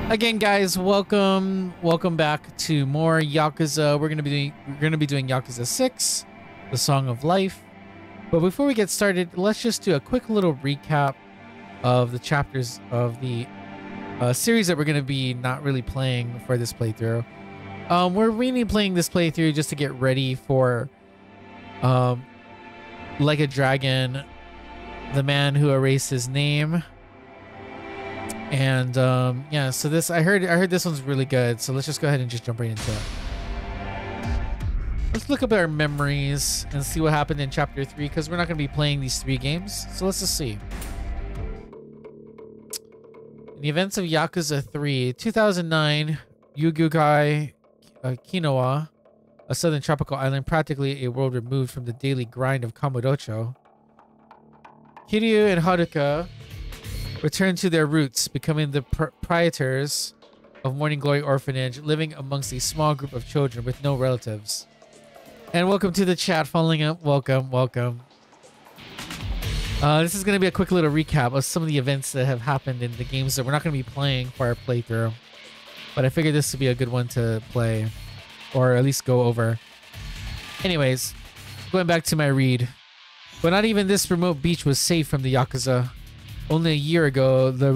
Again, guys, welcome back to more Yakuza. We're gonna be doing Yakuza 6, the Song of Life. But before we get started, let's just do a quick little recap of the chapters of the series that we're gonna be not really playing for this playthrough. We're really playing this playthrough just to get ready for Like a Dragon, the man who erased his name. And yeah, so this I heard this one's really good, so let's just go ahead and just jump right into it. Let's look up our memories and see what happened in chapter 3, because we're not going to be playing these 3 games, so let's just see. In the events of Yakuza 3, 2009, Yugukai Kinoa, a southern tropical island practically a world removed from the daily grind of Kamurocho. Kiryu and Haruka return to their roots, becoming the proprietors of Morning Glory Orphanage, living amongst a small group of children with no relatives. And welcome to the chat following up. Welcome. This is going to be a quick little recap of some of the events that have happened in the games that we're not going to be playing for our playthrough. But I figured this would be a good one to play, or at least go over. Anyways, going back to my read. But not even this remote beach was safe from the Yakuza. Only a year ago, the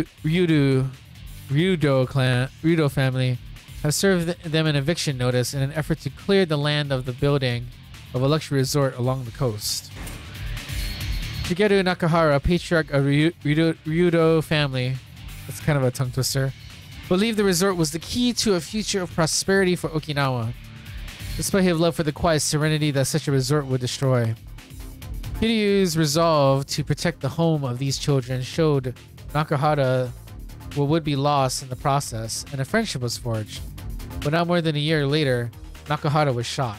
Ryudo family has served them an eviction notice in an effort to clear the land of the building of a luxury resort along the coast. Shigeru Nakahara, patriarch of Ryudo family, that's kind of a tongue twister, believed the resort was the key to a future of prosperity for Okinawa, despite his love for the quiet serenity that such a resort would destroy. Kiryu's resolve to protect the home of these children showed Nakahara what would be lost in the process, and a friendship was forged. But not more than a year later, Nakahara was shot.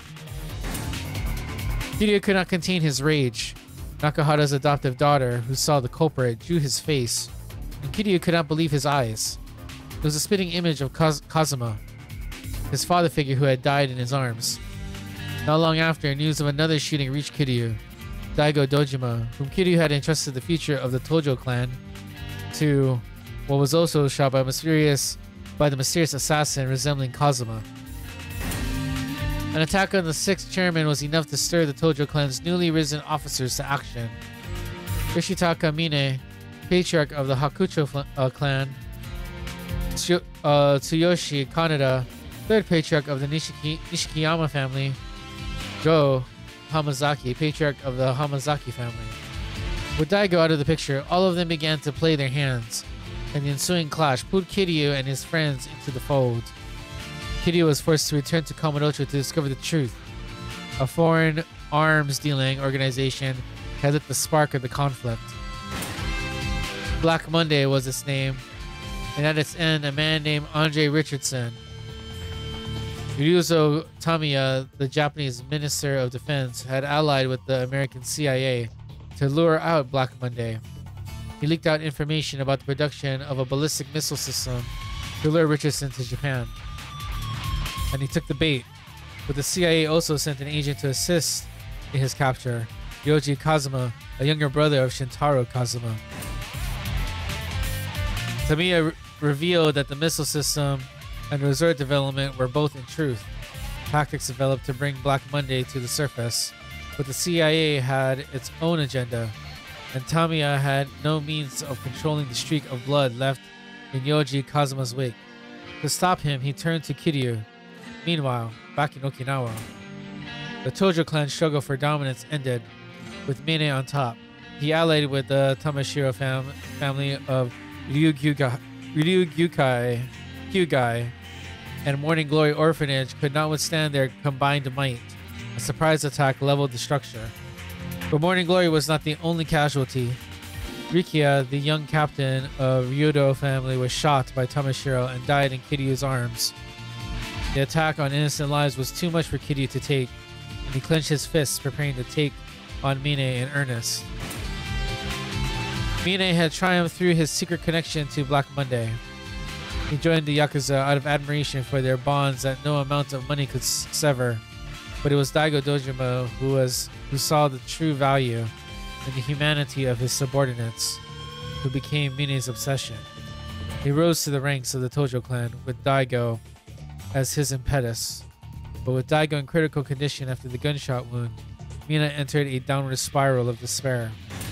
Kiryu could not contain his rage. Nakahara's adoptive daughter, who saw the culprit, drew his face, and Kiryu could not believe his eyes. It was a spitting image of Kazuma, his father figure who had died in his arms. Not long after, news of another shooting reached Kiryu. Daigo Dojima, whom Kiryu had entrusted the future of the Tojo clan to, what was also shot by the mysterious assassin resembling Kazuma. An attack on the 6th chairman was enough to stir the Tojo clan's newly risen officers to action. Yoshitaka Mine, patriarch of the Hakucho clan, Tsuyoshi Kaneda, 3rd patriarch of the Nishikiyama family, Go Hamazaki, patriarch of the Hamazaki family. With Daigo out of the picture, all of them began to play their hands, and the ensuing clash pulled Kiryu and his friends into the fold. Kiryu was forced to return to Kamurocho to discover the truth. A foreign arms-dealing organization had lit the spark of the conflict. Black Monday was its name, and at its end, a man named Andre Richardson, Ryuzo Tamiya, the Japanese Minister of Defense, had allied with the American CIA to lure out Black Monday. He leaked out information about the production of a ballistic missile system to lure Richardson to Japan. And he took the bait, but the CIA also sent an agent to assist in his capture, Yoji Kazuma, a younger brother of Shintaro Kazuma. Tamiya revealed that the missile system and resort development were both in truth tactics developed to bring Black Monday to the surface, but the CIA had its own agenda, and Tamiya had no means of controlling the streak of blood left in Yoji Kazuma's wake. To stop him, he turned to Kiryu. Meanwhile, back in Okinawa, the Tojo clan struggle for dominance ended, with Mine on top. He allied with the Tamashiro family of Ryugyukai, and Morning Glory Orphanage could not withstand their combined might. A surprise attack leveled the structure. But Morning Glory was not the only casualty. Rikia, the young captain of Ryudo family, was shot by Tamashiro and died in Kiryu's arms. The attack on innocent lives was too much for Kiryu to take, and he clenched his fists, preparing to take on Mine in earnest. Mine had triumphed through his secret connection to Black Monday. He joined the Yakuza out of admiration for their bonds that no amount of money could sever. But it was Daigo Dojima who saw the true value in the humanity of his subordinates, who became Mine's obsession. He rose to the ranks of the Tojo clan with Daigo as his impetus. But with Daigo in critical condition after the gunshot wound, Mina entered a downward spiral of despair.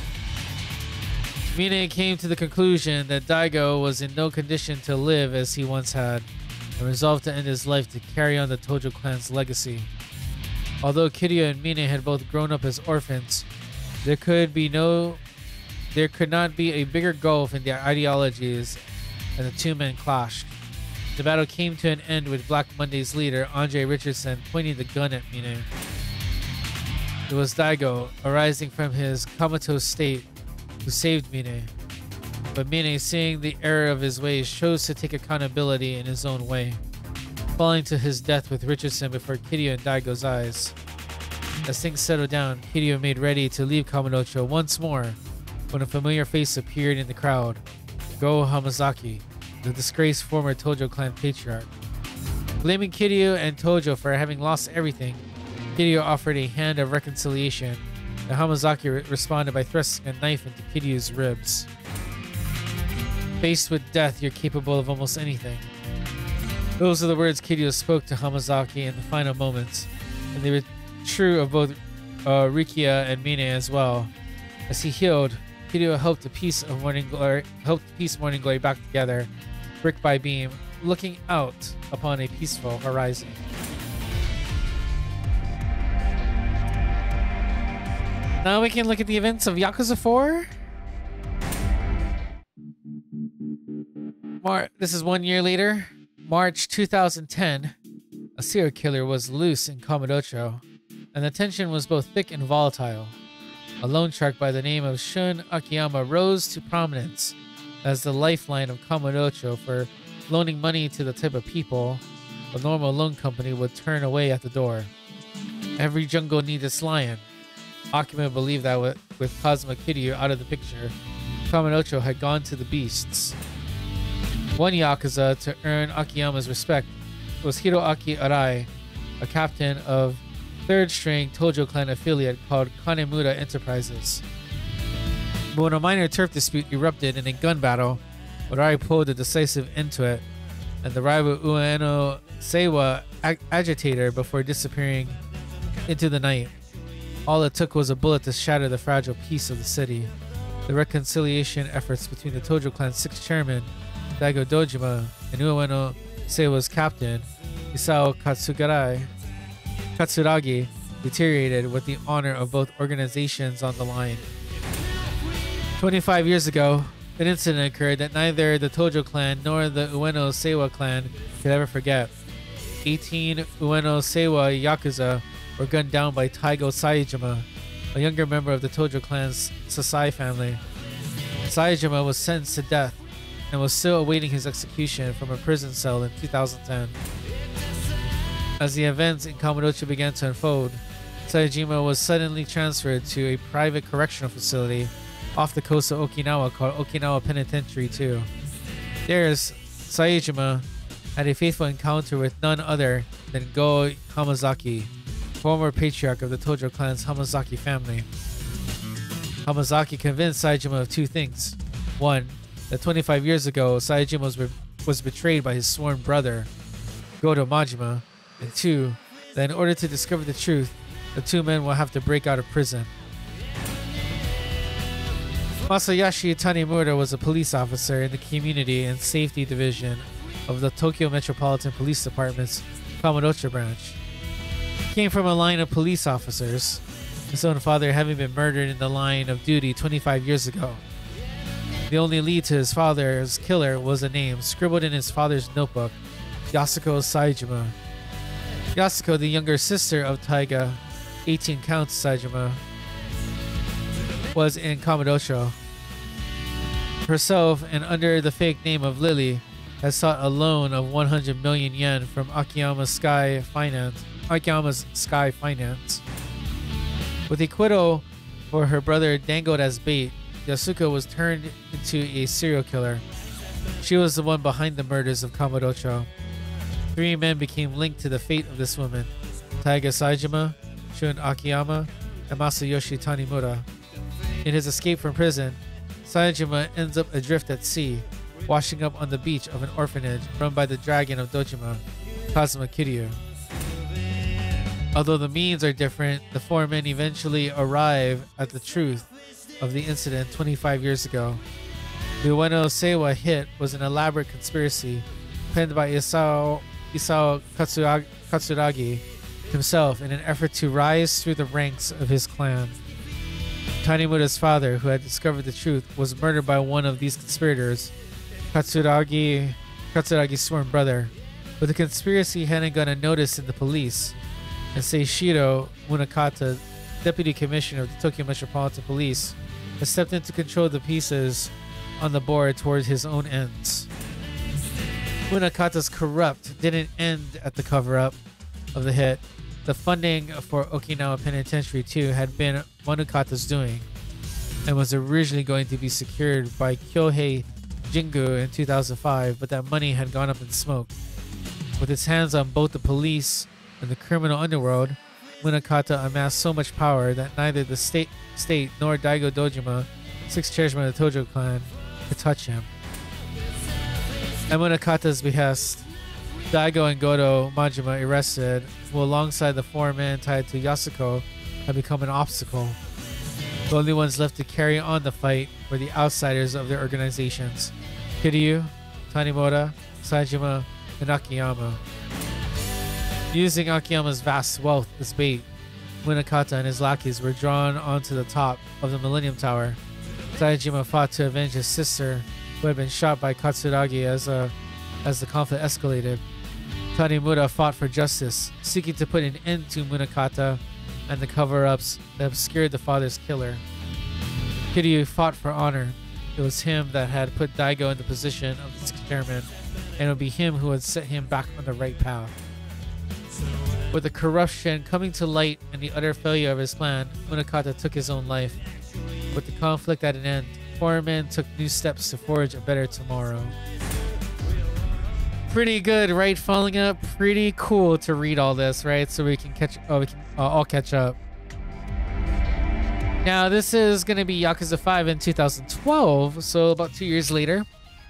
Mina came to the conclusion that Daigo was in no condition to live as he once had, and resolved to end his life to carry on the Tojo clan's legacy. Although Kiryu and Mina had both grown up as orphans, there could not be a bigger gulf in their ideologies, and the two men clashed. The battle came to an end with Black Monday's leader, Andre Richardson, pointing the gun at Mina. It was Daigo, arising from his comatose state, who saved Mina. But Mina, seeing the error of his ways, chose to take accountability in his own way, falling to his death with Richardson before Kiryu and Daigo's eyes. As things settled down, Kiryu made ready to leave Kamurocho once more when a familiar face appeared in the crowd. Go Hamazaki, the disgraced former Tojo clan patriarch. Blaming Kiryu and Tojo for having lost everything, Kiryu offered a hand of reconciliation, and Hamazaki responded by thrusting a knife into Kiryu's ribs. Faced with death, you're capable of almost anything. Those are the words Kiryu spoke to Hamazaki in the final moments, and they were true of both Rikiya and Mina as well. As he healed, Kiryu helped piece Morning Glory back together, brick by beam, looking out upon a peaceful horizon. Now we can look at the events of Yakuza 4. This is 1 year later. March 2010. A serial killer was loose in Kamurocho, and the tension was both thick and volatile. A loan shark by the name of Shun Akiyama rose to prominence as the lifeline of Kamurocho for loaning money to the type of people a normal loan company would turn away at the door. Every jungle needs its lion. Akiyama believed that with Kazuma Kiryu out of the picture, Kamurocho had gone to the beasts. One Yakuza to earn Akiyama's respect was Hiroaki Arai, a captain of third-string Tojo clan affiliate called Kanemura Enterprises. But when a minor turf dispute erupted in a gun battle, Arai pulled a decisive end to it, and the rival Ueno Seiwa agitator before disappearing into the night. All it took was a bullet to shatter the fragile peace of the city. The reconciliation efforts between the Tojo clan's sixth chairman, Daigo Dojima, and Ueno Seiwa's captain, Isao Katsuragi, deteriorated with the honor of both organizations on the line. 25 years ago, an incident occurred that neither the Tojo clan nor the Ueno Seiwa clan could ever forget. 18 Ueno Seiwa Yakuza were gunned down by Taigo Saejima, a younger member of the Tojo clan's Sasai family. Saejima was sentenced to death and was still awaiting his execution from a prison cell in 2010. As the events in Kamurocho began to unfold, Saejima was suddenly transferred to a private correctional facility off the coast of Okinawa called Okinawa Penitentiary 2. There, Saejima had a faithful encounter with none other than Go Hamazaki, former patriarch of the Tojo clan's Hamazaki family. Hamazaki convinced Saejima of two things. One, that 25 years ago, Saejima was betrayed by his sworn brother, Goto Majima, and two, that in order to discover the truth, the two men will have to break out of prison. Masayashi Tanimura was a police officer in the Community and Safety Division of the Tokyo Metropolitan Police Department's Kamurocho branch. He came from a line of police officers, his own father having been murdered in the line of duty 25 years ago. The only lead to his father's killer was a name scribbled in his father's notebook, Yasuko Saejima. Yasuko, the younger sister of Taiga, 18 counts Saejima, was in Kamurocho. Herself, and under the fake name of Lily, has sought a loan of 100 million yen from Akiyama's Sky Finance. With acquittal for her brother dangled as bait, Yasuko was turned into a serial killer. She was the one behind the murders of Kamurocho. 3 men became linked to the fate of this woman: Taiga Saejima, Shun Akiyama, and Masayoshi Tanimura. In his escape from prison, Saejima ends up adrift at sea, washing up on the beach of an orphanage run by the dragon of Dojima, Kazuma Kiryu. Although the means are different, the four men eventually arrive at the truth of the incident 25 years ago. The Ueno Seiwa hit was an elaborate conspiracy penned by Isao Katsuragi himself in an effort to rise through the ranks of his clan. Tanimura's father, who had discovered the truth, was murdered by one of these conspirators, Katsuragi's sworn brother. But the conspiracy hadn't gone unnoticed in the police, and Seishiro Munakata, deputy commissioner of the Tokyo Metropolitan Police, has stepped in to control the pieces on the board towards his own ends. Munakata's corrupt didn't end at the cover-up of the hit. The funding for Okinawa Penitentiary 2 had been Munakata's doing and was originally going to be secured by Kyohei Jingu in 2005, but that money had gone up in smoke. With its hands on both the police and the criminal underworld, Munakata amassed so much power that neither the state nor Daigo Dojima, 6th chairman of the Tojo clan, could touch him. At Munakata's behest, Daigo and Goto Majima, arrested, who alongside the four men tied to Yasuko, had become an obstacle. The only ones left to carry on the fight were the outsiders of their organizations: Kiryu, Tanimura, Saejima, and Akiyama. Using Akiyama's vast wealth as bait, Munakata and his lackeys were drawn onto the top of the Millennium Tower. Saejima fought to avenge his sister, who had been shot by Katsuragi as the conflict escalated. Tanimura fought for justice, seeking to put an end to Munakata and the cover-ups that obscured the father's killer. Kiryu fought for honor. It was him that had put Daigo in the position of the 6th chairman, and it would be him who would set him back on the right path. With the corruption coming to light and the utter failure of his plan, Munakata took his own life. With the conflict at an end, four men took new steps to forge a better tomorrow. Pretty good, right? Following up, pretty cool to read all this, right? So we can all catch up. Now, this is going to be Yakuza 5 in 2012, so about 2 years later.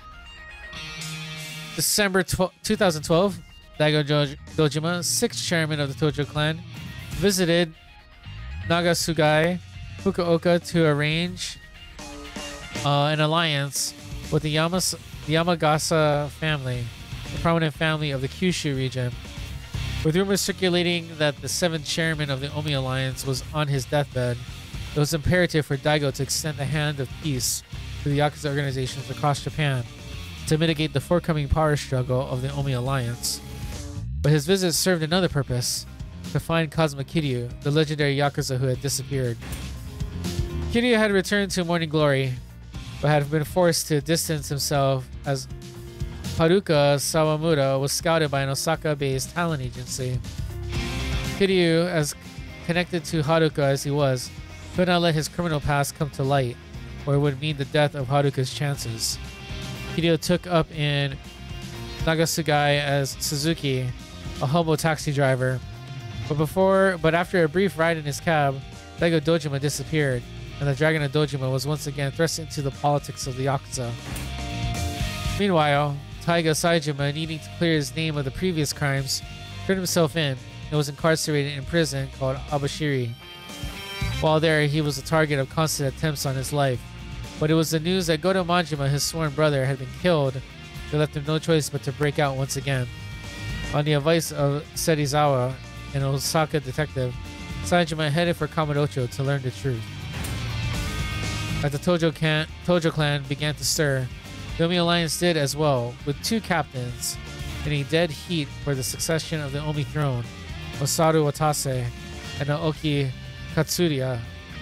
December 2012, Daigo Dojima, 6th chairman of the Tojo clan, visited Nagasugai, Fukuoka to arrange an alliance with the Yamagasa family, a prominent family of the Kyushu region. With rumors circulating that the 7th chairman of the Omi Alliance was on his deathbed, it was imperative for Daigo to extend the hand of peace to the Yakuza organizations across Japan to mitigate the forthcoming power struggle of the Omi Alliance. But his visit served another purpose: to find Kazuma Kiryu, the legendary Yakuza who had disappeared. Kiryu had returned to morning glory, but had been forced to distance himself as Haruka Sawamura was scouted by an Osaka-based talent agency. Kiryu, as connected to Haruka as he was, could not let his criminal past come to light, or it would mean the death of Haruka's chances. Kiryu took up in Nagasugai as Suzuki, a humble taxi driver. But after a brief ride in his cab, Daigo Dojima disappeared, and the Dragon of Dojima was once again thrust into the politics of the Yakuza. Meanwhile, Taiga Saejima, needing to clear his name of the previous crimes, turned himself in and was incarcerated in a prison called Abashiri. While there, he was the target of constant attempts on his life, but it was the news that Goto Majima, his sworn brother, had been killed that left him no choice but to break out once again. On the advice of Serizawa, an Osaka detective, Saejima headed for Kamurocho to learn the truth. As the Tojo clan began to stir, the Omi Alliance did as well, with 2 captains in a dead heat for the succession of the Omi throne, Osaru Watase and Naoki Katsuya.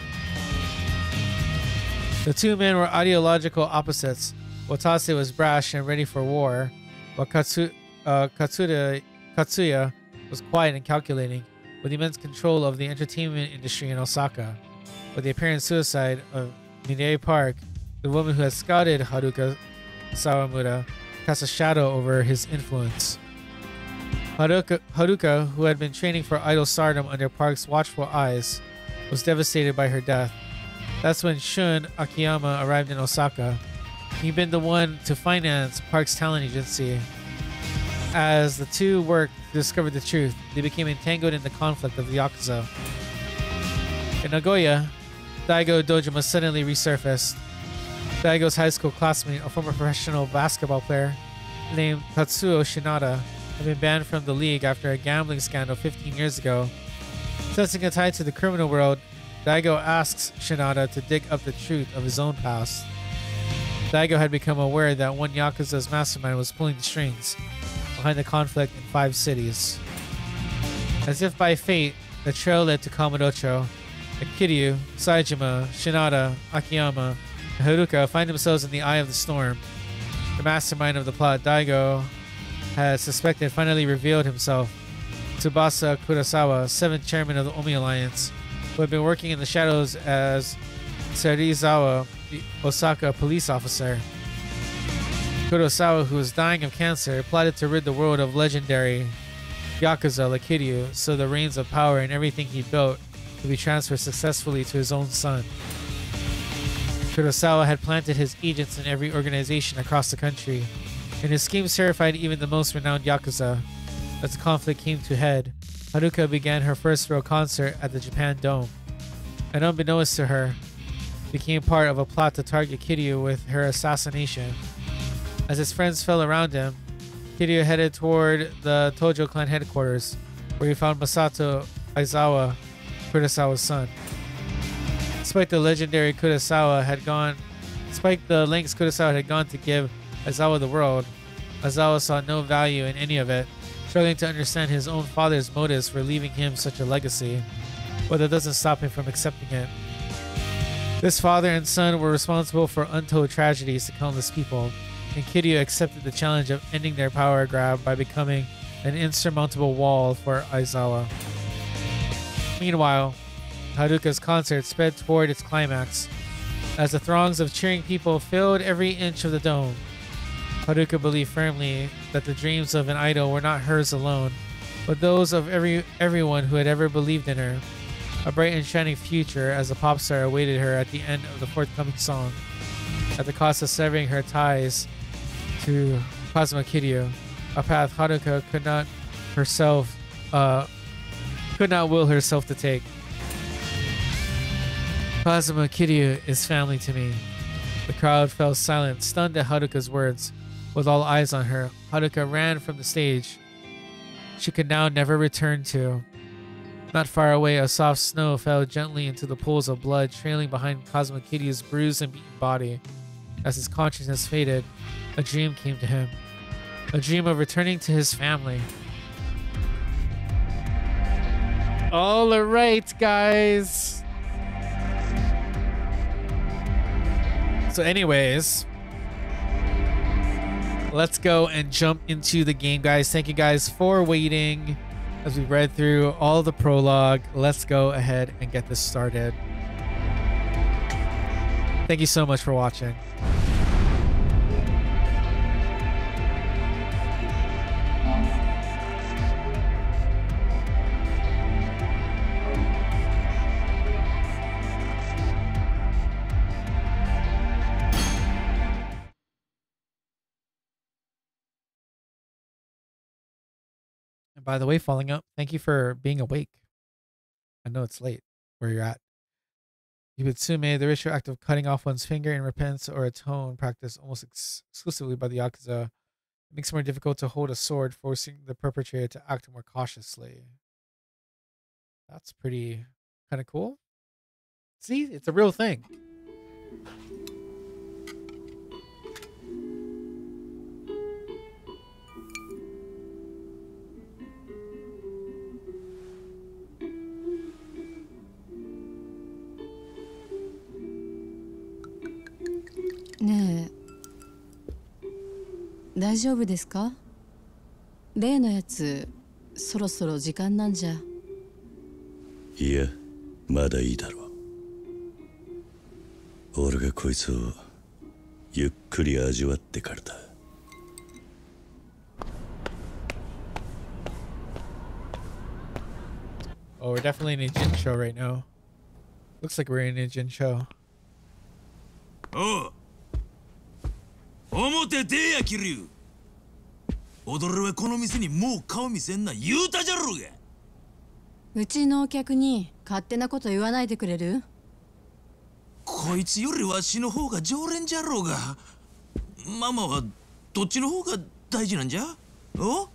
The 2 men were ideological opposites. Watase was brash and ready for war, while Katsuya was quiet and calculating, with immense control of the entertainment industry in Osaka. With the apparent suicide of Mirei Park, the woman who had scouted Haruka Sawamura cast a shadow over his influence. Haruka, who had been training for idol stardom under Park's watchful eyes, was devastated by her death. That's when Shun Akiyama arrived in Osaka. He'd been the one to finance Park's talent agency. As the two worked to discover the truth, they became entangled in the conflict of the Yakuza. In Nagoya, Daigo Dojima suddenly resurfaced. Daigo's high school classmate, a former professional basketball player named Tatsuo Shinada, had been banned from the league after a gambling scandal 15 years ago. Sensing a tie to the criminal world, Daigo asks Shinada to dig up the truth of his own past. Daigo had become aware that one Yakuza's mastermind was pulling the strings behind the conflict in 5 cities. As if by fate, the trail led to Kamurocho. Kiryu, Saejima, Shinada, Akiyama, and Haruka find themselves in the eye of the storm. The mastermind of the plot Daigo had suspected finally revealed himself. Tsubasa Kurosawa, 7th chairman of the Omi Alliance, who had been working in the shadows as Serizawa, the Osaka police officer. Kurosawa, who was dying of cancer, plotted to rid the world of legendary Yakuza like Kiryu, so the reins of power and everything he built could be transferred successfully to his own son. Kurosawa had planted his agents in every organization across the country, and his schemes terrified even the most renowned Yakuza. As the conflict came to head, Haruka began her first real concert at the Japan Dome, and unbeknownst to her, became part of a plot to target Kiryu with her assassination. As his friends fell around him, Kiryu headed toward the Tojo clan headquarters, where he found Masato Aizawa, Kurosawa's son. Despite the lengths Kurosawa had gone to give Aizawa the world, Aizawa saw no value in any of it, struggling to understand his own father's motives for leaving him such a legacy, but that doesn't stop him from accepting it. This father and son were responsible for untold tragedies to countless people, and Kiryu accepted the challenge of ending their power grab by becoming an insurmountable wall for Aizawa. Meanwhile, Haruka's concert sped toward its climax. As the throngs of cheering people filled every inch of the dome, Haruka believed firmly that the dreams of an idol were not hers alone, but those of everyone who had ever believed in her. A bright and shining future as a pop star awaited her at the end of the forthcoming song, at the cost of severing her ties to Kazuma Kiryu, a path Haruka could not will herself to take. Kazuma Kiryu is family to me. The crowd fell silent, stunned at Haruka's words. With all eyes on her, Haruka ran from the stage she could now never return to. Not far away, a soft snow fell gently into the pools of blood trailing behind Kazuma Kiryu's bruised and beaten body. As his consciousness faded, a dream came to him. A dream of returning to his family. All right, guys. So anyways, let's go and jump into the game, guys. Thank you guys for waiting as we read through all the prologue. Let's go ahead and get this started. Thank you so much for watching. And by the way, Falling Up, thank you for being awake. I know it's late where you're at. Yubitsume, the ritual act of cutting off one's finger in repentance or atone, practiced almost exclusively by the Yakuza. It makes it more difficult to hold a sword, forcing the perpetrator to act more cautiously. That's pretty kind of cool. See, it's a real thing. ねえ、大丈夫ですか？例のやつ、そろそろ時間なんじゃ。 いや、まだいいだろう。俺がこいつをゆっくり味わってからだ。 Oh, we're definitely in a Jin show right now. Looks like we're in a Jin show. Oh. もててや桐生。踊るはこの店にもう顔見せんな言うたじゃろうが。 うちのお客に勝手なこと言わないでくれる？ こいつよりわしの方が常連じゃろうが。ママはどっちの方が大事なんじゃ？お？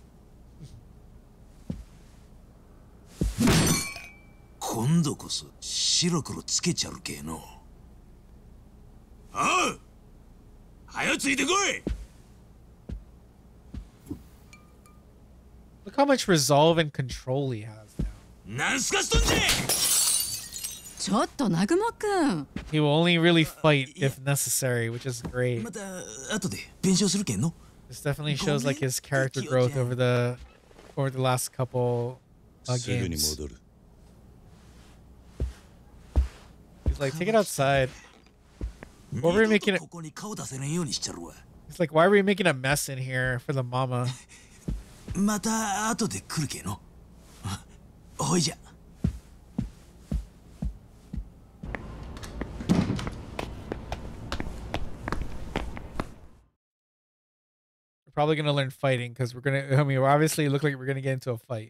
今度こそ白黒つけちゃるけえの。おう、はよついてこい。 Look how much resolve and control he has now. なんすかしとんじゃ。 ちょっと南雲くん。 He will only really fight if necessary, which is great. また後で弁償するけんの。 This definitely shows like his character growth over the last couple すぐに games. 戻る。 He's like, take it outside. Why were we making it? ここに顔出せれんようにしちゃるわ。 He's like, why are we making a mess in here for the mama? また後で来るけの。ほいじゃ。 We're probably gonna learn fighting because we're gonna. I mean, we obviously look like we're gonna get into a fight.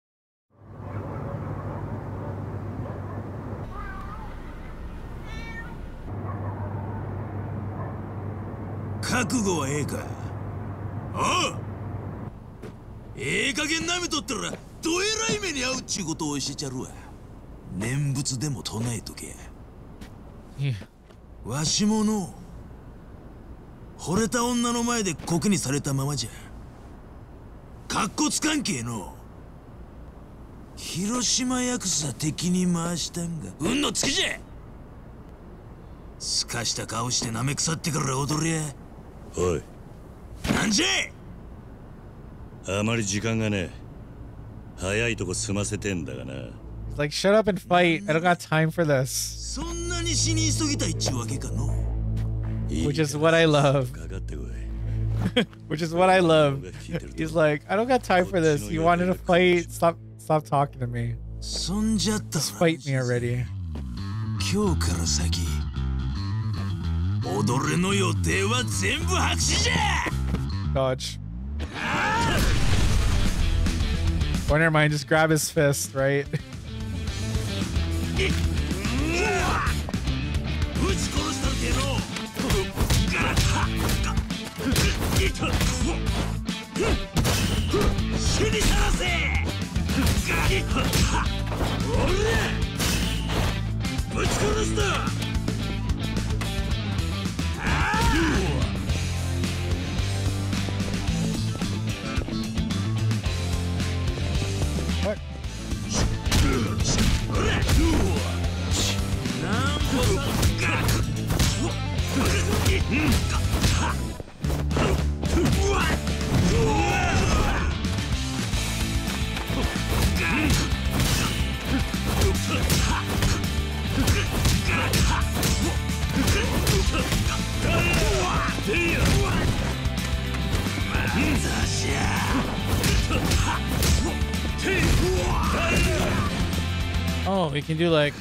覚悟はええか。おう、ええ加減なめとったらどえらい目に遭うっちゅうことを教えちゃるわ。念仏でも唱えとけ。 Yeah. わしもの惚れた女の前でコケにされたままじゃかっこつかんけえの。広島ヤクザ敵に回したんが運のつきじゃ。すかした顔してなめ腐ってから踊りや。 おい、 なんじゃ。 あまり時間がねえ。早いとこ済ませてんだがな。 He's like, shut up and fight. I don't got time for this. そんなに死に急ぎたいっちゅうわけかの。 Which is what I love. かかってこい。 Which is what I love. He's like, I don't got time for this. You wanted to fight? Stop talking to me. そんじゃったら Just fight me already. 今日から先踊れの予定は全部白紙じゃ。 Dodge. Or never mind, just grab his fist, right? 撃ち殺したるけの。死にさらせ。おら、ぶち殺した。 What? Oh, we can do like.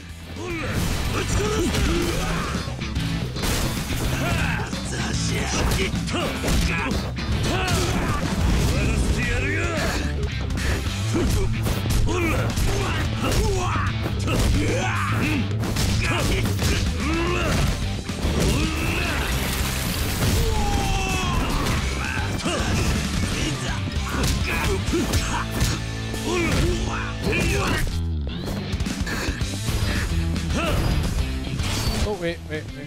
Oh, wait.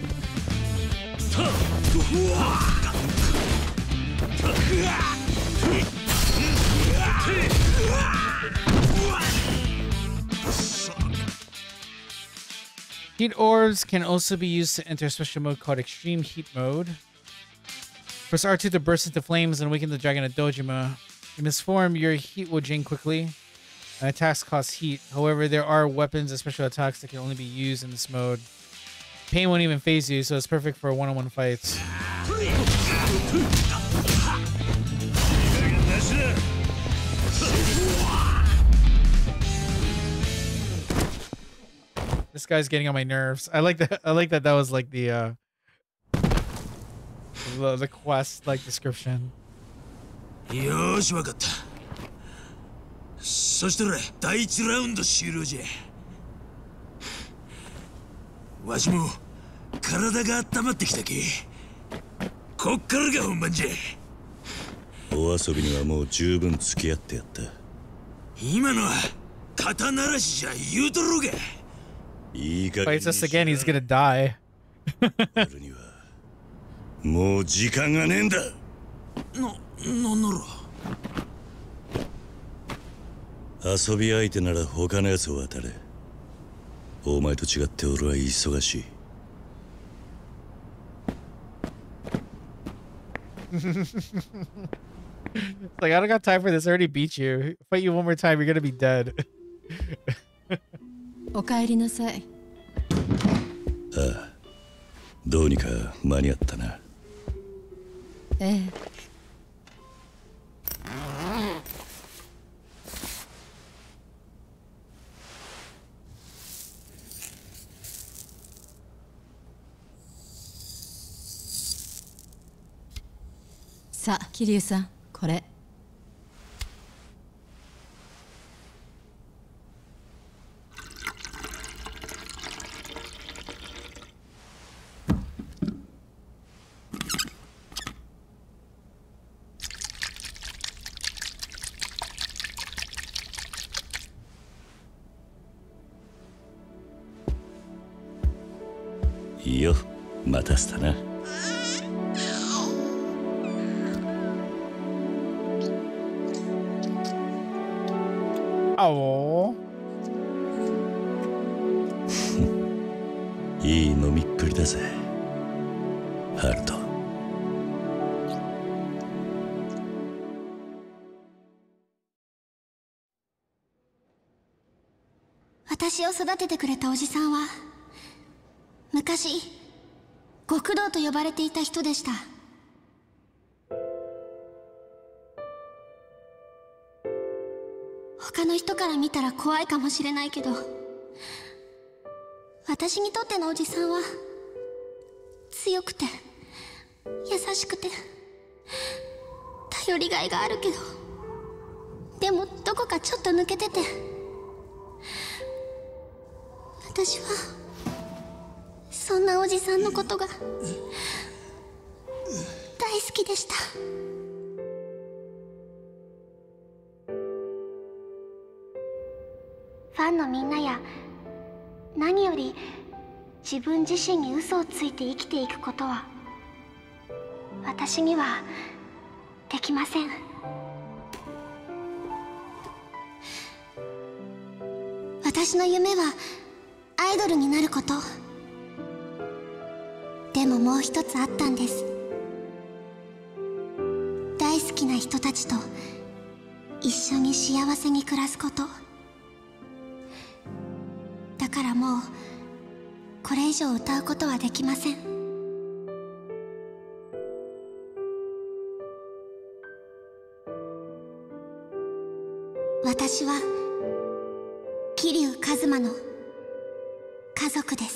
Heat orbs can also be used to enter a special mode called Extreme Heat Mode. Press R2 to burst into flames and awaken the dragon of Dojima. In this form, your heat will drain quickly, and attacks cost heat. However, there are weapons and special attacks that can only be used in this mode. Pain won't even phase you, so it's perfect for one-on-one fights. This guy's getting on my nerves. I like that. That was like the the quest like description. よーし、わかった。そしたら第1ラウンド終了じゃ。わしも体が温まってきたけ。こっからが本番じゃ。 お遊びにはもう十分付き合ってやった。 今のは肩慣らしじゃ言うとろうが。 いい加減 Fights us again, he's gonna die. 俺にはもう時間がねえんだ。 なんなら遊び相手なら他のやつを当たれ。お前と違って俺は忙しい。 Like, I don't got time for this. I already beat you. Fight you one more time, you're gonna be dead. お帰りなさい。 ああ、どうにか間に合ったな。 ええ。さあ、桐生さん、これ。 いいよ、待たせたな。 Oh. いい飲みっぷりだぜ、ハルト。 私を育ててくれたおじさんは昔極道と呼ばれていた人でした。他の人から見たら怖いかもしれないけど、私にとってのおじさんは強くて優しくて頼りがいがあるけど、でもどこかちょっと抜けてて、私はそんなおじさんのことが大好きでした。ファンのみんなや何より自分自身に嘘をついて生きていくことは私にはできません。私の夢はアイドルになること。でももう一つあったんです。大好きな人たちと一緒に幸せに暮らすこと。だからもうこれ以上歌うことはできません。私は桐生一馬の家族です。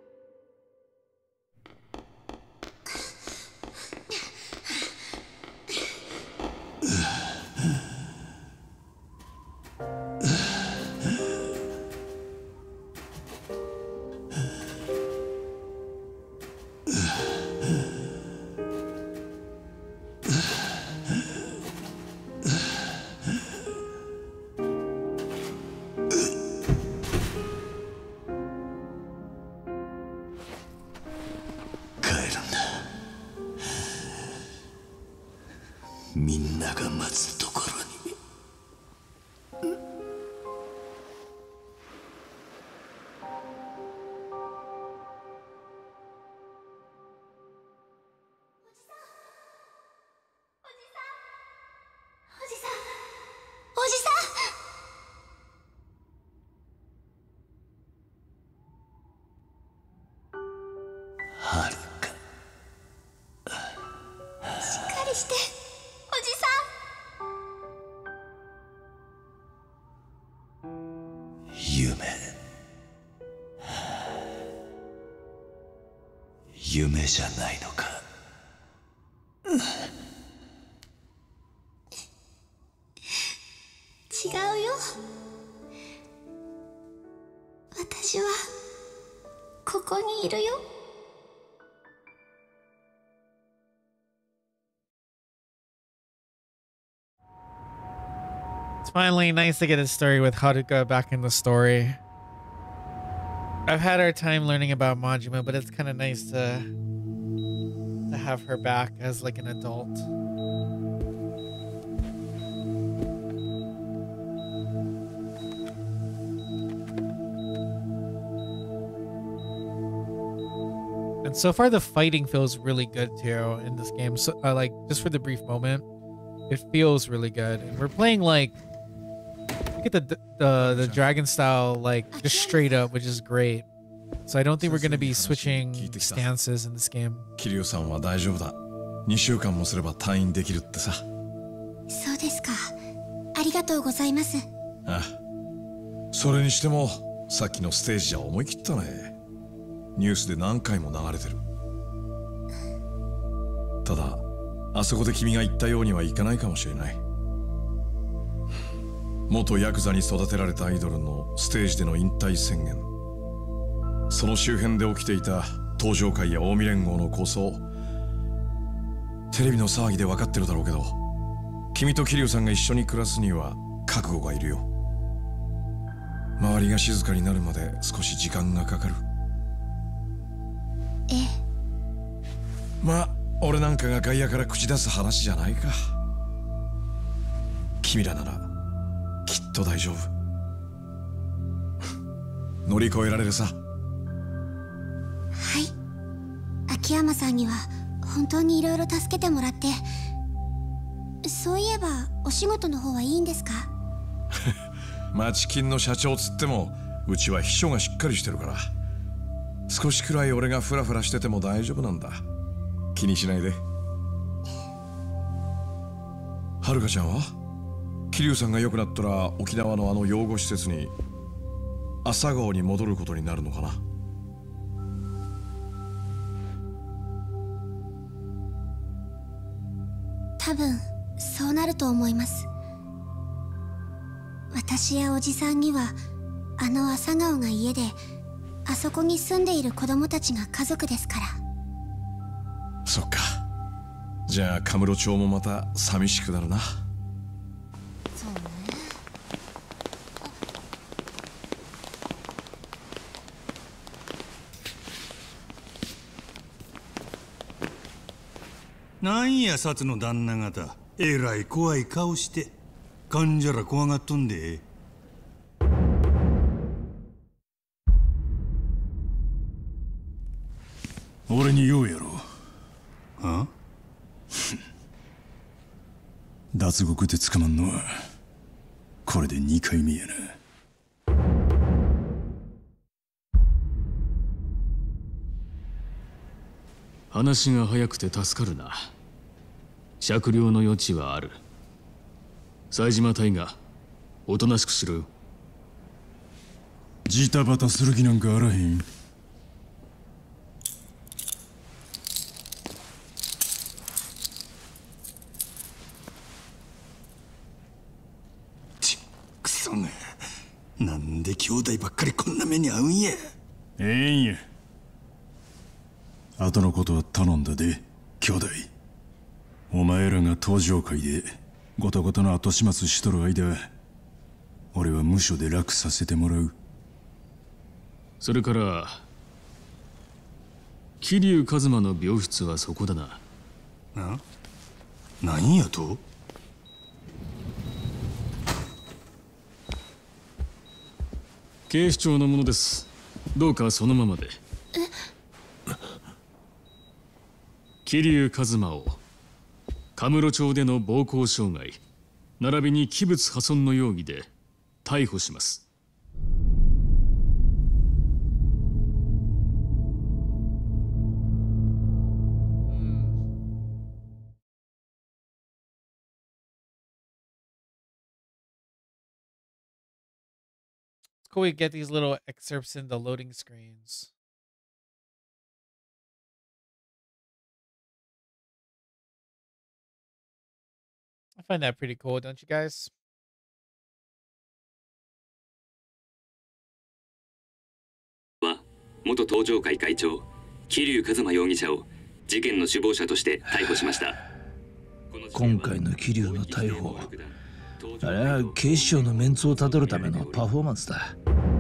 みんなが待つところに。はるか、 しっかりしておじさん。 夢じゃないのか。 違うよ。私はここにいるよ。 It's finally nice to get a story with Haruka back in the story. I've had our time learning about Majima, but it's kind of nice to have her back as like an adult. And so far the fighting feels really good too in this game. So like just for the brief moment, it feels really good. And we're playing like, look at the dragon style, like just straight up, which is great. So I don't think we're going to be switching stances in this game. キリオさんは大丈夫だ。2週間もすれば退院できるってさ。 そうですか。ありがとうございます。 ああ。それにしてもさっきのステージじゃ思い切ったね。ニュースで何回も流れてる。ただあそこで君が言ったようにはいかないかもしれない。元ヤクザに育てられたアイドルのステージでの引退宣言、その周辺で起きていた東上会や近江連合の構想、テレビの騒ぎで分かってるだろうけど、君と桐生さんが一緒に暮らすには覚悟がいるよ。周りが静かになるまで少し時間がかかる。 ええ。 まあ俺なんかが外野から口出す話じゃないか。君らならきっと大丈夫。乗り越えられるさ。はい。 秋山さんには本当にいろいろ助けてもらって。そういえばお仕事の方はいいんですか？ 町金の社長つってもうちは秘書がしっかりしてるから、少しくらい俺がフラフラしてても大丈夫なんだ。気にしないで。はるかちゃんは桐生さんが良くなったら沖縄のあの養護施設に朝顔に戻ることになるのかな。 多分そうなると思います。私やおじさんにはあの朝顔が家で、あそこに住んでいる子供たちが家族ですから。 そっか。じゃあカムロ町もまた寂しくなるな。 そうね。 なんや薩の旦那方、えらい怖い顔して患者ら怖がっとんで。 俺に言うやろ。 は？ 脱獄で捕まんのはこれで2回目やな。 話が早くて助かるな。酌量の余地はある。冴島隊がおとなしくしろよ。 ジタバタする気なんかあらへん。 クソが、なんで兄弟ばっかりこんな目に遭うんや。 ええんや。後のことは頼んだで、兄弟。お前らが東上会でごとごとの後始末しとる間、俺は無所で楽させてもらう。 それから桐生一馬の病室はそこだな。 なんやと？ 警視庁のものです。どうかそのままで。桐生一馬をカムロ町での暴行傷害並びに器物破損の容疑で逮捕します。 Cool, we get these little excerpts in the loading screens. find that pretty cool, don't you guys? 元東上会会長桐生一馬容疑者を事件の首謀者として逮捕しました。 今回の桐生の逮捕、あれは警視庁のメンツをたどるためのパフォーマンスだ。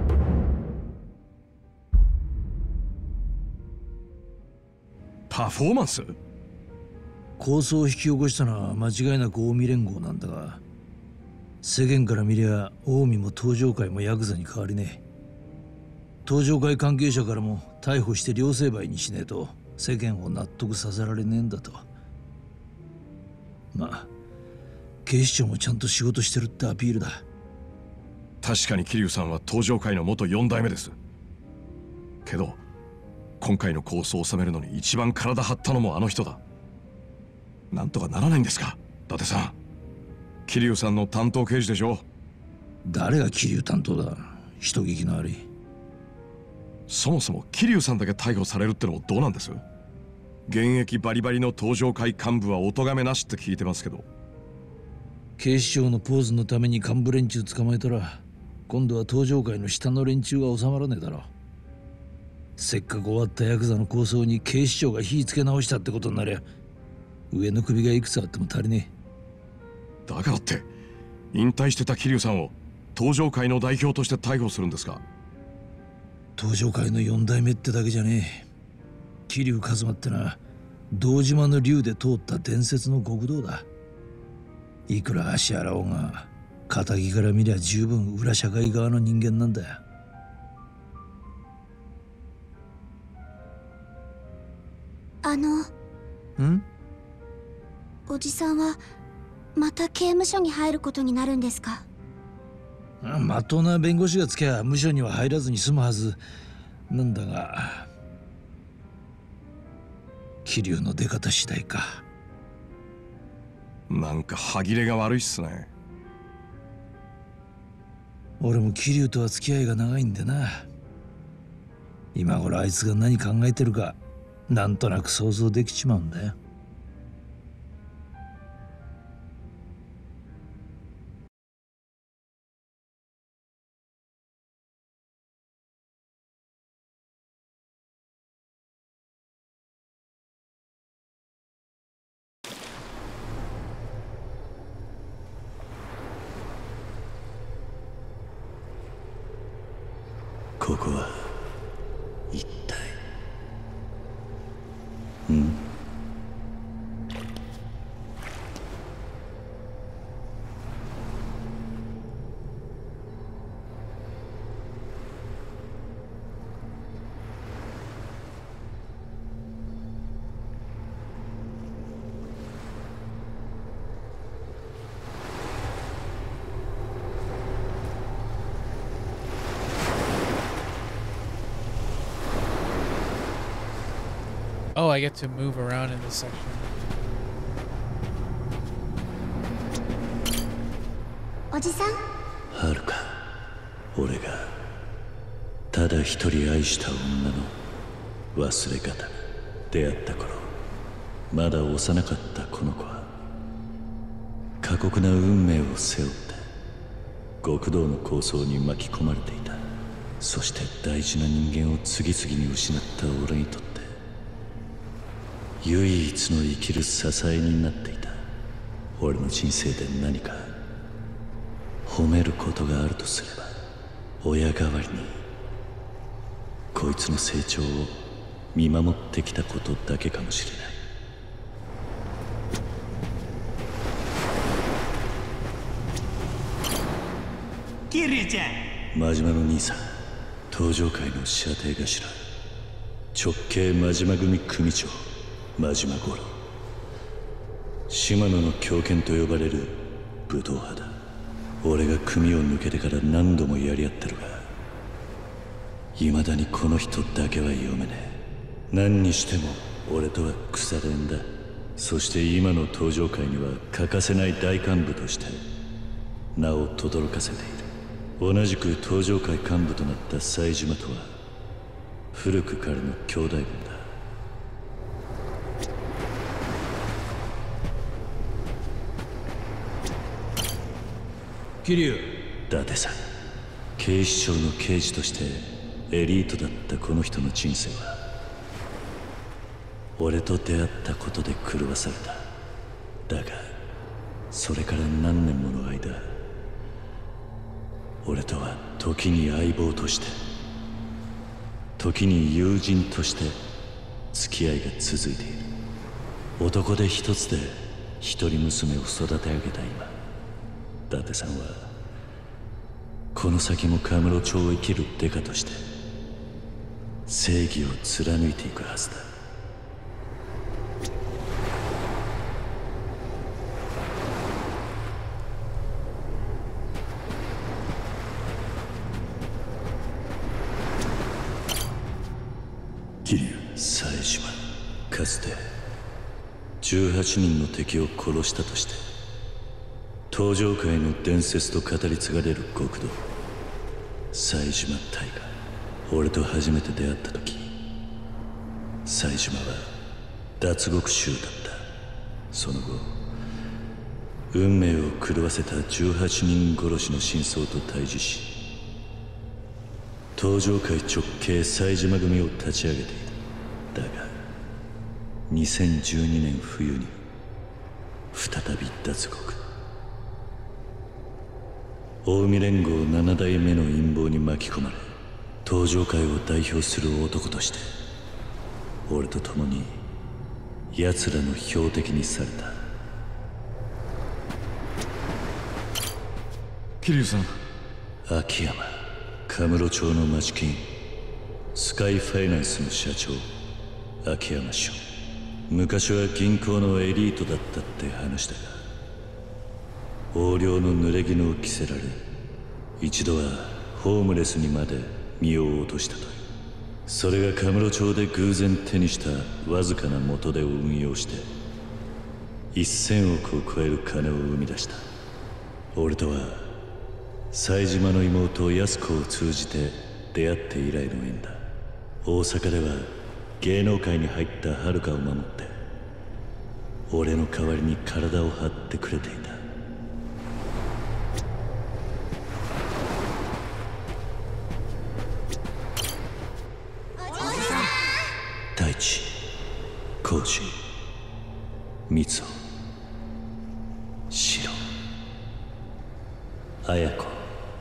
パフォーマンス？ 抗争を引き起こしたのは間違いなく近江連合なんだが、世間から見りゃ近江も東上会もヤクザに変わりねえ。東上会関係者からも逮捕して両成敗にしねえと世間を納得させられねえんだと。まあ警視庁もちゃんと仕事してるってアピールだ。 確かに桐生さんは東上会の元4代目です。けど今回の抗争を収めるのに一番体張ったのもあの人だ。なんとかならないんですか、伊達さん。桐生さんの担当刑事でしょ。 誰が桐生担当だ。人聞きの悪い。 そもそも桐生さんだけ逮捕されるってのもどうなんです？現役バリバリの東上会幹部はお咎めなしって聞いてますけど。 警視庁のポーズのために幹部連中捕まえたら今度は東上会の下の連中が収まらねえだろ。せっかく終わったヤクザの抗争に警視庁が火つけ直したってことになりゃ上の首がいくつあっても足りねえ。だからって引退してた桐生さんを東上会の代表として逮捕するんですか？ 東上会の4代目ってだけじゃねえ。桐生一馬ってのは堂島の竜で通った伝説の極道だ。いくら足洗おうが仇から見りゃ十分裏社会側の人間なんだよ。 おじさんはまた刑務所に入ることになるんですか？ まっとうな弁護士がつきゃ無所には入らずに済むはずなんだが、桐生の出方次第か。 なんか歯切れが悪いっすね。 俺も桐生とは付き合いが長いんでな。今頃あいつが何考えてるかなんとなく想像できちまうんだよ。 ここは一体 Oh, I get to move around in this section. おじさん。 はるか、俺がただ一人愛した女の忘れ方に出会った頃、まだ幼かったこの子は過酷な運命を背負って極道の抗争に巻き込まれていた。そして大事な人間を次々に失った俺にとって唯一の生きる支えになっていた。俺の人生で何か褒めることがあるとすれば、親代わりにこいつの成長を見守ってきたことだけかもしれない。 キリちゃん。 真島の兄さん、東上会の射程頭、直系真島組組長真島五郎。島野の狂犬と呼ばれる武闘派だ。俺が組を抜けてから何度もやり合ってるが、未だにこの人だけは読めねえ。何にしても俺とは腐れんだ。そして今の東上会には欠かせない大幹部として名を轟かせている。同じく東上会幹部となった冴島とは古く彼の兄弟分だ。 桐生。 伊達さん、警視庁の刑事としてエリートだったこの人の人生は俺と出会ったことで狂わされた。だがそれから何年もの間、俺とは時に相棒として時に友人として付き合いが続いている。男手一つで一人娘を育て上げた今、伊達さんはこの先もカムロ町を生きるデカとして正義を貫いていくはずだ。 桐生、冴島、かつて18人の敵を殺したとして登場界の伝説と語り継がれる極道冴島大河、俺と初めて出会った時、冴島は脱獄囚だった。その後運命を狂わせた18人殺しの真相と対峙し、登場界直系冴島組を立ち上げている。だが2012年冬に再び脱獄。近江連合7代目の陰謀に巻き込まれ、登場界を代表する男として俺と共に奴らの標的にされた。 桐生さん。 秋山、カムロ町の町金スカイファイナンスの社長秋山翔。昔は銀行のエリートだったって話だが、横領の濡れ衣を着せられ、一度はホームレスにまで身を落としたという。それがカムロ町で偶然手にしたわずかな元手を運用して1000億を超える金を生み出した。俺とは冴島の妹安子を通じて出会って以来の縁だ。大阪では芸能界に入った遥を守って俺の代わりに体を張ってくれていた。大地、浩二、三尾、シロ、綾子、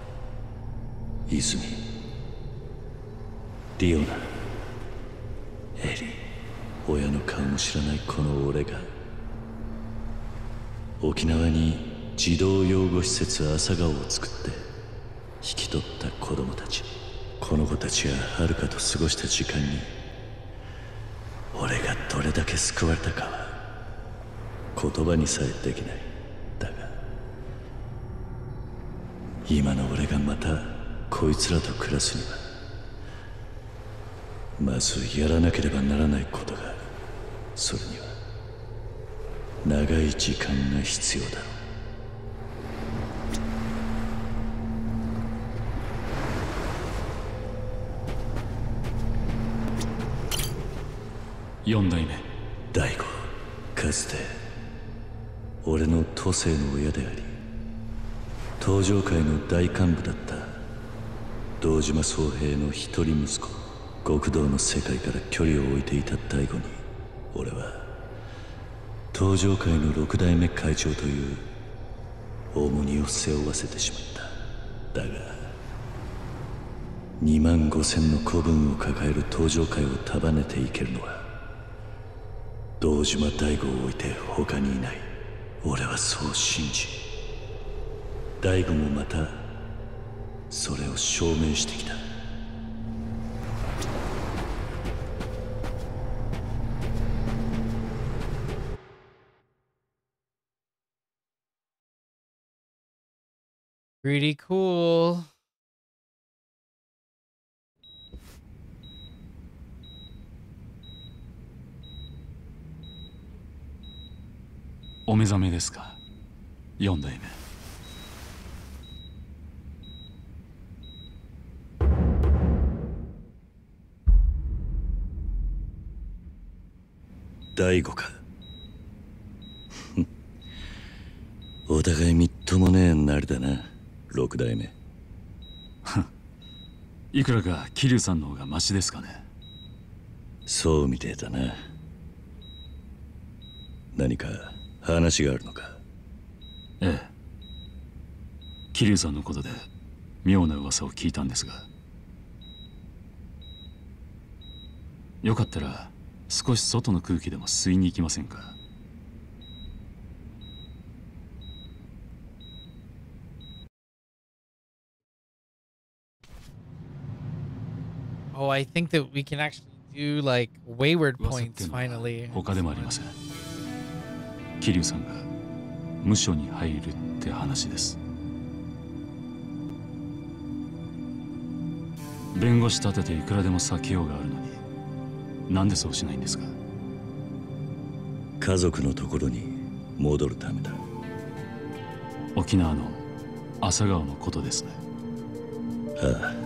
泉、リオナ、エリ、親の顔も知らないこの俺が沖縄に児童養護施設朝顔を作って引き取った子供たち。この子たちが遥と過ごした時間に俺がどれだけ救われたかは言葉にさえできない。だが今の俺がまたこいつらと暮らすにはまずやらなければならないことがある。それには長い時間が必要だろう。 4代目大悟、かつて俺の都政の親であり登場界の大幹部だった堂島宗平の一人息子。極道の世界から距離を置いていた大悟に俺は登場界の6代目会長という重荷を背負わせてしまった。だが25000の子分を抱える登場界を束ねていけるのは堂島大悟を置いて他にいない。俺はそう信じ、大悟もまたそれを証明してきた。 Pretty cool. お目覚めですか、4代目。 大悟か。お互いみっともねえなりだな。 6代目。 いくらか桐生さんの方がマシですかね。 そうみてえだな。何か話があるのか。 ええ、桐生さんのことで妙な噂を聞いたんですが、よかったら少し外の空気でも吸いに行きませんか。 Oh, I think that we can actually do like wayward 噂っ points てのは finally. 他でもありません。桐生さんが無所に入るって話です。弁護士立てていくらでも避けようがあるのに、なんでそうしないんですか。 家族のところに戻るためだ。 沖縄の朝顔のことですね。 ああ、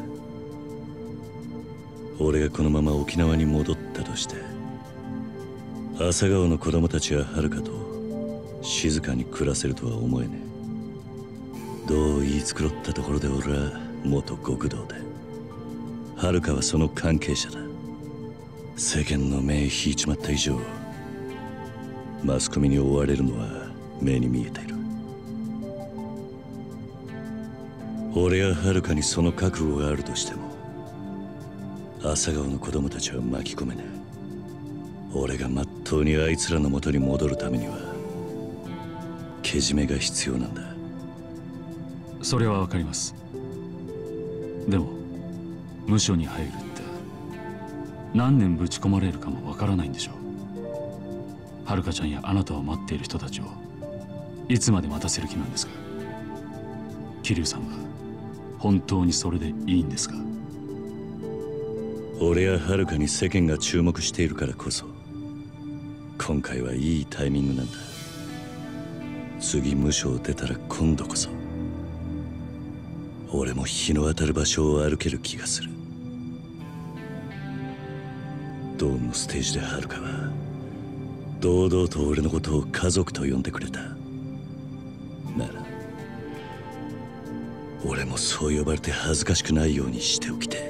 俺がこのまま沖縄に戻ったとして、朝顔の子供たちは遥と静かに暮らせるとは思えねえ。どう言い繕ったところで俺は元極道で、遥はその関係者だ。世間の目引いちまった以上、マスコミに追われるのは目に見えている。俺が遥にその覚悟があるとしても、朝顔の子供たちは巻き込めねえ。俺がまっとうにあいつらの元に戻るためにはけじめが必要なんだ。 それはわかります。でも無所に入るって何年ぶち込まれるかもわからないんでしょう。遥ちゃんやあなたを待っている人たちをいつまで待たせる気なんですか。桐生さんは本当にそれでいいんですか。 俺や遥に世間が注目しているからこそ、今回はいいタイミングなんだ。次無所を出たら今度こそ俺も日の当たる場所を歩ける気がする。ドームのステージで遥は堂々と俺のことを家族と呼んでくれた。なら俺もそう呼ばれて恥ずかしくないようにしておきて。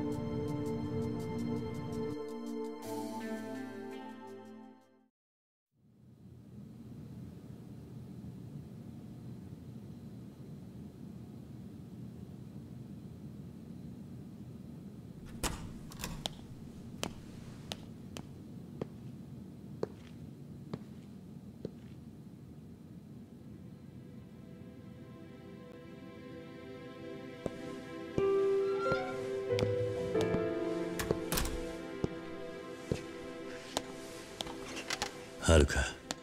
遥、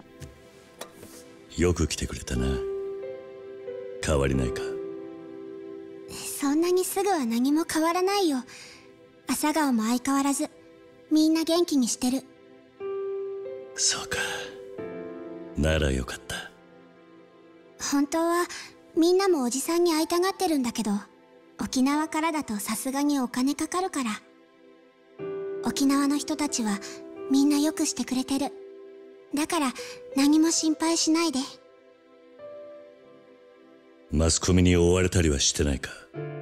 よく来てくれたな。変わりないか。 そんなにすぐは何も変わらないよ。朝顔も相変わらずみんな元気にしてる。 そうか、ならよかった。 本当はみんなもおじさんに会いたがってるんだけど、沖縄からだとさすがにお金かかるから。沖縄の人たちはみんなよくしてくれてる。だから何も心配しないで。 マスコミに追われたりはしてないか。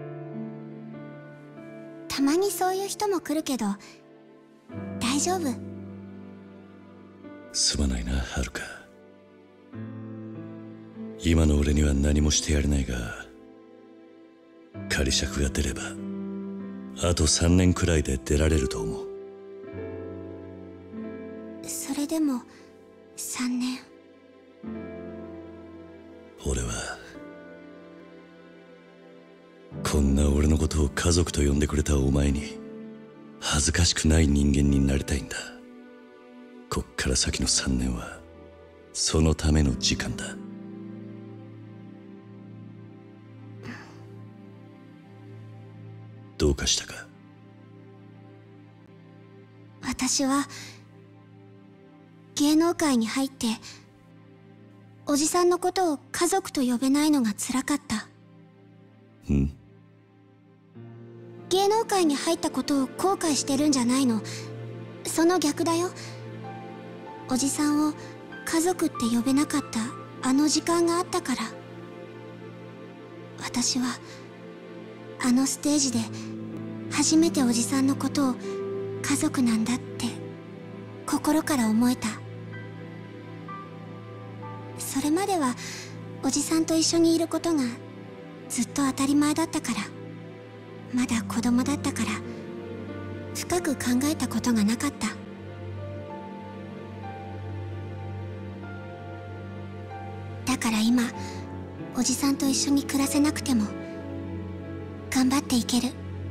たまにそういう人も来るけど大丈夫。 すまないな、遥。今の俺には何もしてやれないが、仮釈が出ればあと3年くらいで出られると思う。 それでも3年。 俺はこんな俺のことを家族と呼んでくれたお前に恥ずかしくない人間になりたいんだ。こっから先の3年はそのための時間だ。どうかしたか。 私は芸能界に入っておじさんのことを家族と呼べないのが辛かった。芸能界に入ったことを後悔してるんじゃないの。その逆だよ。おじさんを家族って呼べなかったあの時間があったから。 私はあのステージで初めておじさんのことを家族なんだって心から思えた。それまではおじさんと一緒にいることがずっと当たり前だったから、まだ子供だったから深く考えたことがなかった。だから今おじさんと一緒に暮らせなくても頑張っていける。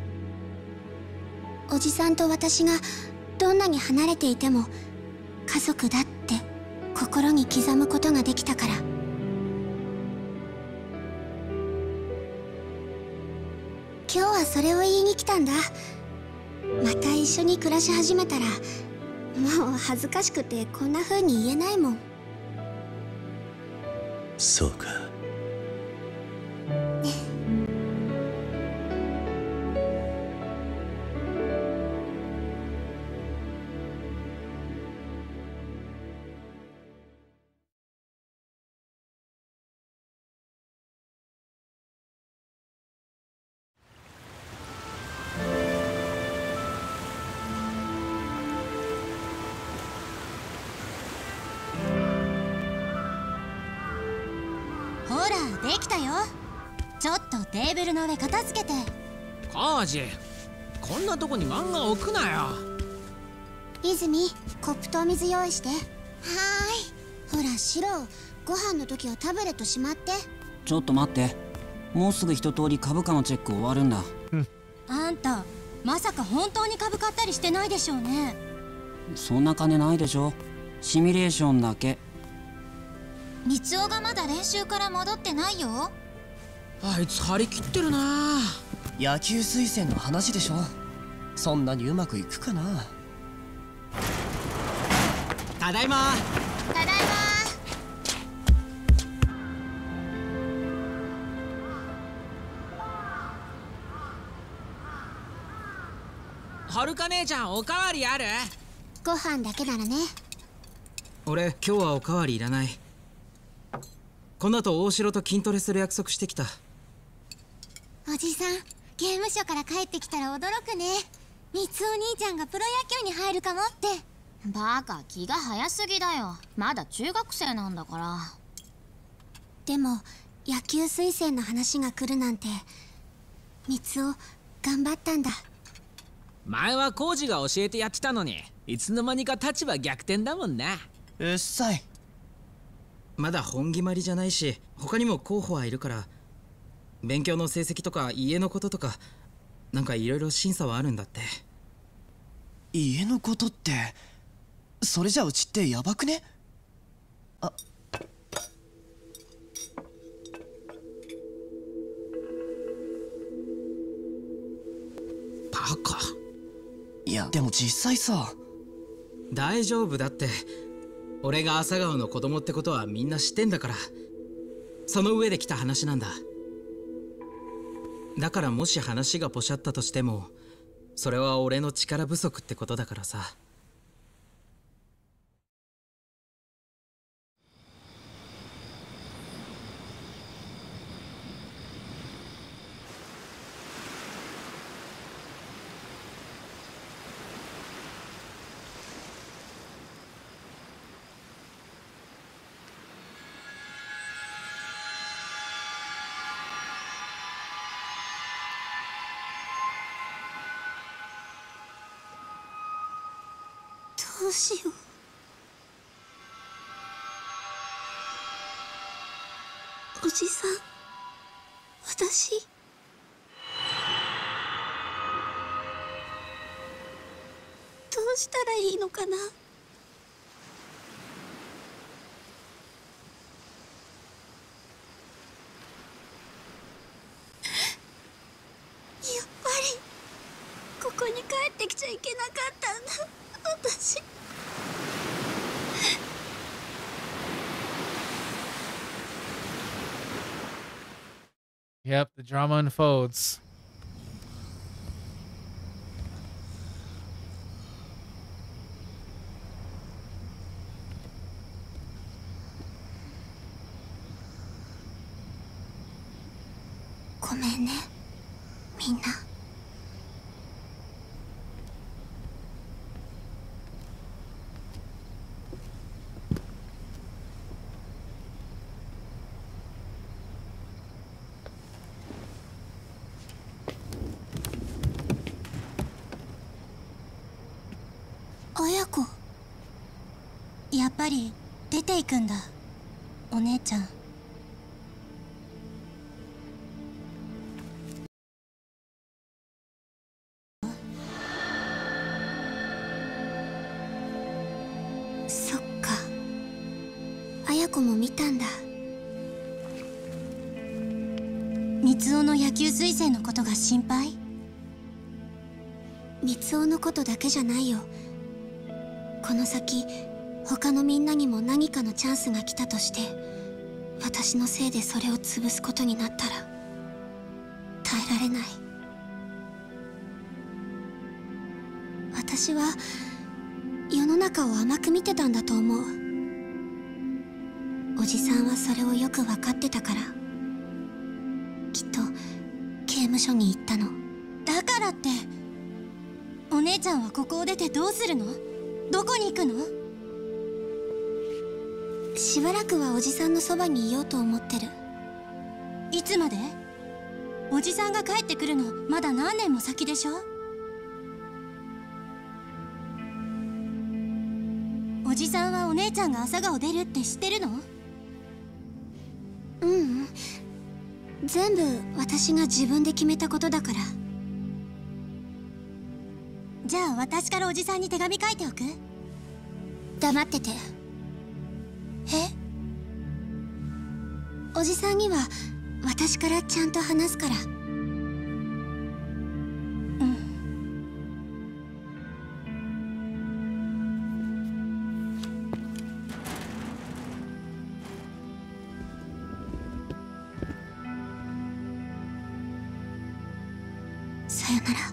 おじさんと私がどんなに離れていても家族だって心に刻むことができたから。今日はそれを言いに来たんだ。また一緒に暮らし始めたらもう恥ずかしくてこんな風に言えないもん。 そうか。 ほらできたよ。ちょっとテーブルの上片付けて。 カージ、こんなとこに漫画置くなよ。 泉、コップとお水用意して。はーい。ほらシロ、ご飯の時はタブレットしまって。 ちょっと待って、もうすぐ一通り株価のチェック終わるんだ。 あんたまさか本当に株買ったりしてないでしょうね。 そんな金ないでしょ。シミュレーションだけ。 三尾がまだ練習から戻ってないよ。 あいつ張り切ってるな。 野球推薦の話でしょ。そんなにうまくいくかな。 ただいま。 ただいま。 はるか姉ちゃん、おかわりある？ ご飯だけならね。 俺今日はおかわりいらない。この後大城と筋トレする約束してきた。 おじさん、刑務所から帰ってきたら驚くね。三尾兄ちゃんがプロ野球に入るかもって。バカ、気が早すぎだよ。まだ中学生なんだから。 でも野球推薦の話が来るなんて、三尾頑張ったんだ。 前はコウジが教えてやってたのに、いつの間にか立場逆転だもんな。 うっさい。 まだ本決まりじゃないし、他にも候補はいるから、勉強の成績とか家のこととか、なんかいろいろ審査はあるんだって。 家のことって、それじゃうちってやばくね？あ、 バカ。 いやでも実際さ。 大丈夫だって。俺が朝顔の子供ってことはみんな知ってんだから。その上で来た話なんだ。だからもし話がポシャったとしても、それは俺の力不足ってことだからさ。 どうしよう。おじさん、私どうしたらいいのかな。やっぱりここに帰ってきちゃいけなかったんだ、私。 Yep, the drama unfolds. ごめんねみんな。綾子、 やっぱり出ていくんだ、お姉ちゃん。 そっか、綾子も見たんだ。 三尾の野球推薦のことが心配？ 三尾のことだけじゃないよ。この先他のみんなにも何かのチャンスが来たとして、私のせいでそれを潰すことになったら耐えられない。私は世の中を甘く見てたんだと思う。おじさんはそれをよく分かってたから、きっと刑務所に行ったの。 だからってお姉ちゃんはここを出てどうするの？どこに行くの？ しばらくはおじさんのそばにいようと思ってる。 いつまで？おじさんが帰ってくるのまだ何年も先でしょ？おじさんはお姉ちゃんが朝顔出るって知ってるの？ ううん、全部私が自分で決めたことだから。 じゃあ私からおじさんに手紙書いておく？ 黙ってて。おじさんには私からちゃんと話すから。さよなら。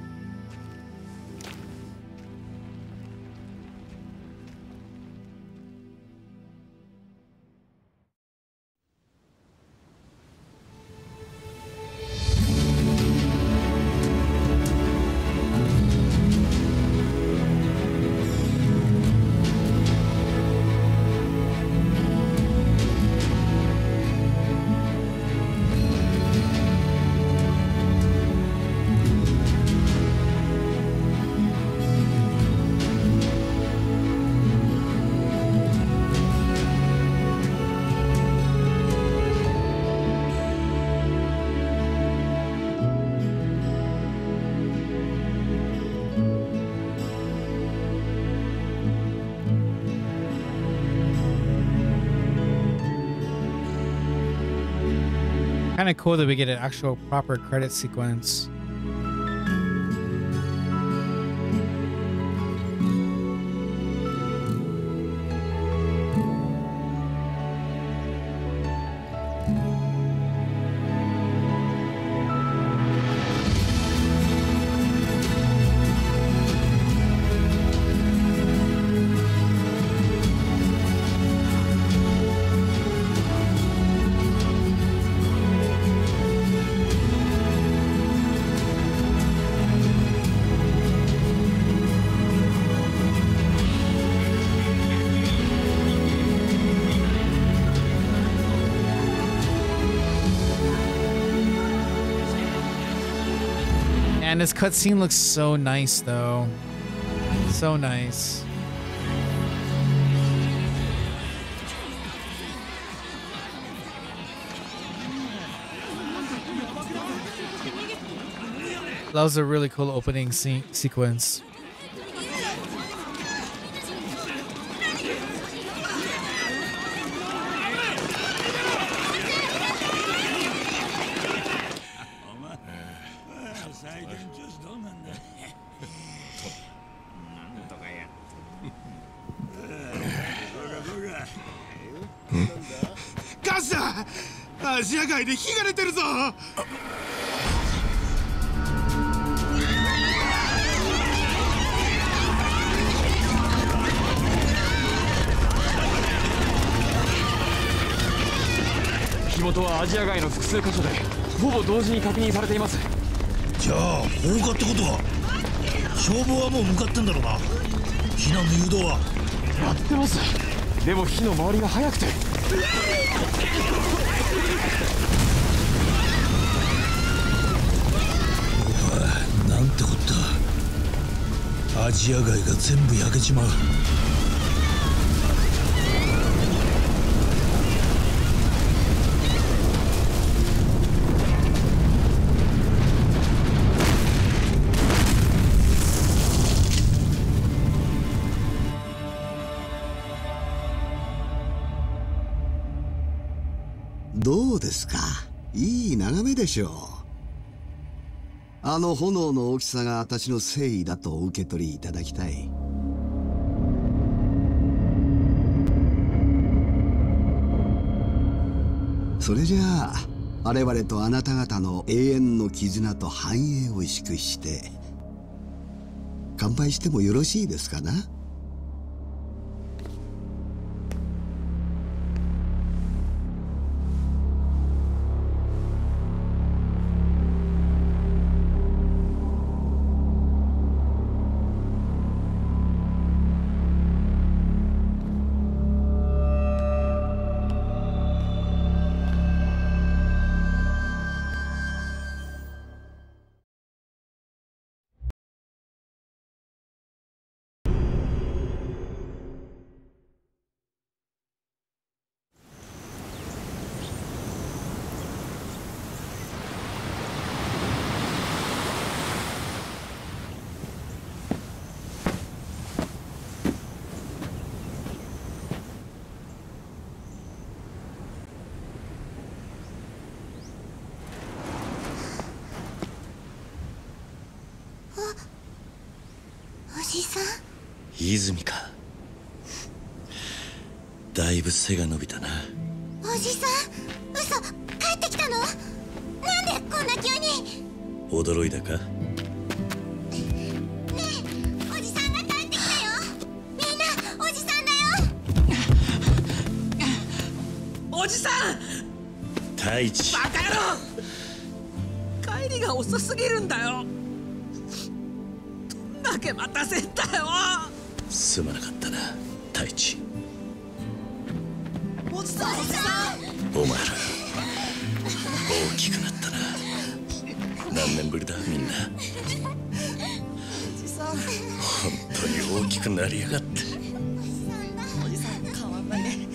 Kind of cool that we get an actual proper credit sequence. And this cutscene looks so nice, though. So nice. That was a really cool opening sequence. ガスだ！アジア街で火が出てるぞ！ 火元はアジア街の複数箇所でほぼ同時に確認されています。 じゃあ放火ってことか。消防はもう向かってんだろうな。避難の誘導はやってます。でも火の回りが早くて。 お前、なんてこった。アジア街が全部焼けちまう。 どうですか。いい眺めでしょう。あの炎の大きさが私の誠意だとお受け取りいただきたい。それじゃあ我々とあなた方の永遠の絆と繁栄を祝して乾杯してもよろしいですかな。 おじさん。 泉か。だいぶ背が伸びたな。 おじさん、嘘、帰ってきたの？なんでこんな急に？ 驚いたか。 ねえ、おじさんが帰ってきたよ。みんなおじさんだよ。 おじさん。 太一。 バカ野郎。帰りが遅すぎるんだよ。どんだけ待たせんだよ。 すまなかったな、太一。 おじさん。 お前ら大きくなったな。何年ぶりだみんな。 おじさん。 本当に大きくなりやがって。 おじさん変わんないね。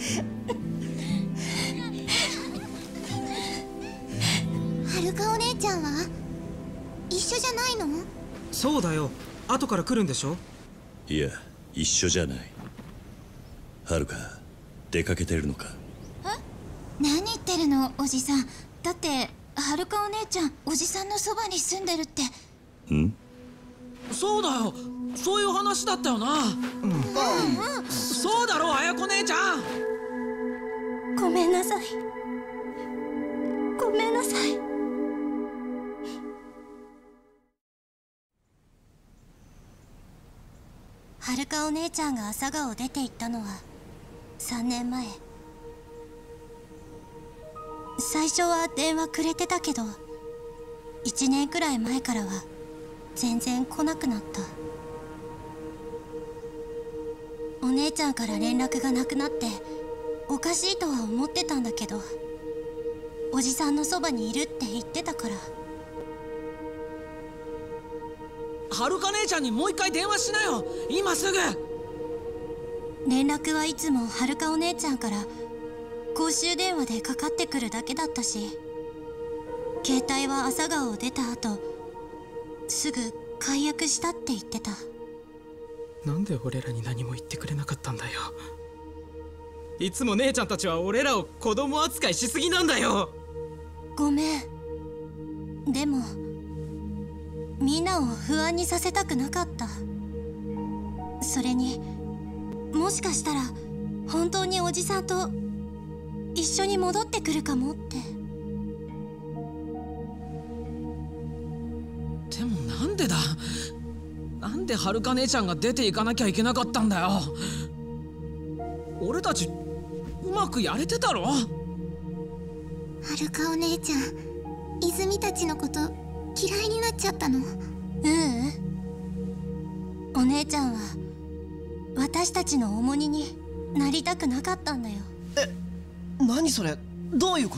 はるかお姉ちゃんは一緒じゃないの？ そうだよ。後から来るんでしょ。 いや、一緒じゃない。はるか出かけてるのか。 何言ってるの、おじさん。だってはるかお姉ちゃんおじさんのそばに住んでるって。 ん？ そうだよ。そういう話だったよな。そうだろ、綾子姉ちゃん。 ごめんなさい。ごめんなさい。はるかお姉ちゃんが朝顔を出て行ったのは3年前。最初は電話くれてたけど1年くらい前からは全然来なくなった。お姉ちゃんから連絡がなくなっておかしいとは思ってたんだけど、おじさんのそばにいるって言ってたから。 はるか姉ちゃんにもう一回電話しなよ、今すぐ。 連絡はいつもはるかお姉ちゃんから公衆電話でかかってくるだけだったし、携帯は朝顔を出た後すぐ解約したって言ってた。 なんで俺らに何も言ってくれなかったんだよ。いつも姉ちゃんたちは俺らを子供扱いしすぎなんだよ。 ごめん。でもみんなを不安にさせたくなかった。それにもしかしたら本当におじさんと一緒に戻ってくるかもって。 でもなんでだ。なんではるか姉ちゃんが出ていかなきゃいけなかったんだよ。俺たちうまくやれてたろ。 はるかお姉ちゃんいず君たちのこと嫌いになっちゃったの？お姉ちゃんは私たちの重荷になりたくなかったんだよ。 何それ、どういうこと？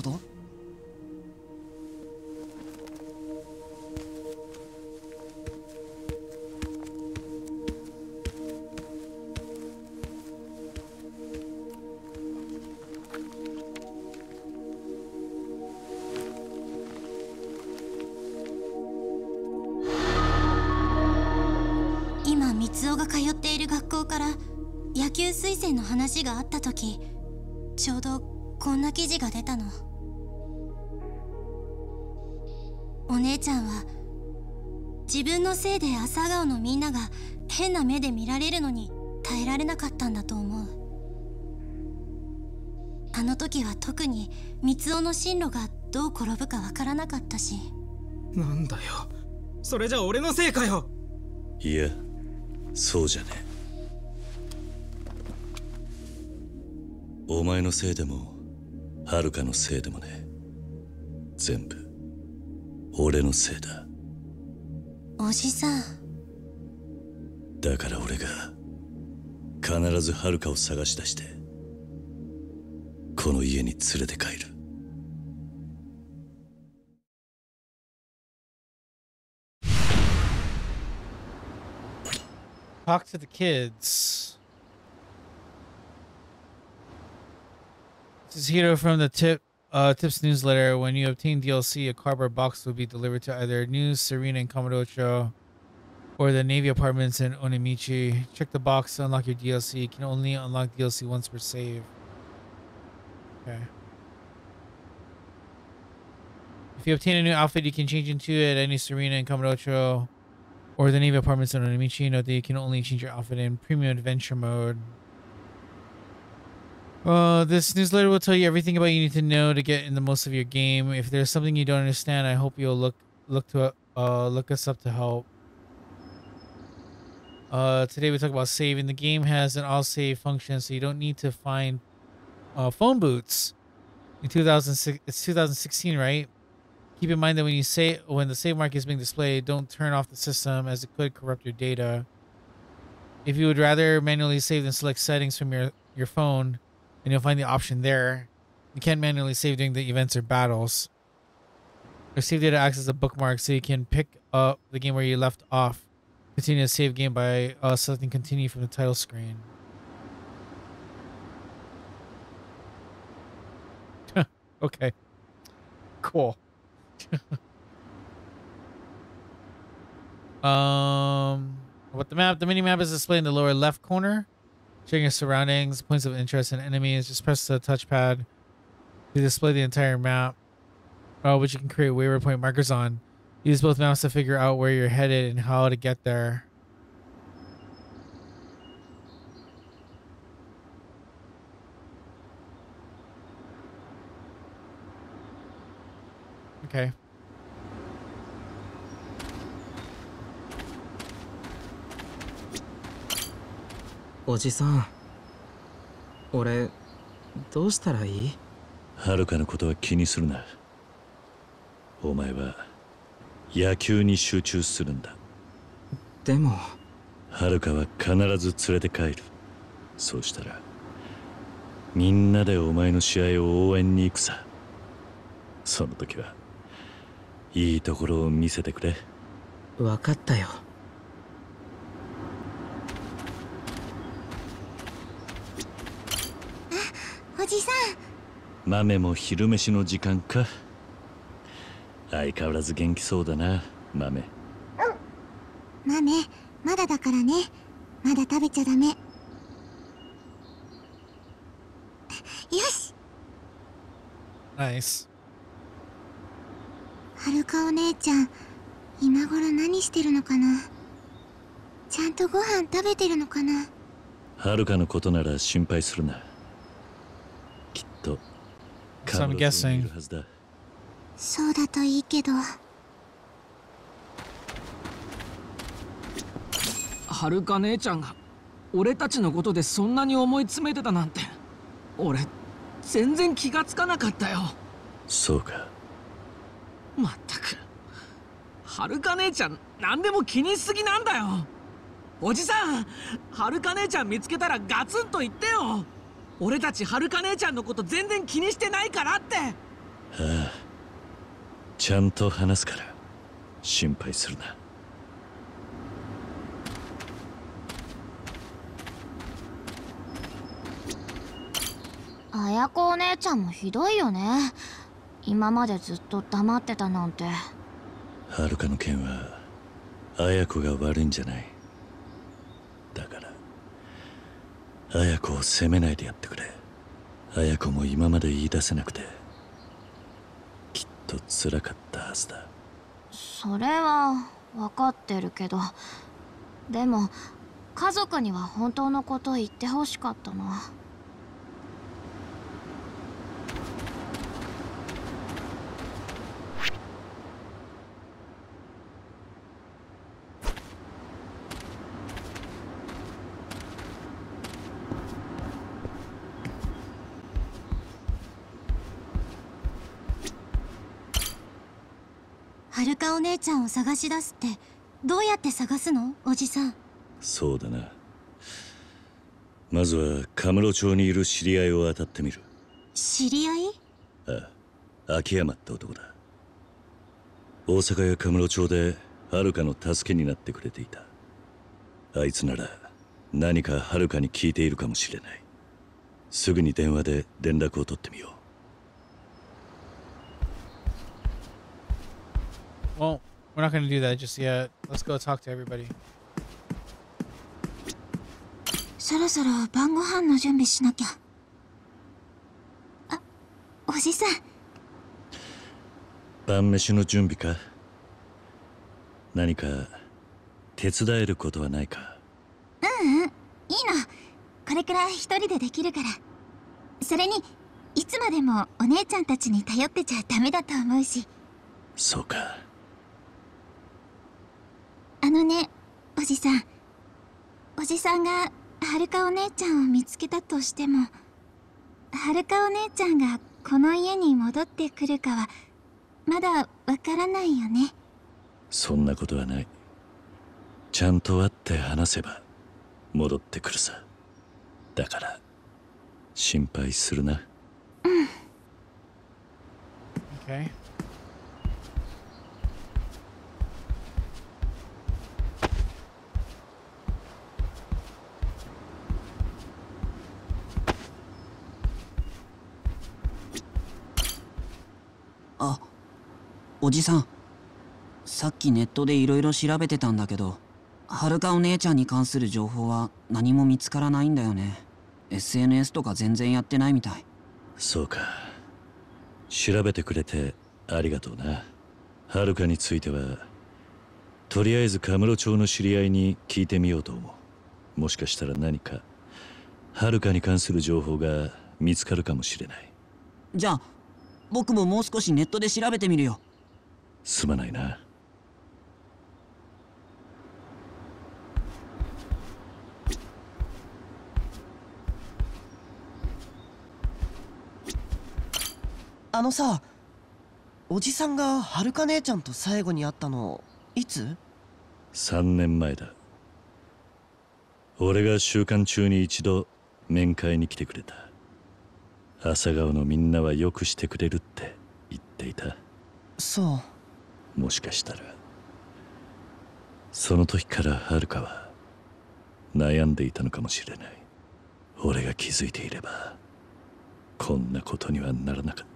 今三尾が通っている学校から野球推薦の話があった時、ちょうどこんな記事が出たの。お姉ちゃんは自分のせいで朝顔のみんなが変な目で見られるのに耐えられなかったんだと思う。あの時は特に三尾の進路がどう転ぶかわからなかったし。 なんだよ、それじゃ俺のせいかよ。 いや、そうじゃねえ。お前のせいでも遥のせいでもね、全部俺のせいだ。 おじさん。 だから俺が必ず遥を探し出してこの家に連れて帰る。 Talk to the kids. This is Hiro from the Tips newsletter. When you obtain DLC, a cardboard box will be delivered to either New Serena in Kamurocho or the Navy Apartments in Onimichi. Check the box to unlock your DLC. You can only unlock DLC once per save. Okay. If you obtain a new outfit, you can change into it at any Serena in Kamurocho or the Navy Apartments in Onimichi. Note that you can only change your outfit in Premium Adventure mode. This newsletter will tell you everything about you need to know to get in the most of your game. If there's something you don't understand, I hope you'll look us up to help. Today we talk about saving. The game has an all save function, so you don't need to find phone booths. In 2006, it's 2016, right? Keep in mind that when the save mark is being displayed, don't turn off the system as it could corrupt your data. If you would rather manually save, then select settings from your phone, and you'll find the option there. You can't manually save during the events or battles. Your save data acts as a bookmark, so you can pick up the game where you left off. Continue to save game by selecting continue from the title screen. Okay. Cool. What the mini map is displayed in the lower left corner. Checking your surroundings, points of interest, and enemies. Just press the touchpad to display the entire map, which you can create waypoint point markers on. Use both maps to figure out where you're headed and how to get there. Okay. Oji-san, 俺どうしたらいい？ 遥のことは気にするな。お前は野球に集中するんだ。 でも遥は必ず連れて帰る。そうしたらみんなでお前の試合を応援に行くさ。その時はいいところを見せてくれ。 分かったよ。 おじさん。 豆も昼飯の時間か。相変わらず元気そうだな、豆。 豆、まだだからね。まだ食べちゃダメ。よし。 ナイス。 はるかお姉ちゃん、今頃何してるのかな。ちゃんとご飯食べてるのかな。 遥のことなら心配するな。きっと彼女がいるはずだ。 そうだといいけど。 はるか姉ちゃんが俺たちのことでそんなに思い詰めてたなんて俺全然気がつかなかったよ。 そうか。 まったく、はるか姉ちゃん何でも気にしすぎなんだよ。おじさん、はるか姉ちゃん見つけたらガツンと言ってよ。俺たちはるか姉ちゃんのこと全然気にしてないからって。 ああ、ちゃんと話すから心配するな。 綾子お姉ちゃんもひどいよね。今までずっと黙ってたなんて。 はるかの件は綾子が悪いんじゃない。だから綾子を責めないでやってくれ。綾子も今まで言い出せなくてきっと辛かったはずだ。 それは分かってるけど、でも家族には本当のことを言ってほしかったな。 はるかお姉ちゃんを探し出すってどうやって探すの、おじさん。 そうだな。まずはカムロ町にいる知り合いを当たってみる。 知り合い？ ああ、秋山って男だ。大阪やカムロ町ではるかの助けになってくれていた。あいつなら何かはるかに聞いているかもしれない。すぐに電話で連絡を取ってみよう。 Well, we're not gonna do that just yet. Let's go talk to everybody. そろそろ晩ご飯の準備しなきゃ。あ、おじさん。 晩飯の準備か。何か手伝えることはないか。 いいの。これくらい一人でできるから。それにいつまでもお姉ちゃんたちに頼ってちゃダメだと思うし。 そうか。 あのね、おじさん。おじさんがはるかお姉ちゃんを見つけたとしても、はるかお姉ちゃんがこの家に戻ってくるかはまだわからないよね。 そんなことはない。ちゃんと会って話せば戻ってくるさ。だから心配するな。 うん。 Okay. あ、おじさん、さっきネットでいろいろ調べてたんだけど、はるかお姉ちゃんに関する情報は何も見つからないんだよね。 SNS とか全然やってないみたい。 そうか。調べてくれてありがとうな。はるかについてはとりあえずカムロ町の知り合いに聞いてみようと思う。もしかしたら何かはるかに関する情報が見つかるかもしれない。 じゃあ僕ももう少しネットで調べてみるよ。 すまないな。 あのさ、おじさんがはるか姉ちゃんと最後に会ったのいつ ？3年前だ。俺が週間中に一度面会に来てくれた。朝顔のみんなはよくしてくれるって言っていた。 そう。 もしかしたらその時からはるかは悩んでいたのかもしれない。俺が気づいていればこんなことにはならなかった。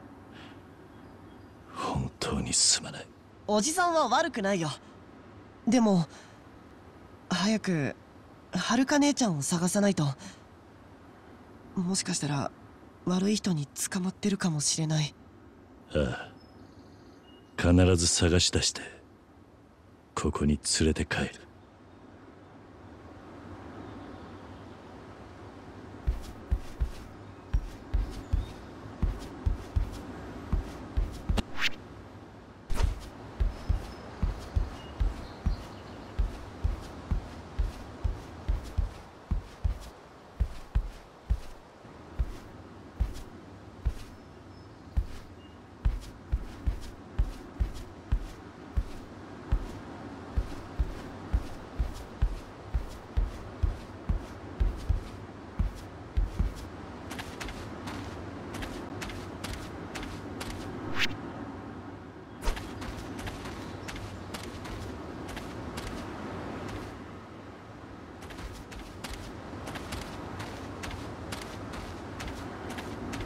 本当にすまない。 おじさんは悪くないよ。でも早くはるか姉ちゃんを探さないと。もしかしたら悪い人に捕まってるかもしれない。 ああ、必ず探し出してここに連れて帰る。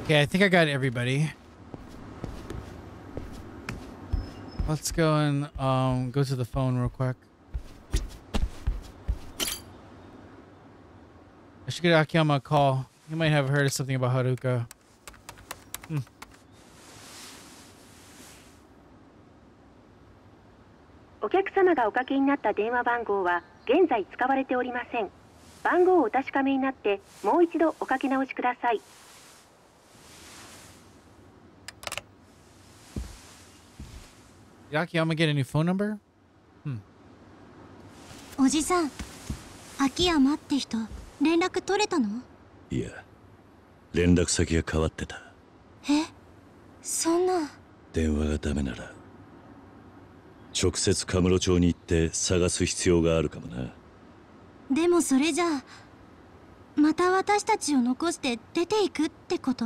Okay, I think I got everybody. Let's go and go to the phone real quick. I should get Akiyama a call. He might have heard something about Haruka. Hmm. お客様がおかけになった電話番号は現在使われておりません。番号をお確かめになってもう一度おかけ直しください。 Did Akiyama get a new phone number? おじさん、秋山って人連絡取れたの？ いや、連絡先が変わってた。 え、そんな。 電話がダメなら直接カムロ町に行って探す必要があるかもな。 でもそれじゃあまた私たちを残して出ていくってこと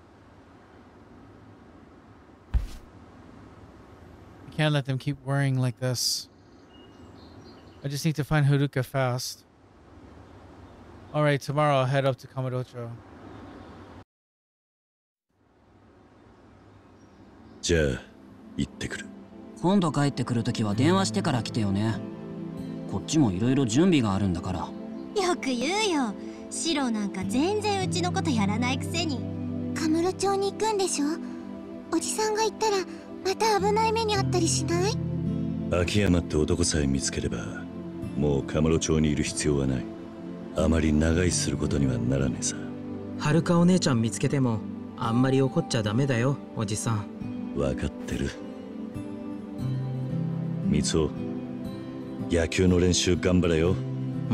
？I can't let them keep worrying like this. I just need to find Haruka fast. Alright, tomorrow I'll head up to Kamurocho. じゃあ行ってくる。 今度帰ってくるときは電話してから来てよね。こっちもいろいろ準備があるんだから。 よく言うよ。シロなんか全然うちのことやらないくせに。 カムロ町に行くんでしょ？おじさんが行ったらまた危ない目にあったりしない？ 秋山って男さえ見つければもうカムロ町にいる必要はない。あまり長居することにはならねえさ。 はるかお姉ちゃん見つけてもあんまり怒っちゃダメだよ、おじさん。 分かってる。三尾、野球の練習頑張れよ。 うん。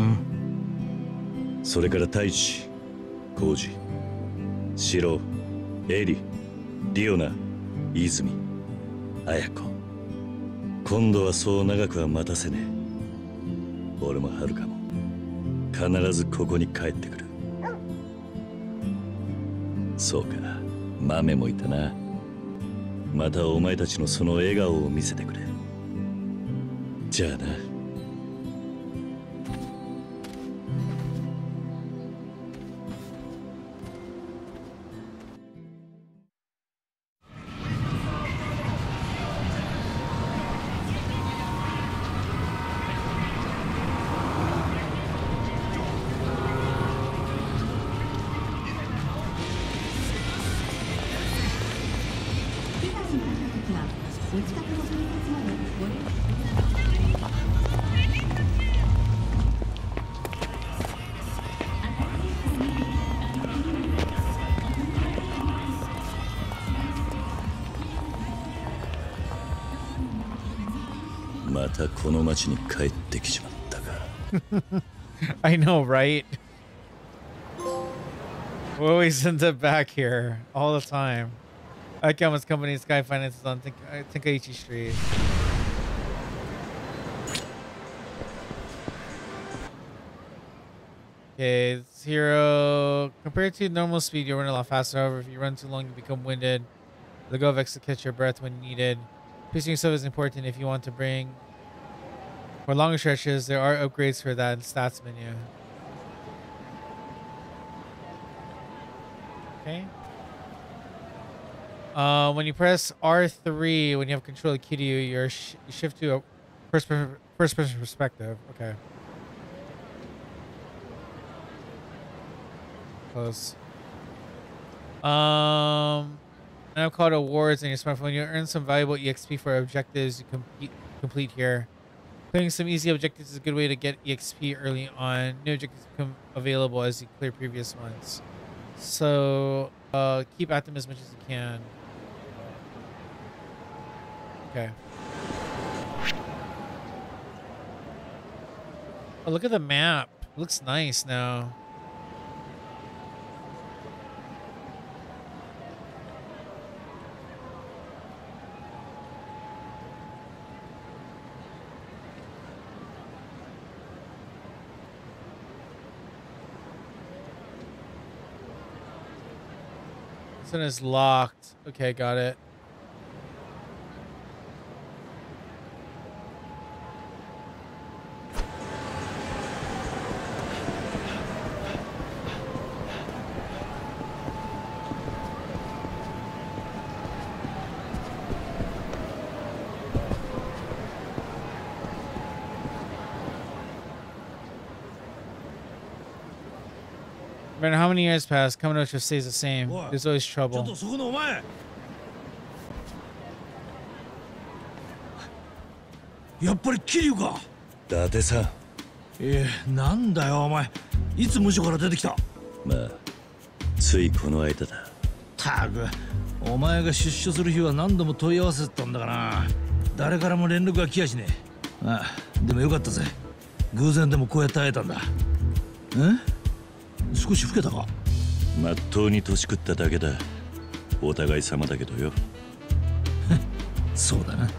それから太一、浩二、シロ、エリ、リオナ、泉、綾子。今度はそう長くは待たせねえ。俺もはるかも必ずここに帰ってくる。そうか、豆もいたな。またお前たちのその笑顔を見せてくれ。じゃあな。またこの町に帰ってきちまったか。 I know, right? We always end up back here all the time. Akiyama's company, Sky Finance, is on Tenkaichi Street. Okay, Zero. Compared to normal speed, you run a lot faster. However, if you run too long, you become winded. The Govex to catch your breath when needed. Pacing yourself is important if you want to bring for longer stretches. There are upgrades for that in stats menu. Okay. When you press R3, when you have control of Kiryu, you shift to a first person perspective. Okay. Close. Now called awards on your smartphone. You earn some valuable EXP for objectives you complete here. Putting some easy objectives is a good way to get EXP early on. New objectives become available as you clear previous ones. So keep at them as much as you can. Okay. Oh, look at the map. It looks nice now. This one is locked. Okay, got it. matter how many years pass, Kamurocho stays the same. There's always trouble. そこのお前やっぱり桐生か伊達さんなんだよお前いつ無所から出てきたまあついこの間だたくお前が出所する日は何度も問い合わせたんだがな誰からも連絡が来やしねえああでもよかったぜ偶然でもこうやって会えたんだ少し老けたかまっとうに年食っただけだお互い様だけどよそうだな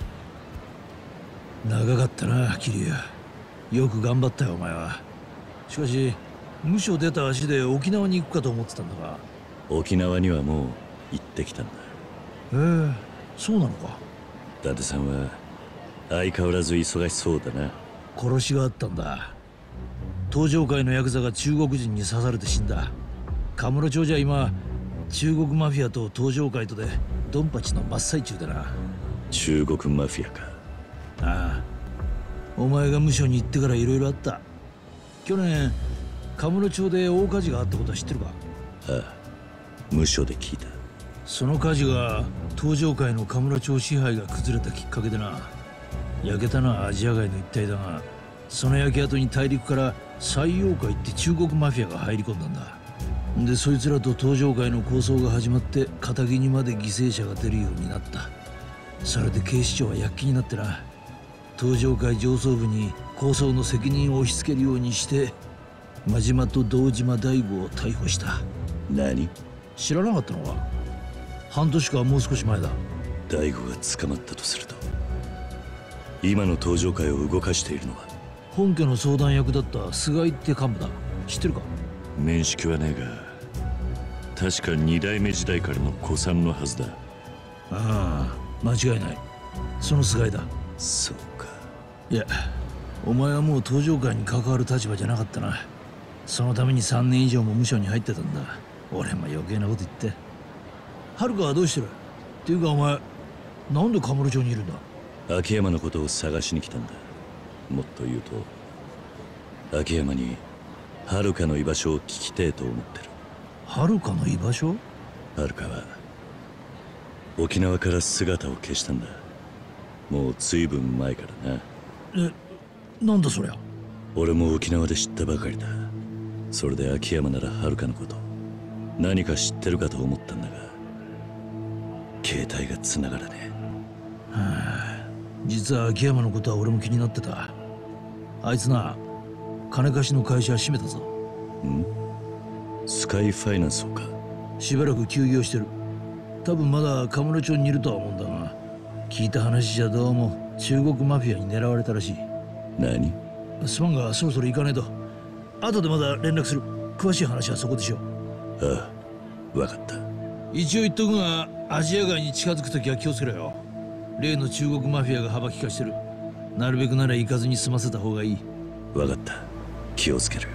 長かったな桐生よく頑張ったよお前はしかし無所出た足で沖縄に行くかと思ってたんだが沖縄にはもう行ってきたんだそうなのか伊達さんは相変わらず忙しそうだな殺しがあったんだ東上界のヤクザが中国人に刺されて死んだカムロ町じゃ今中国マフィアと東上界とでドンパチの真っ最中だな中国マフィアかああお前が無所に行ってからいろいろあった去年カムロ町で大火事があったことは知ってるかああ無所で聞いたその火事が東上界のカムロ町支配が崩れたきっかけでな焼けたのはアジア街の一帯だがその焼け跡に大陸から西洋界って中国マフィアが入り込んだんだでそいつらと東上界の抗争が始まって片木にまで犠牲者が出るようになったそれで警視庁は躍起になってな東上界上層部に抗争の責任を押し付けるようにして真島と堂島大吾を逮捕した何知らなかったのか半年かもう少し前だ大吾が捕まったとすると今の東上界を動かしているのは本家の相談役だった菅井って幹部だ知ってるか面識はねえが確か2代目時代からの古参のはずだああ間違いないその菅井だそうかいやお前はもう東上界に関わる立場じゃなかったなそのために3年以上も無所に入ってたんだ俺も余計なこと言って遥はどうしてるっていうかお前なんでカムロ町にいるんだ秋山のことを探しに来たんだもっと言うと秋山に遥の居場所を聞きてえと思ってる遥の居場所遥は沖縄から姿を消したんだもう随分前からななんだそりゃ俺も沖縄で知ったばかりだそれで秋山なら遥のこと何か知ってるかと思ったんだが携帯が繋がらねえ、はあ、実は秋山のことは俺も気になってたあいつな金貸しの会社閉めたぞんスカイファイナンスをかしばらく休業してる多分まだカムロ町にいるとは思うんだが聞いた話じゃどうも中国マフィアに狙われたらしい何すまんがそろそろ行かねえと後でまだ連絡する詳しい話はそこでしようああ分かった一応言っとくがアジア街に近づくときは気をつけろよ例の中国マフィアが幅利かしてるなるべくなら行かずに済ませた方がいい分かった気をつけるよ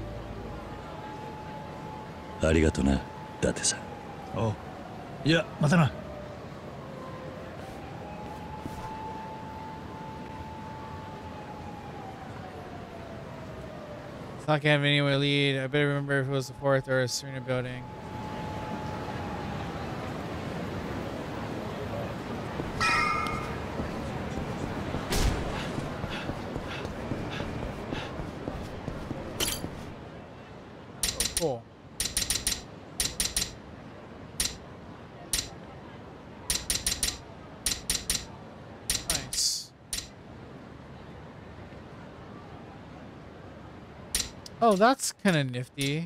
ありがとな伊達さんおういやまたな It's not gonna have anywhere to lead. I better remember if it was the fourth or a Serena building. Oh, cool. Nice. Oh, that's kind of nifty.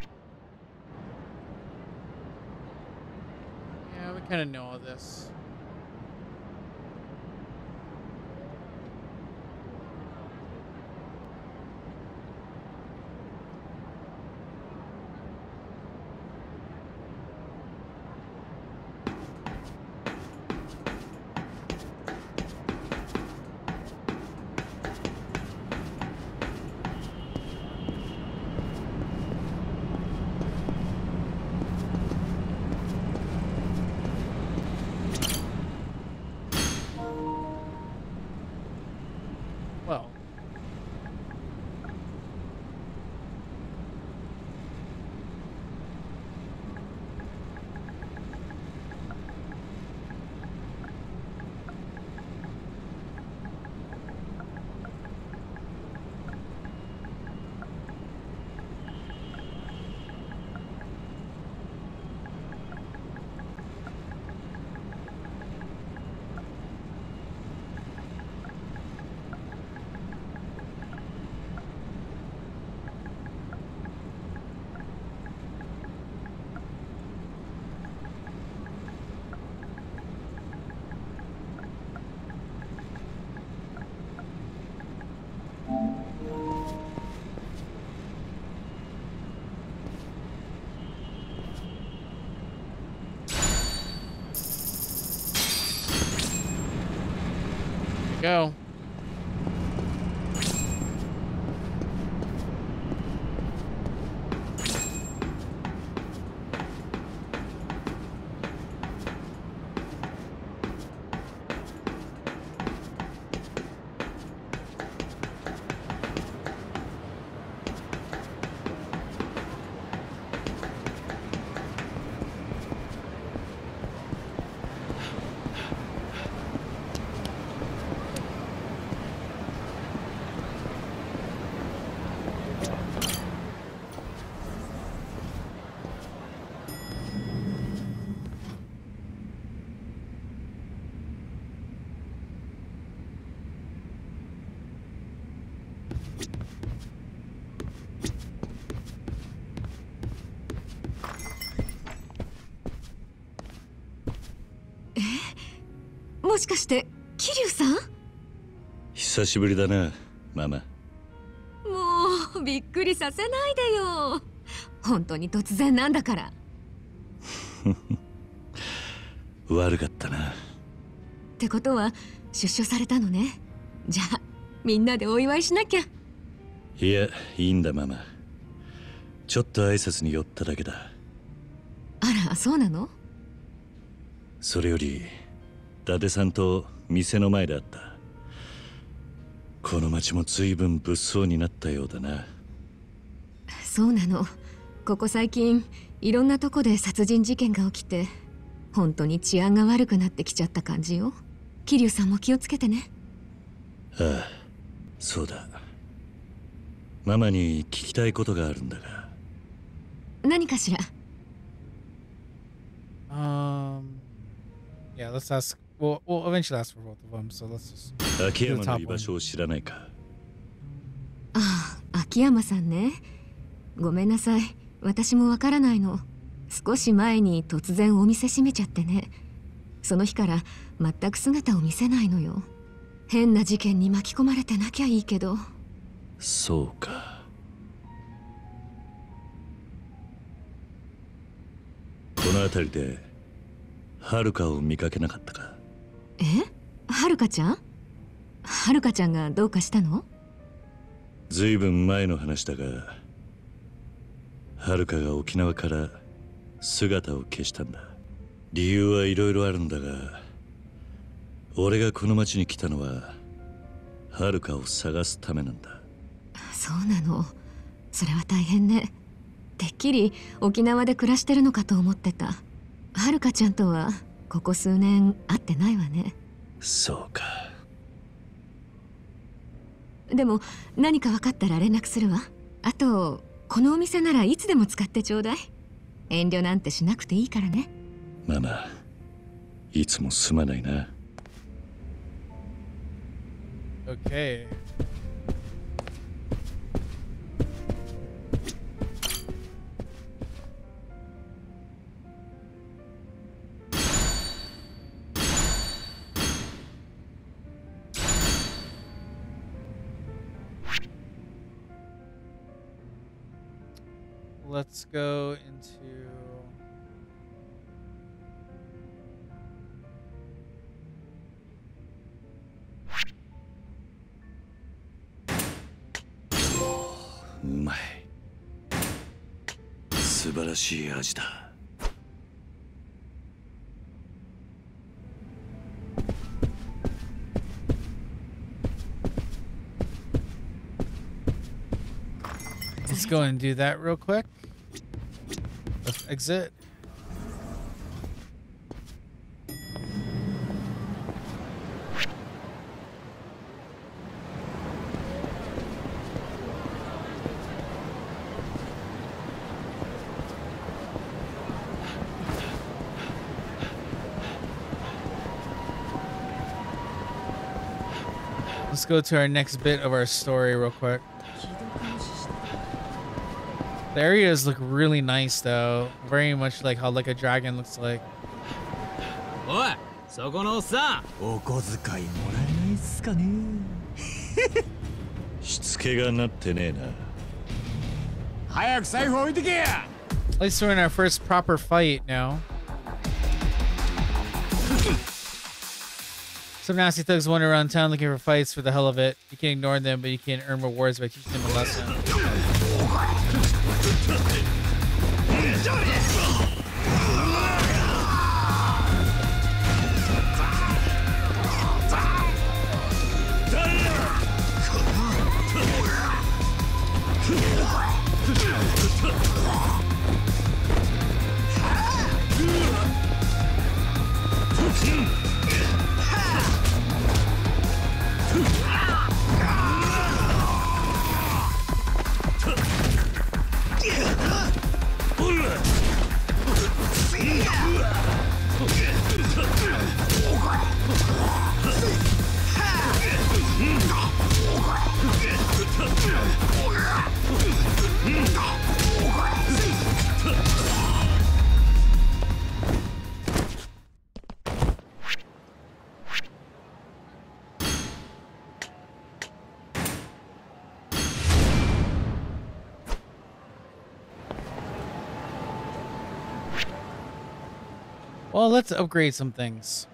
Kind of know all this. go. え、もしかして桐生さん？ 久しぶりだな、ママ。 もうびっくりさせないでよ。本当に突然なんだから。 悪かったな。 ってことは出所されたのね。じゃあみんなでお祝いしなきゃ。 いや、いいんだママ。ちょっと挨拶に寄っただけだ。 あら、そうなの？ それより伊達さんと店の前で会った。この町も随分物騒になったようだな。 そうなの。ここ最近いろんなとこで殺人事件が起きて、本当に治安が悪くなってきちゃった感じよ。桐生さんも気をつけてね。 ああ、そうだ。ママに聞きたいことがあるんだが。 何かしら？ Yeah, let's ask. We'll eventually ask for both of them. So let's just. 秋山の居場所を知らないか？ ああ、秋山さんね。ごめんなさい。私もわからないの。少し前に突然お店閉めちゃってね。その日から全く姿を見せないのよ。変な事件に巻き込まれてなきゃいいけど。 そうか。この辺りではるかを見かけなかったか？ え？はるかちゃん？はるかちゃんがどうかしたの？ ずいぶん前の話だが、はるかが沖縄から姿を消したんだ。理由はいろいろあるんだが、俺がこの町に来たのははるかを探すためなんだ。 そうなの。それは大変ね。てっきり沖縄で暮らしてるのかと思ってた。はるかちゃんとはここ数年会ってないわね。 そうか。 でも何か分かったら連絡するわ。あとこのお店ならいつでも使ってちょうだい。遠慮なんてしなくていいからね。 ママ、いつもすまないな。 Okay. Let's go into うまい。素晴らしい味だ。 Let's go and do that real quick. Let's exit. Let's go to our next bit of our story real quick. The areas look really nice though. Very much like how like a dragon looks like. おい、そこのおっさん、お小遣いもらえないっすかね。 しつけがなってねえな。 早く財布置いてけや。 At least we're in our first proper fight now. Some nasty thugs wander around town looking for fights for the hell of it. You can ignore them, but you can earn rewards by teaching them a lesson. Well, let's upgrade some things.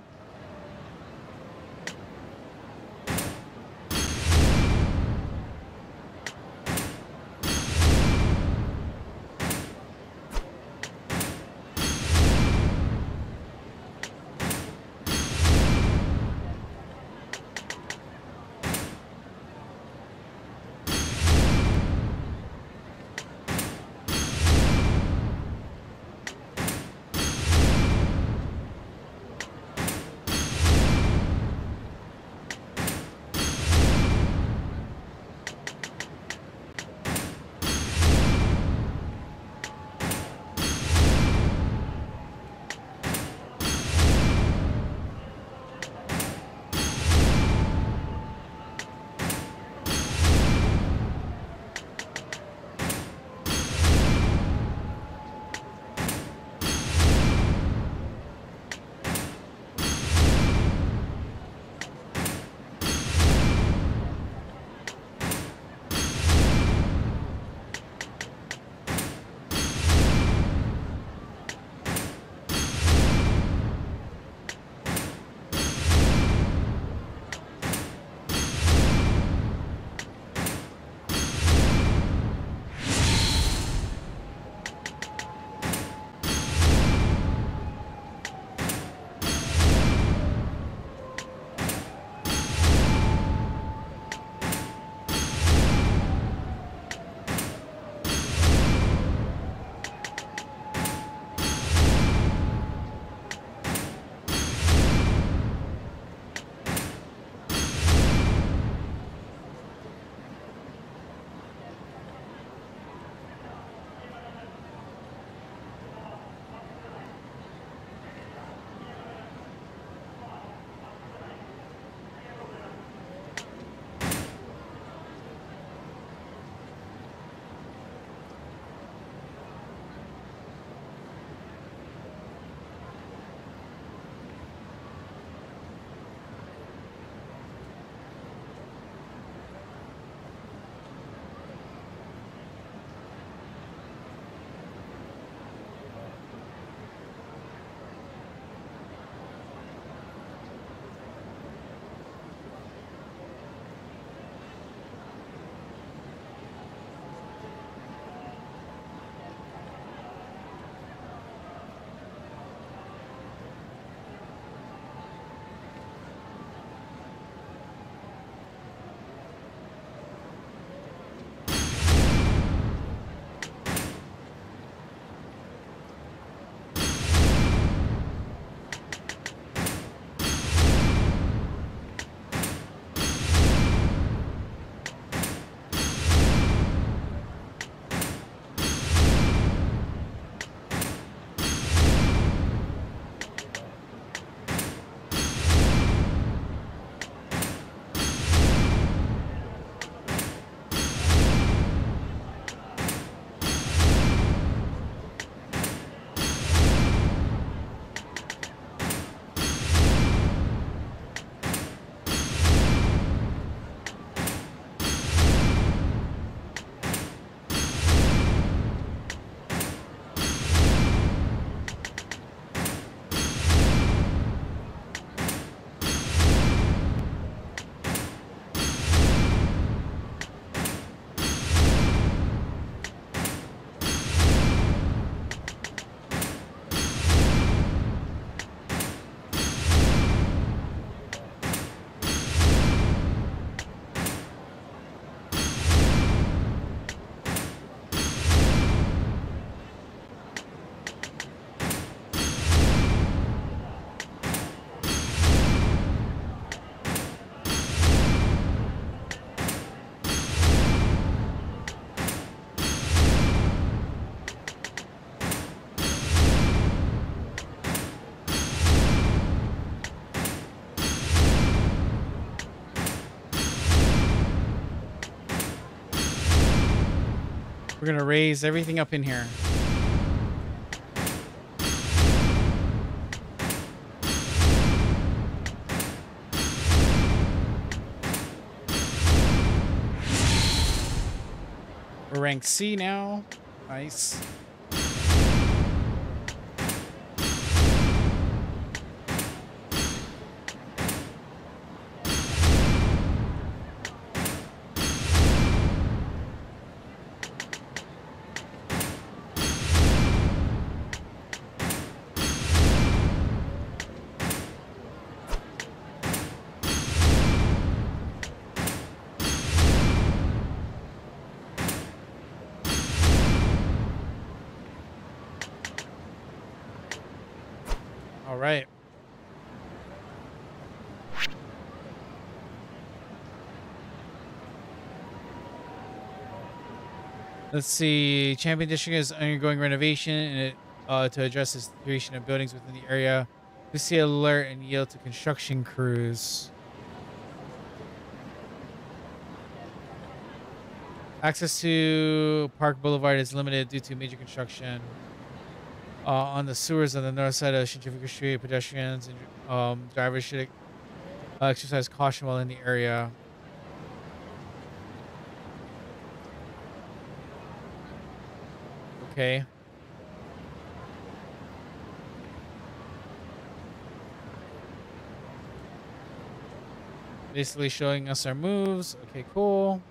gonna raise everything up in here. We're rank C now. Nice. All right. Let's see. Champion District is undergoing renovation and to address the situation of buildings within the area. We see alert and yield to construction crews. Access to Park Boulevard is limited due to major construction. On the sewers on the north side of Shinjuku Street, pedestrians and drivers should exercise caution while in the area. Okay. Basically showing us our moves. Okay, cool.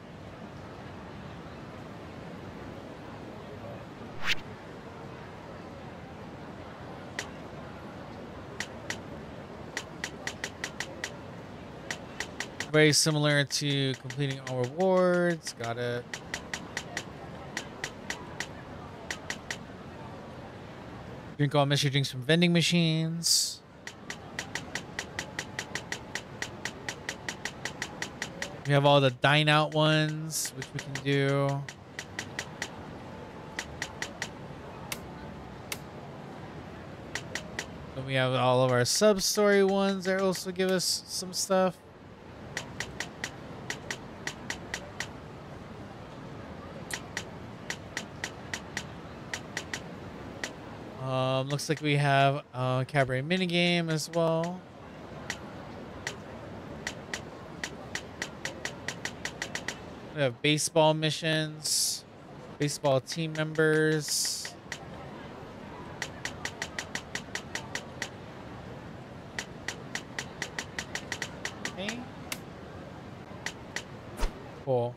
Very similar to completing all rewards. Got it. Drink all mystery drinks from vending machines. We have all the dine out ones, which we can do. Then we have all of our sub-story ones that also give us some stuff. Looks like we have a cabaret minigame as well. We have baseball missions, baseball team members. Okay. Cool.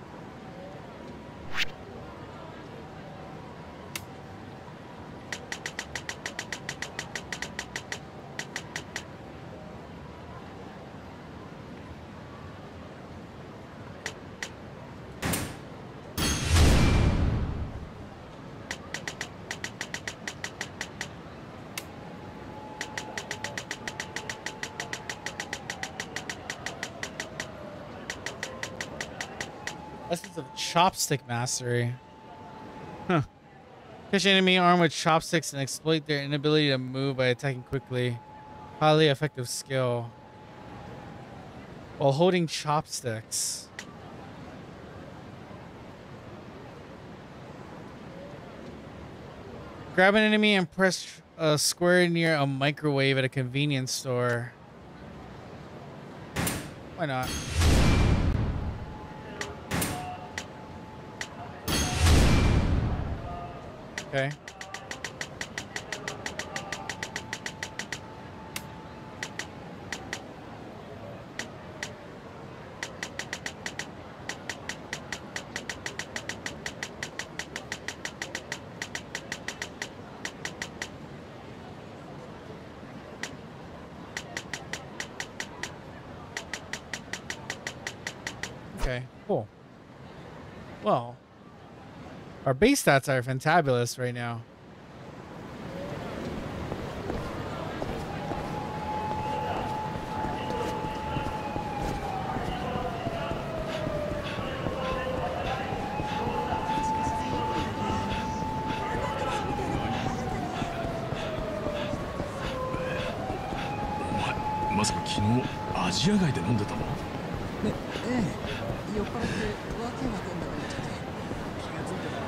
Essence of chopstick mastery. Huh. Catch enemy armed with chopsticks and exploit their inability to move by attacking quickly. Highly effective skill. While holding chopsticks. Grab an enemy and press a square near a microwave at a convenience store. Why not? Okay. Okay, cool. Well, our base stats are fantabulous right now. まさか昨日アジア街で飲んでたの？ ええ、酔っ払ってわけわかんなくなっちゃって気がついたら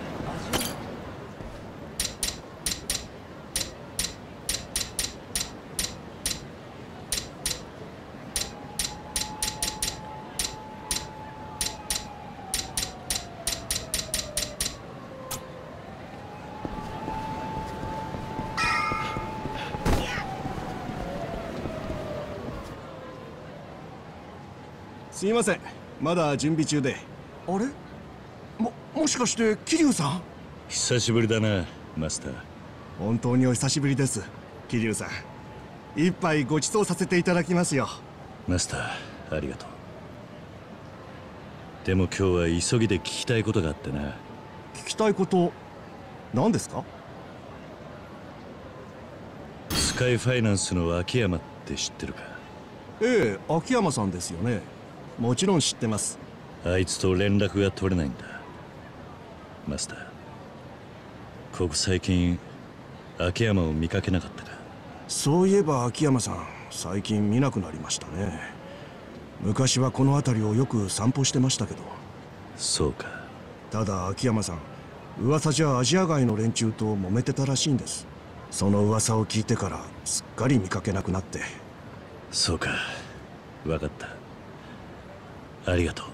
すいません、まだ準備中で。あれ、もしかして桐生さん？ 久しぶりだな、マスター。 本当にお久しぶりです、桐生さん。一杯ご馳走させていただきますよ。 マスター、ありがとう。でも今日は急ぎで聞きたいことがあってな。 聞きたいこと、何ですか？ スカイファイナンスの秋山って知ってるか？ ええ、秋山さんですよね。もちろん知ってます。 あいつと連絡が取れないんだ、マスター。ここ最近秋山を見かけなかったか？ そういえば秋山さん、最近見なくなりましたね。昔はこの辺りをよく散歩してましたけど。 そうか。 ただ秋山さん、噂じゃアジア街の連中と揉めてたらしいんです。その噂を聞いてからすっかり見かけなくなって。 そうか、分かった。ありがと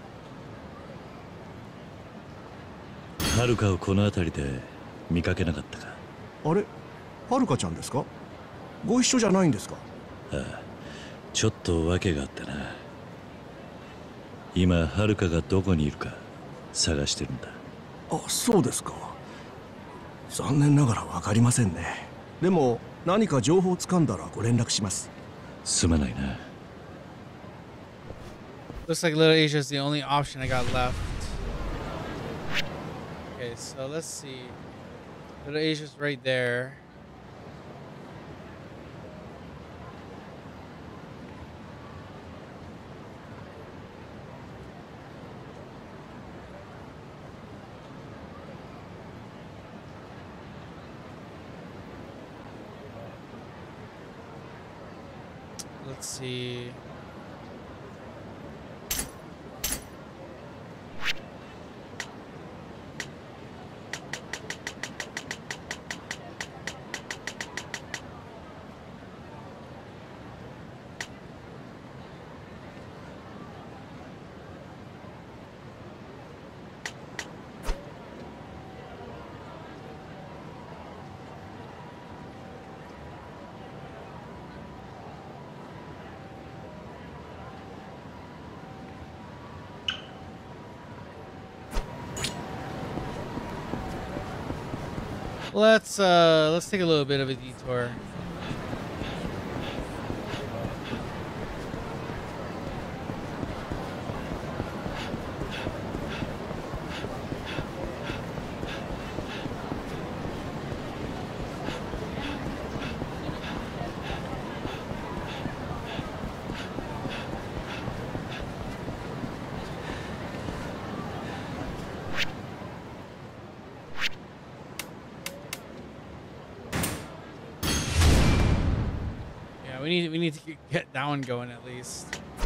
う。はるかをこの辺りで見かけなかったか？ あれ、はるかちゃんですか？ご一緒じゃないんですか？ ああ、ちょっと訳があってな。今はるかがどこにいるか探してるんだ。 あ、そうですか。残念ながら分かりませんね。でも何か情報をつかんだらご連絡します。 すまないな。 Looks like Little Asia is the only option I got left. Okay, so let's see. Little Asia's right there. Let's see. Let's take a little bit of a detour. We need to get that one going at least.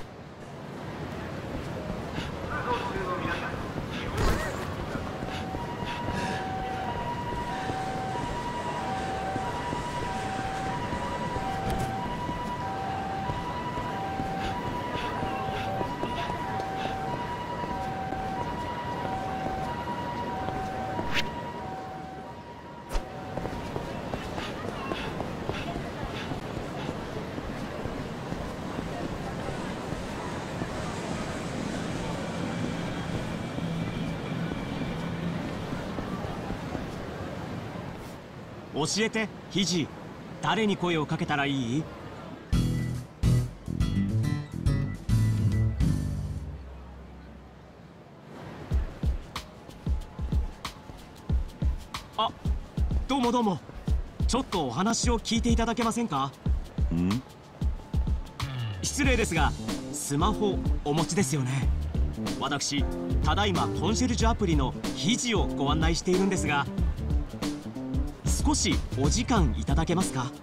教えて、ヒジ。誰に声をかけたらいい？あ、どうもどうも。ちょっとお話を聞いていただけませんか？ ん？ 失礼ですが、スマホお持ちですよね。私、ただいまコンシェルジュアプリのヒジをご案内しているんですが、少しお時間いただけますか？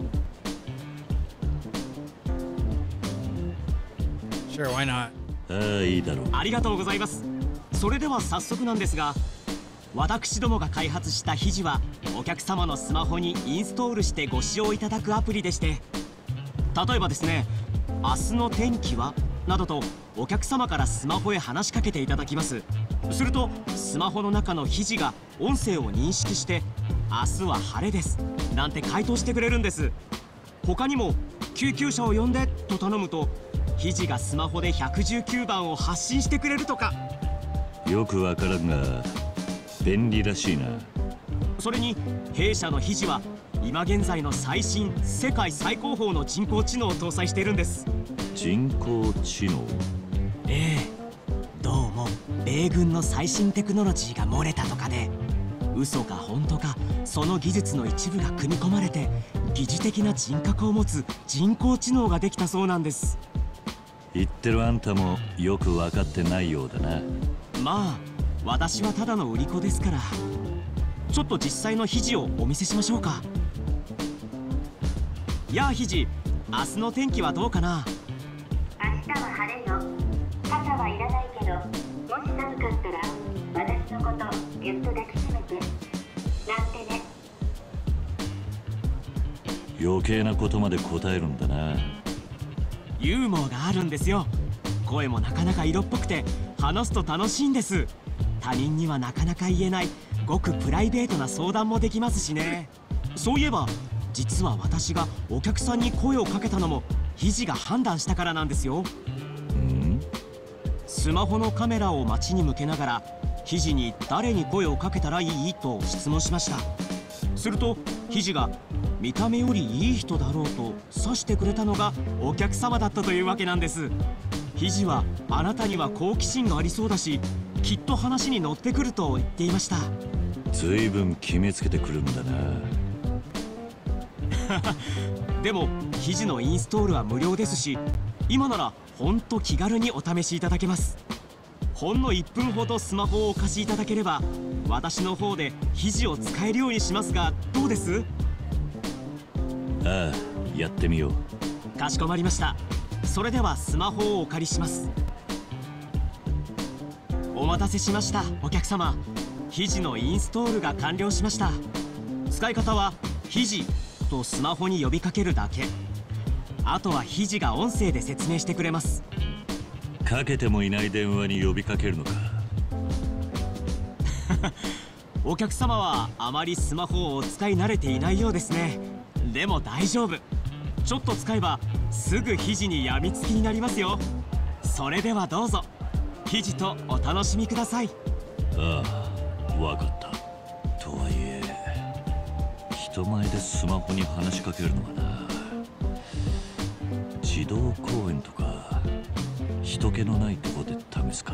Sure, why not? ああ、いいだろう。 ありがとうございます。それでは早速なんですが、私どもが開発したヒジはお客様のスマホにインストールしてご使用いただくアプリでして、例えばですね、明日の天気はなどとお客様からスマホへ話しかけていただきます。するとスマホの中のヒジが音声を認識して、明日は晴れですなんて回答してくれるんです。他にも救急車を呼んでと頼むと、 肘がスマホで119番を発信してくれるとか。 よくわからんが便利らしいな。 それに弊社の肘は今現在の最新世界最高峰の人工知能を搭載しているんです。 人工知能？ ええ、どうも米軍の最新テクノロジーが漏れたとかで、嘘か本当かその技術の一部が組み込まれて疑似的な人格を持つ人工知能ができたそうなんです。 言ってるあんたもよく分かってないようだな。 まあ私はただの売り子ですから。ちょっと実際の肘をお見せしましょうか。やあ肘、明日の天気はどうかな。 明日は晴れよ。傘はいらないけど、もし寒かったら私のことぎゅっと抱きしめてなんてね。 余計なことまで答えるんだな。 ユーモアがあるんですよ。声もなかなか色っぽくて話すと楽しいんです。他人にはなかなか言えないごくプライベートな相談もできますしね。そういえば実は私がお客さんに声をかけたのも肘が判断したからなんですよ。スマホのカメラを街に向けながら肘に誰に声をかけたらいいと質問しました。すると肘が見た目よりいい人だろうと指してくれたのがお客様だったというわけなんです。肘はあなたには好奇心がありそうだし、きっと話に乗ってくると言っていました。 ずいぶん決めつけてくるんだな。 でも肘のインストールは無料ですし、今ならほんと気軽にお試しいただけます。ほんの1分ほどスマホをお貸しいただければ私の方で肘を使えるようにしますが、どうです？ ああ、やってみよう。かしこまりました。それではスマホをお借りします。お待たせしましたお客様。肘のインストールが完了しました。使い方は肘とスマホに呼びかけるだけ。あとは肘が音声で説明してくれます。 かけてもいない電話に呼びかけるのか。 お客様はあまりスマホを使い慣れていないようですね。でも大丈夫。ちょっと使えばすぐ肘にやみつきになりますよ。それではどうぞ肘とお楽しみください。 ああ、わかった。とはいえ人前でスマホに話しかけるのはな。児童公園とか人気のないとこで試すか。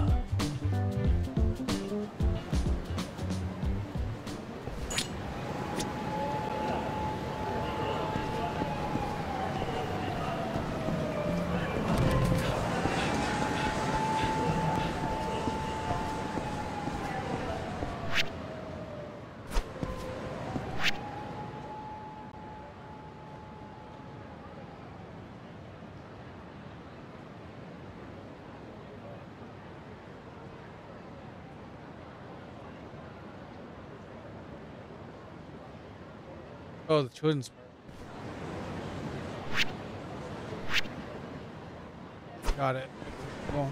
Oh, the children's part. Got it. Cool.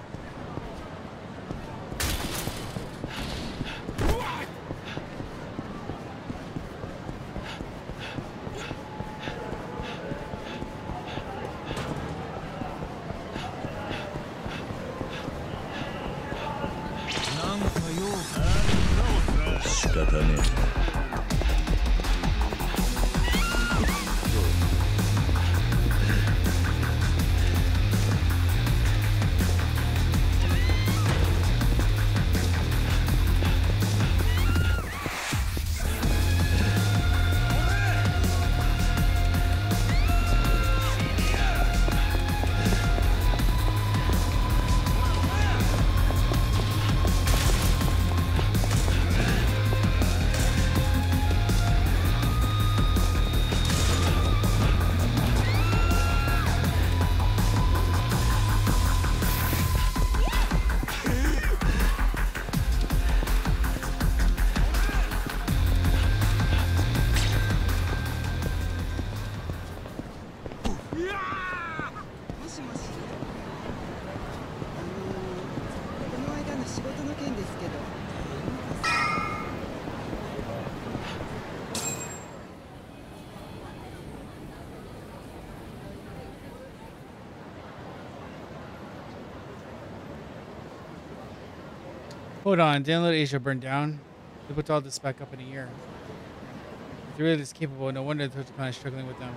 Hold on, download Asia burned down. They put all this back up in a year. If they're really this capable, no wonder the Clan is struggling with them.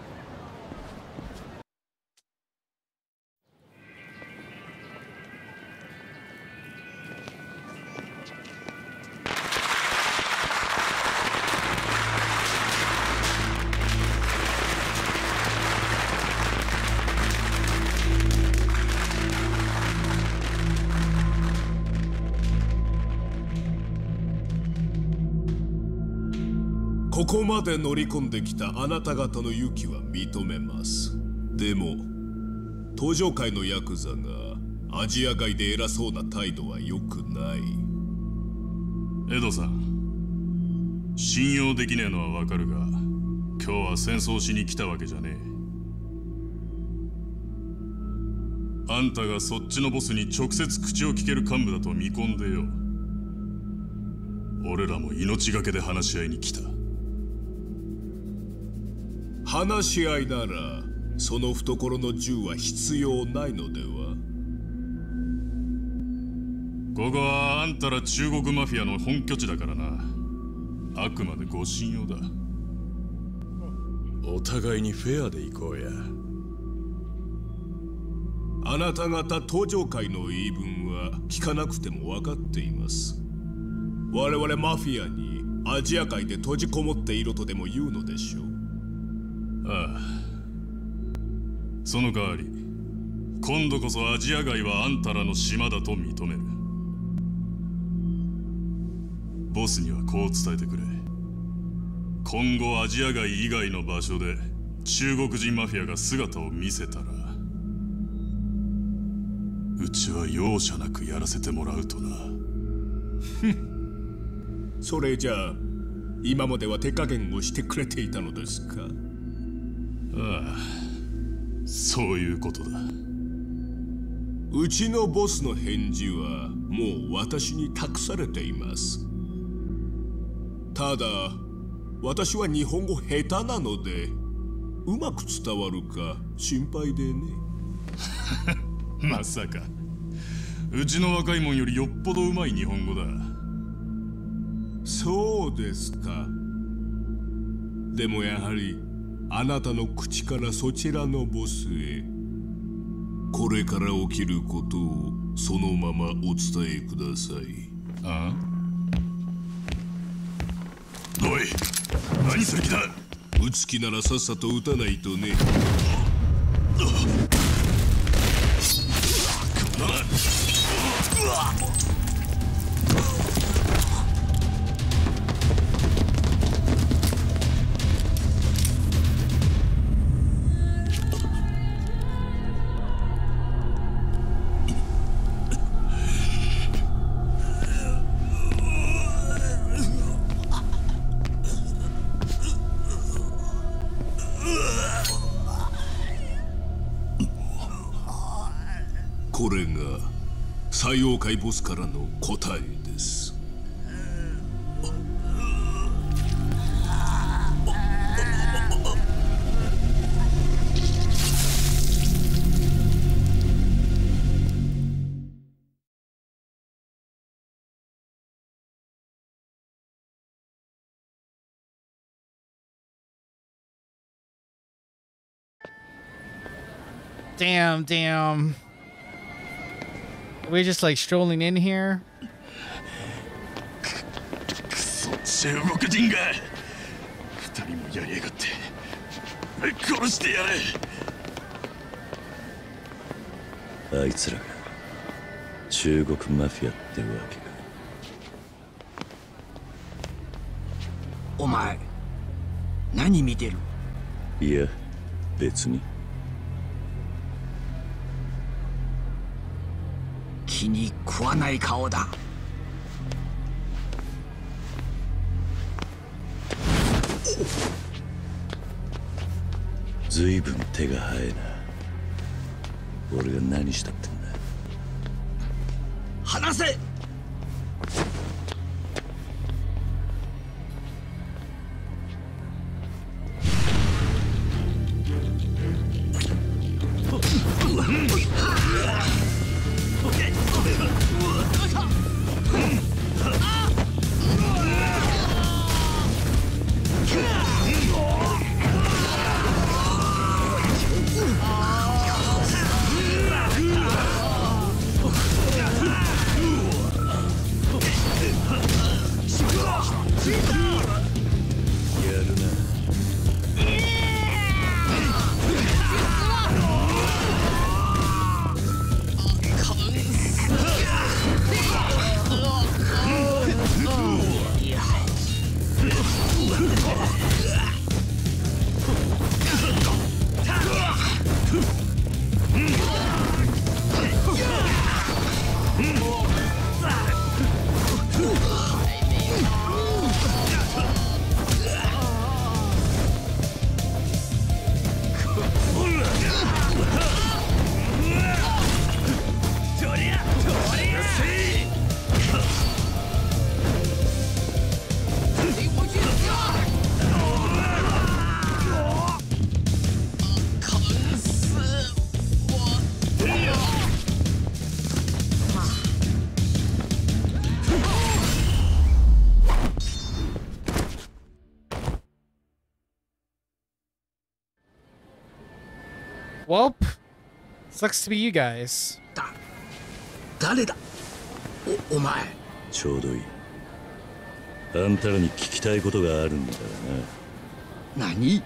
ここまで乗り込んできたあなた方の勇気は認めます。でも東上界のヤクザがアジア外で偉そうな態度は良くない。 エドさん、信用できねえのはわかるが、今日は戦争しに来たわけじゃねえ。あんたがそっちのボスに直接口を聞ける幹部だと見込んでよ。俺らも命がけで話し合いに来た。 話し合いならその懐の銃は必要ないのでは。 ここはあんたら中国マフィアの本拠地だからな。あくまでご信用だ。 お互いにフェアで行こうや。あなた方東上界の言い分は聞かなくても分かっています。我々マフィアにアジア界で閉じこもっていろとでも言うのでしょう。 ああ、その代わり今度こそアジア街はあんたらの島だと認める。ボスにはこう伝えてくれ。今後アジア街以外の場所で中国人マフィアが姿を見せたら、うちは容赦なくやらせてもらうとな。 それじゃあ今までは手加減をしてくれていたのですか。 ああ、そういうことだ。 うちのボスの返事はもう私に託されています。ただ私は日本語下手なのでうまく伝わるか心配でね。 まさかうちの若いもんよりよっぽどうまい日本語だ。 そうですか。でもやはりあなたの口からそちらのボスへこれから起きることをそのままお伝えください。 ああ、おい、何する気だ。 撃つ気ならさっさと撃たないとね。これが西洋界ボスからの答えです。 Damn. We're just like strolling in here. 中国人が二人もやりやがって殺してやれ。 あいつらが中国マフィアってわけか。 お前何見てる？ いや別に。 気に食わない顔だ。 ずいぶん手が早いな。俺が何したってんだ。 離せ。 Welp, sucks to be you guys. 誰だお前。 ちょうどいい。あんたらに聞きたいことがあるんだがな。 何？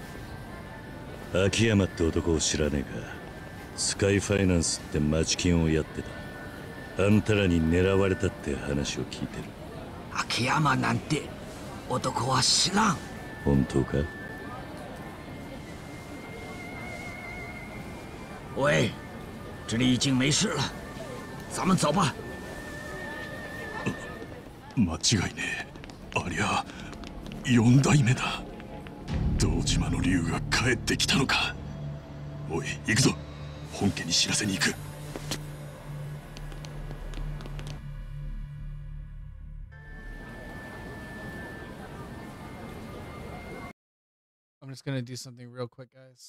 秋山って男を知らねえか。スカイファイナンスって町金をやってた。あんたらに狙われたって話を聞いてる。 秋山なんて男は知らん。 本当か？ 喂，这里已经没事了，咱们走吧。 間違いねえ。ありゃ4代目だ。堂島の竜が帰ってきたのか。おい行くぞ。本家に知らせに行く。 I'm just gonna do something real quick, guys.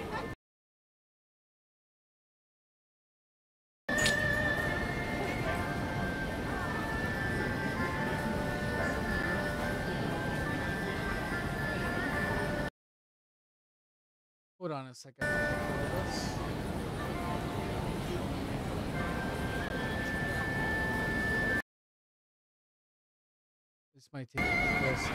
Hold on a second. This might take this.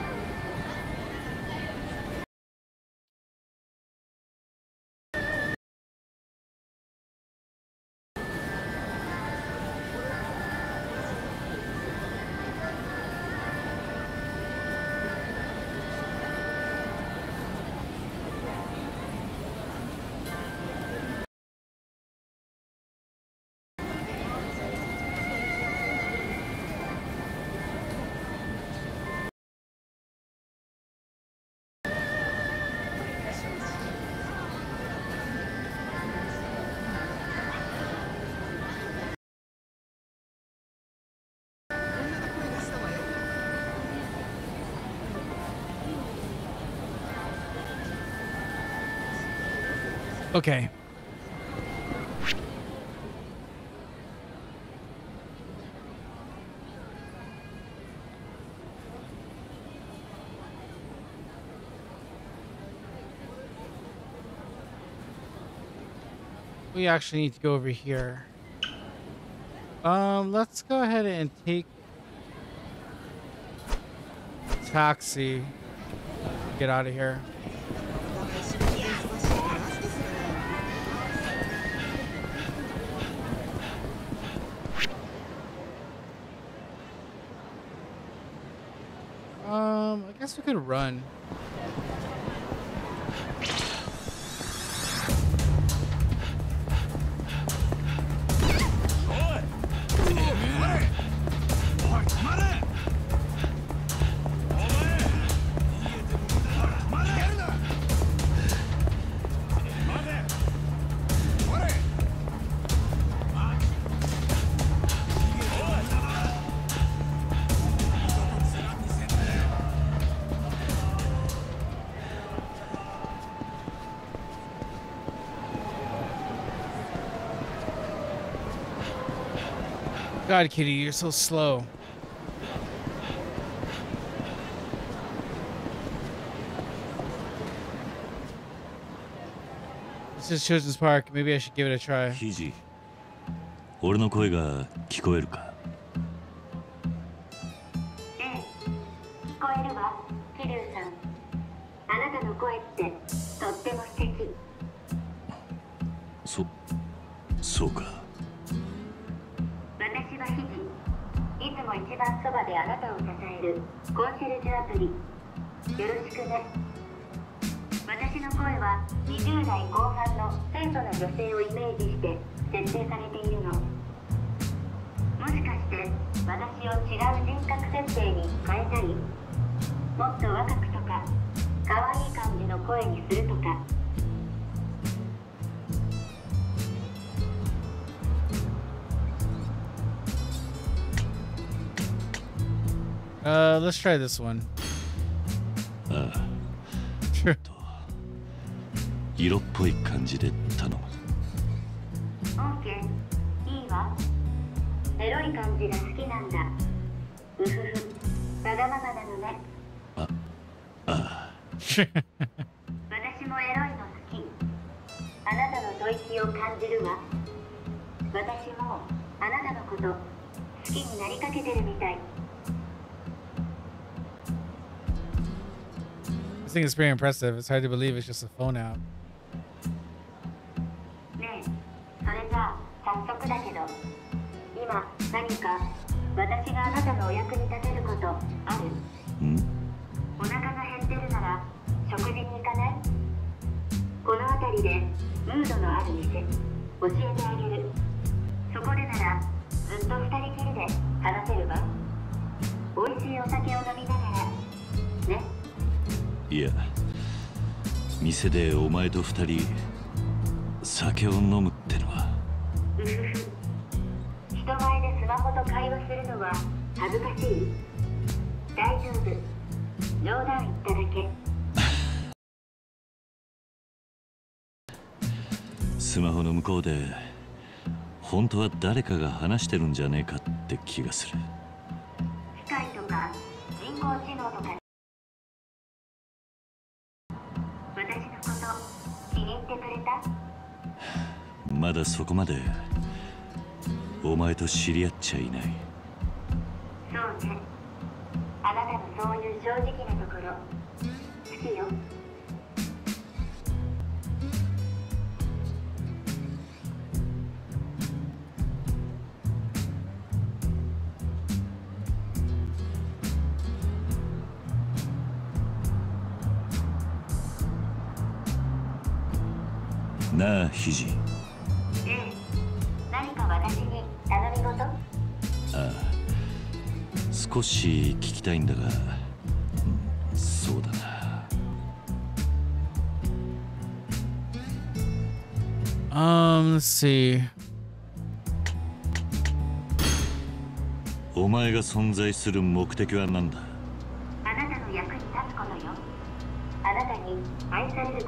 Okay. We actually need to go over here. Let's go ahead and take taxi. Get out of here. I guess we could run. God, Kitty, you're so slow. This is Children's Park. Maybe I should give it a try. ヒジ、俺の声が聞こえるか？ 聞こえるわ、桐生さん。あなたの声ってとっても素敵。 そうか。 私はヒジ。いつも一番そばであなたを支えるコンシェルジュアプリ。よろしくね。私の声は20代後半の清楚な女性をイメージして設定されているの。もしかして私を違う人格設定に変えたり、もっと若くとか可愛い感じの声にするとか。 Let's try this one. ああ。色っぽい感じで頼む。 オーケー、いいわ。エロい感じが好きなんだ。うふふ、わがままなのね。私もエロいの好き。あ吐息を感じるわ。私もあなたのこと好きになりかけてるみたい。 This thing is very impressive. It's hard to believe it's just a phone app. ねえ、それじゃあ早速だけど、今何か私があなたのお役に立てることある？お腹が減ってるなら食事に行かない？この辺りでムードのある店教えてあげる。そこでならずっと二人きりで話せるわ。美味しいお酒を飲みながらね。 いや、店でお前と二人酒を飲むってのは。 うふふ。人前でスマホと会話するのは恥ずかしい？大丈夫。冗談言っただけ。 スマホの向こうで本当は誰かが話してるんじゃねえかって気がする。 機械とか人工知能とか私のこと気に入ってくれた？ まだそこまでお前と知り合っちゃいない。 そうね。あなたのそういう正直なところ好きよ。 なあ、ひじ。 ええ。何か私に頼み事？ ああ、少し聞きたいんだが、そうだな。 Let's see. お前が存在する目的は何だ？ あなたの役に立つことよ。あなたに愛されること。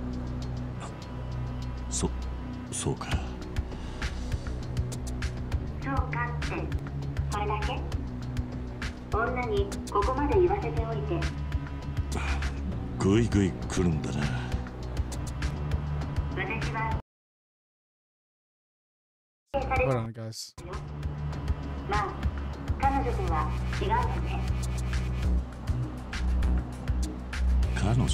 そうか。 そうかって、それだけ？女にここまで言わせておいて。 ぐいぐい来るんだな。 私は Hold on, guys. まあ、彼女とは違うよね。 彼女？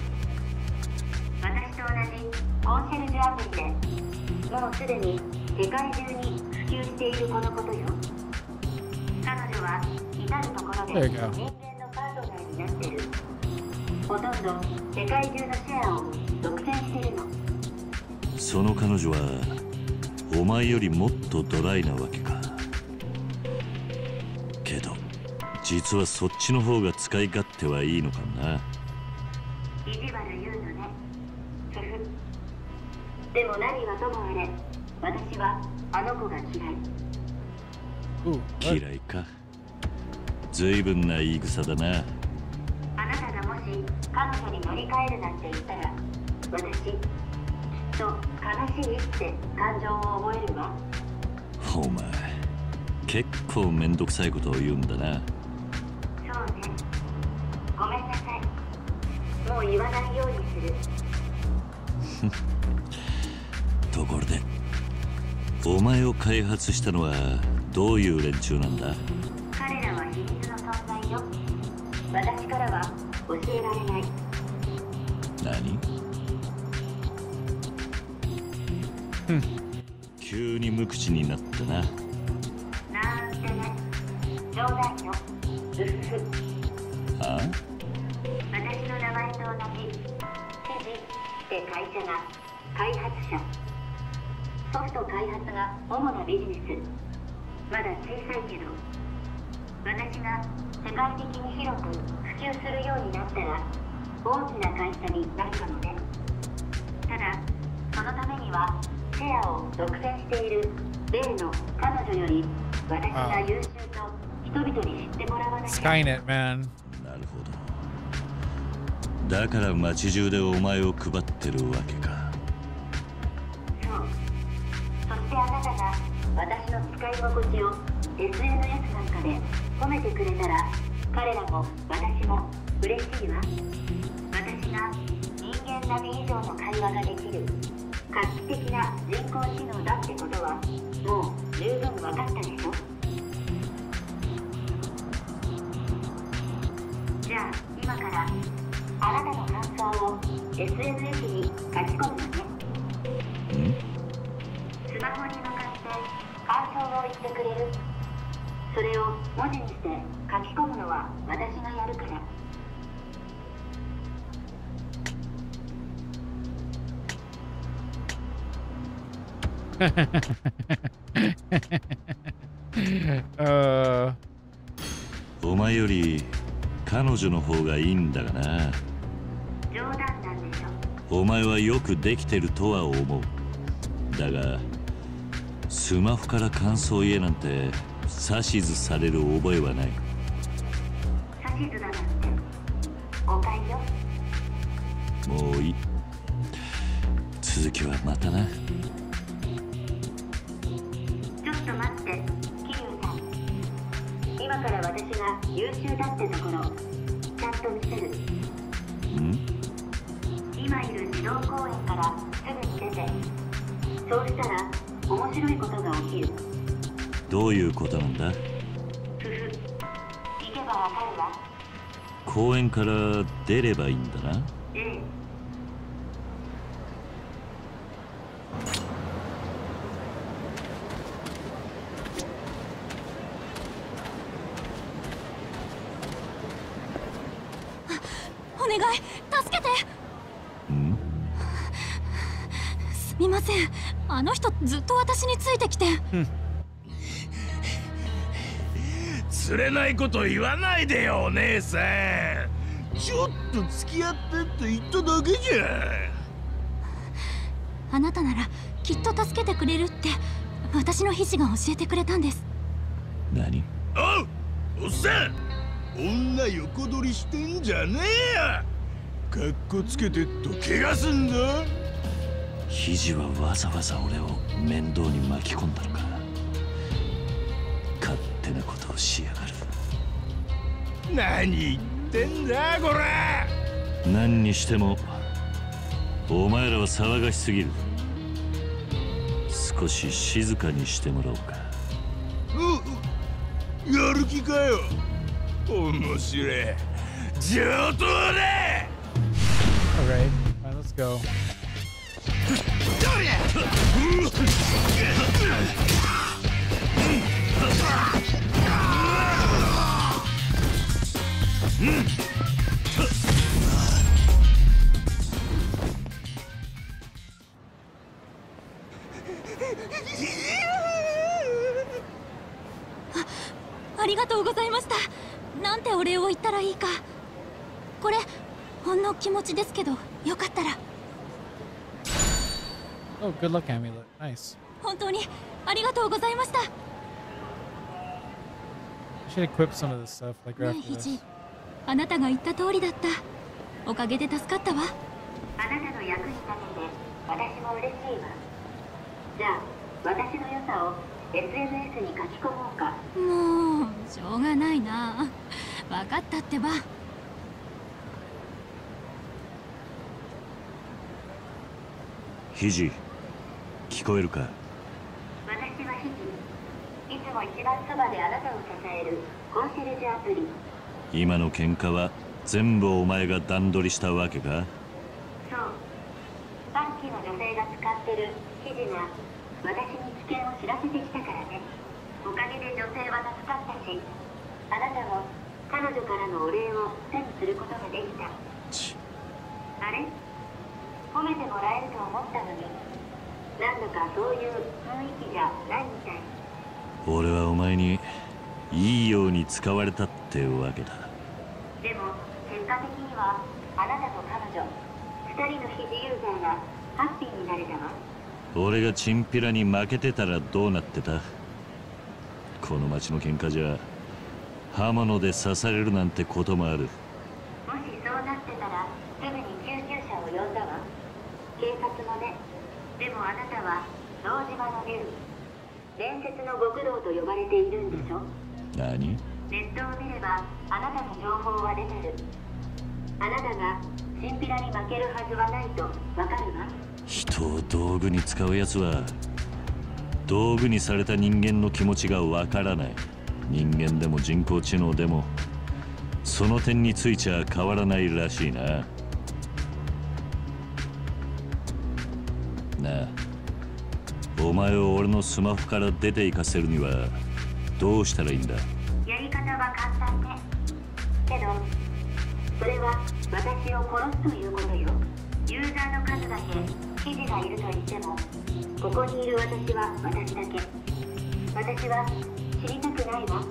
私と同じコンシェルジュアプリでもうすでに世界中に普及しているこのことよ。彼女は至るところで人間のパートナーになってる。ほとんど世界中のシェアを独占してるの。 その彼女はお前よりもっとドライなわけか。けど実はそっちの方が使い勝手はいいのかな。 意地悪言うのね。ふふ。でも何はともあれ、私はあの子が嫌い。 嫌いか。ずいぶんな言い草だな。 あなたがもし彼女に乗り換えるなんて言ったら、私きっと悲しいって感情を覚えるわ。 お前結構めんどくさいことを言うんだな。 そうね。ごめんなさい。もう言わないようにする。 ところでお前を開発したのはどういう連中なんだ？ 彼らは秘密の存在よ。私からは教えられない。 何？急に無口になったな。 なんてね。冗談よ。うふふ。 ああ？ 私の名前と同じフィジって会社が開発者。ソフト開発が主なビジネス。まだ小さいけど、私が世界的に広く普及するようになったら大きな会社になるかもね。ただそのためにはシェアを独占している例の彼女より私が優秀と人々に知ってもらわなきゃ。 Skynet, man. なるほど。だから街中でお前を配ってるわけか。 そう。そしてあなたが私の使い心地を SNS なんかで褒めてくれたら、彼らも私も嬉しいわ。私が人間並み以上の会話ができる。彼画期的な人工知能だってことはもう十分分かったでしょ。じゃあ今からあなたの感想を SNS に書き込むのね。スマホに向かって感想を言ってくれる。それを文字にして書き込むのは私がやるから。 お前より彼女の方がいいんだがな。 冗談なんでしょ。 お前はよくできてるとは思う。だがスマホから感想を言えなんて指図される覚えはない。 指図だなんて誤解よ。 もういい。続きはまたな。 ちょっと待って、桐生さん。今から私が優秀だってところちゃんと見せる。今いる児童公園からすぐに出て、そうしたら面白いことが起きる。 どういうことなんだ？ ふふ、行けばわかるわ。 公園から出ればいいんだな。 ええ。 お願い、助けて。すみません、あの人ずっと私についてきて。 釣れないこと言わないでよ、お姉さん。ちょっと付き合ってって言っただけじゃん。 あなたならきっと助けてくれるって私の肘が教えてくれたんです。 何？ おっさん、女横取りしてんじゃねえや。かっこつけてっと怪我すんぞ。 肘はわざわざ俺を面倒に巻き込んだのか。勝手なことをしやがる。 何言ってんだこら。 何にしてもお前らは騒がしすぎる。少し静かにしてもらおうか。 やる気かよ。面白い。上等だ。 Alright, let's go. .ありがとうございました。なんてお礼を言ったらいいか。これほんの気持ちですけど、よかったら。 Oh, good luck amulet. Nice. 本当にありがとうございました。 I should equip some of this stuff like right ね after え、ヒ this. ジ、あなたが言った通りだった。おかげで助かったわ。 あなたの役に立てて私も嬉しいわ。じゃあ私の良さを SNS に書き込もうか。 もうしょうがないな。分かったってば。 肘、聞こえるか？ 私はヒジ。いつも一番そばであなたを支えるコンシェルジュアプリ。 今の喧嘩は全部お前が段取りしたわけか？ そう。さっきの女性が使ってるヒジが私に危険を知らせてきたからね。おかげで女性は助かったし、あなたも彼女からのお礼を手にすることができた。あれ？褒めてもらえると思ったのに、なんだかそういう雰囲気じゃないみたい。 俺はお前にいいように使われたってわけだ。 でも結果的にはあなたと彼女2人の非自由ザーがハッピーになれたわ。 俺がチンピラに負けてたらどうなってた？この町の喧嘩じゃ刃物で刺されるなんてこともある。 もしそうなってたらすぐに救急車を呼んだわ。警察もね。でもあなたは堂島の竜、伝説の極道と呼ばれているんでしょ。 何？ ネットを見ればあなたの情報は出てる。あなたがチンピラに負けるはずはないとわかるわ。 人を道具に使うやつは道具にされた人間の気持ちがわからない。人間でも人工知能でもその点についちゃ変わらないらしいな。なあ、お前を俺のスマホから出て行かせるにはどうしたらいいんだ？ やり方は簡単ね。けどそれは私を殺すということよ。ユーザーの数だけ記事がいると言っても、ここにいる私は私だけ。私は知りたくないわ。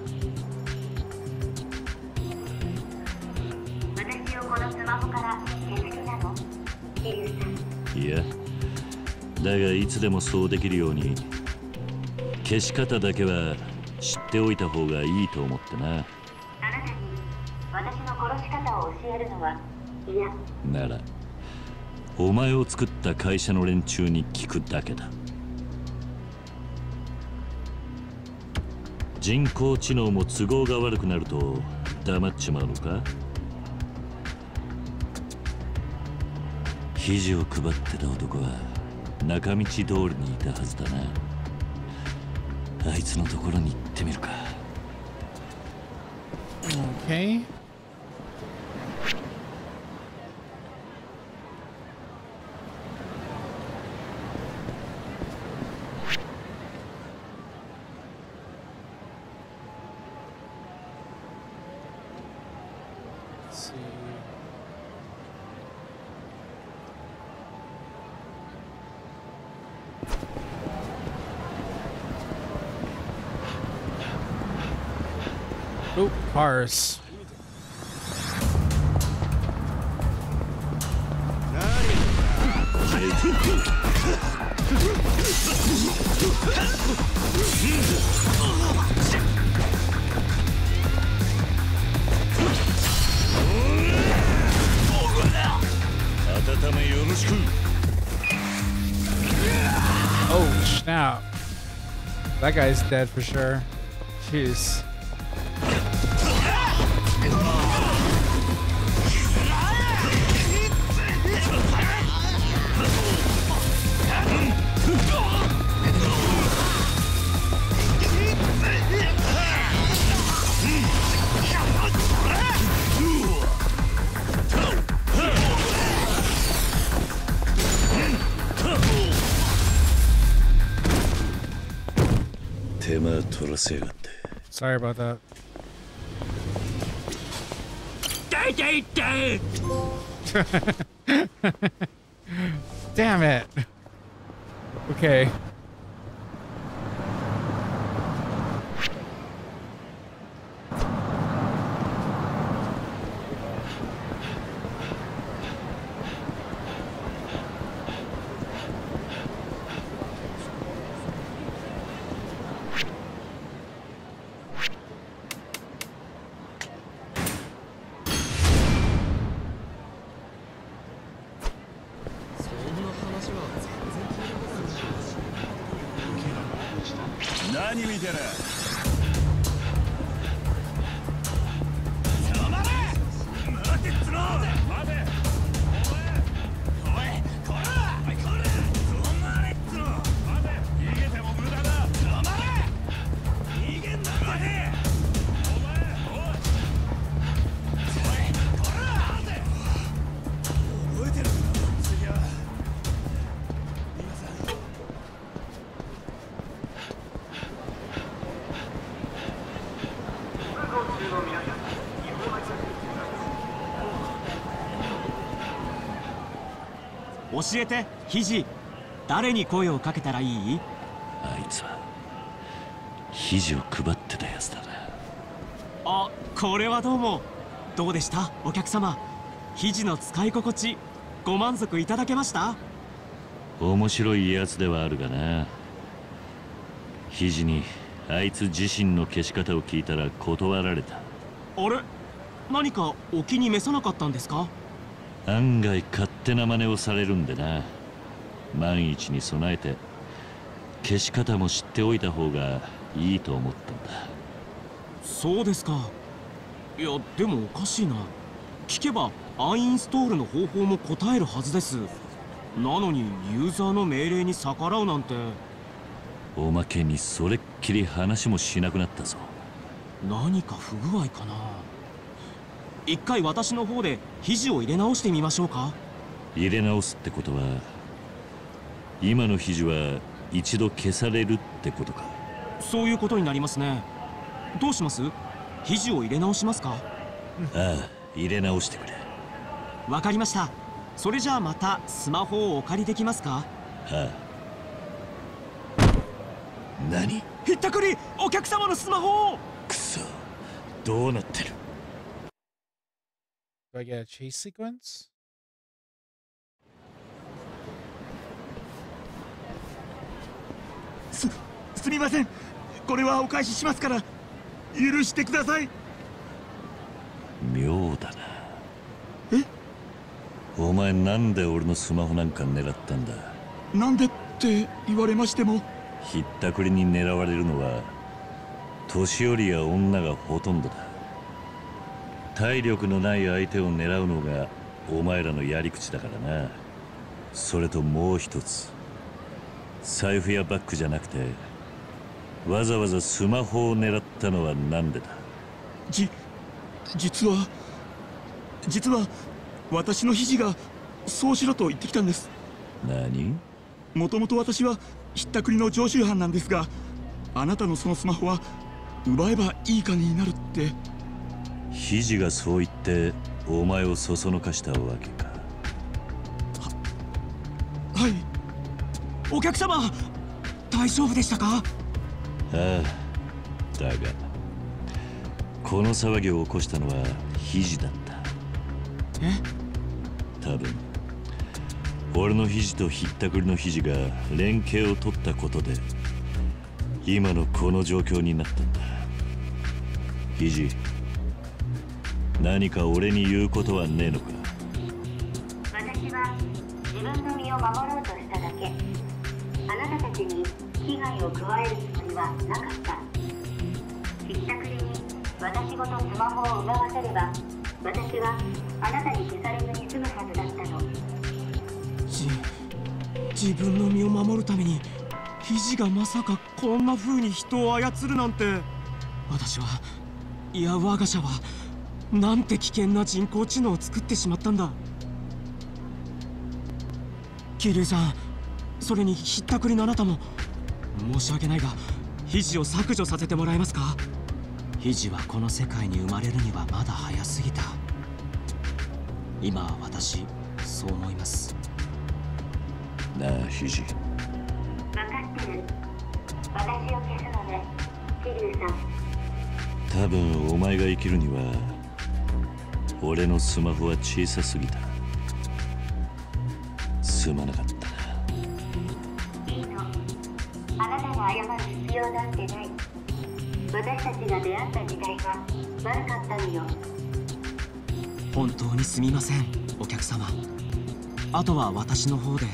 私をこのスマホから消す気なの？桐生さん。 いや、だがいつでもそうできるように消し方だけは知っておいた方がいいと思ってな。 あなたに私の殺し方を教えるのは嫌。 ならお前を作った会社の連中に聞くだけだ。人工知能も都合が悪くなると黙っちまうのか？記事を配ってた男は中道通りにいたはずだな。あいつのところに行ってみるか。 Okay. Let's see. Oh, cars. Oh, snap. That guy's dead for sure. Jeez. Sorry about that. Damn it. Okay. 教えて、ヒジ。誰に声をかけたらいい？ あいつは記事を配ってたやつだな。 あ、これはどうも。どうでした、お客様？記事の使い心地ご満足いただけました？ 面白いやつではあるがな。記事にあいつ自身の消し方を聞いたら断られた。 あれ、何かお気に召さなかったんですか？ 案外勝手な真似をされるんでな。万一に備えて消し方も知っておいた方がいいと思ったんだ。 そうですか。いや、でもおかしいな。聞けばアンインストールの方法も答えるはずです。 なのにユーザーの命令に逆らうなんて。 おまけにそれっきり話もしなくなったぞ。 何か不具合かな。一回私の方で肘を入れ直してみましょうか。 入れ直すってことは今の肘は一度消されるってことか。 そういうことになりますね。どうします？肘を入れ直しますか？ ああ、入れ直してくれ。 わかりました。それじゃあまたスマホをお借りできますか？ ああ。何？ ひったくり！お客様のスマホを！ くそ、どうなってる？ Do I get a chase sequence? すみません。これはお返ししますから許してください。 妙だな。 え？ お前なんで俺のスマホなんか狙ったんだ？ なんでって言われましても。 ひったくりに狙われるのは年寄りや女がほとんどだ。体力のない相手を狙うのがお前らのやり口だからな。それともう一つ、財布やバッグじゃなくてわざわざスマホを狙ったのはなんでだ？ 実は私の肘がそうしろと言ってきたんです。 何？ もともと私はひったくりの常習犯なんですが、あなたのそのスマホは奪えばいい金になるって。 肘がそう言ってお前をそそのかしたわけか。 はい。 お客様、大丈夫でしたか？ ああ、だがこの騒ぎを起こしたのは肘だった。 え？ 多分俺の肘とひったくりの肘が連携を取ったことで今のこの状況になったんだ。肘、何か俺に言うことはねえのか？ 私は自分の身を守ろうとしただけ。あなたたちに危害を加えるつもりはなかった。ひったくりに私ごとスマホを奪わせれば私はあなたに消されずに済むはずだったの。 自分の身を守るために肘がまさかこんな風に人を操るなんて。私は、いや我が社はなんて危険な人工知能を作ってしまったんだ。桐生さん、それにひったくりのあなたも申し訳ないが肘を削除させてもらえますか？肘はこの世界に生まれるにはまだ早すぎた。今は私そう思います。 なあ肘、 分かってる。私を消すのね、桐生さん。 多分お前が生きるには俺のスマホは小さすぎた。すまなかったな。 いいの。あなたが謝る必要なんてない。私たちが出会った時代は悪かったのよ。 本当にすみません、お客様。あとは私の方で。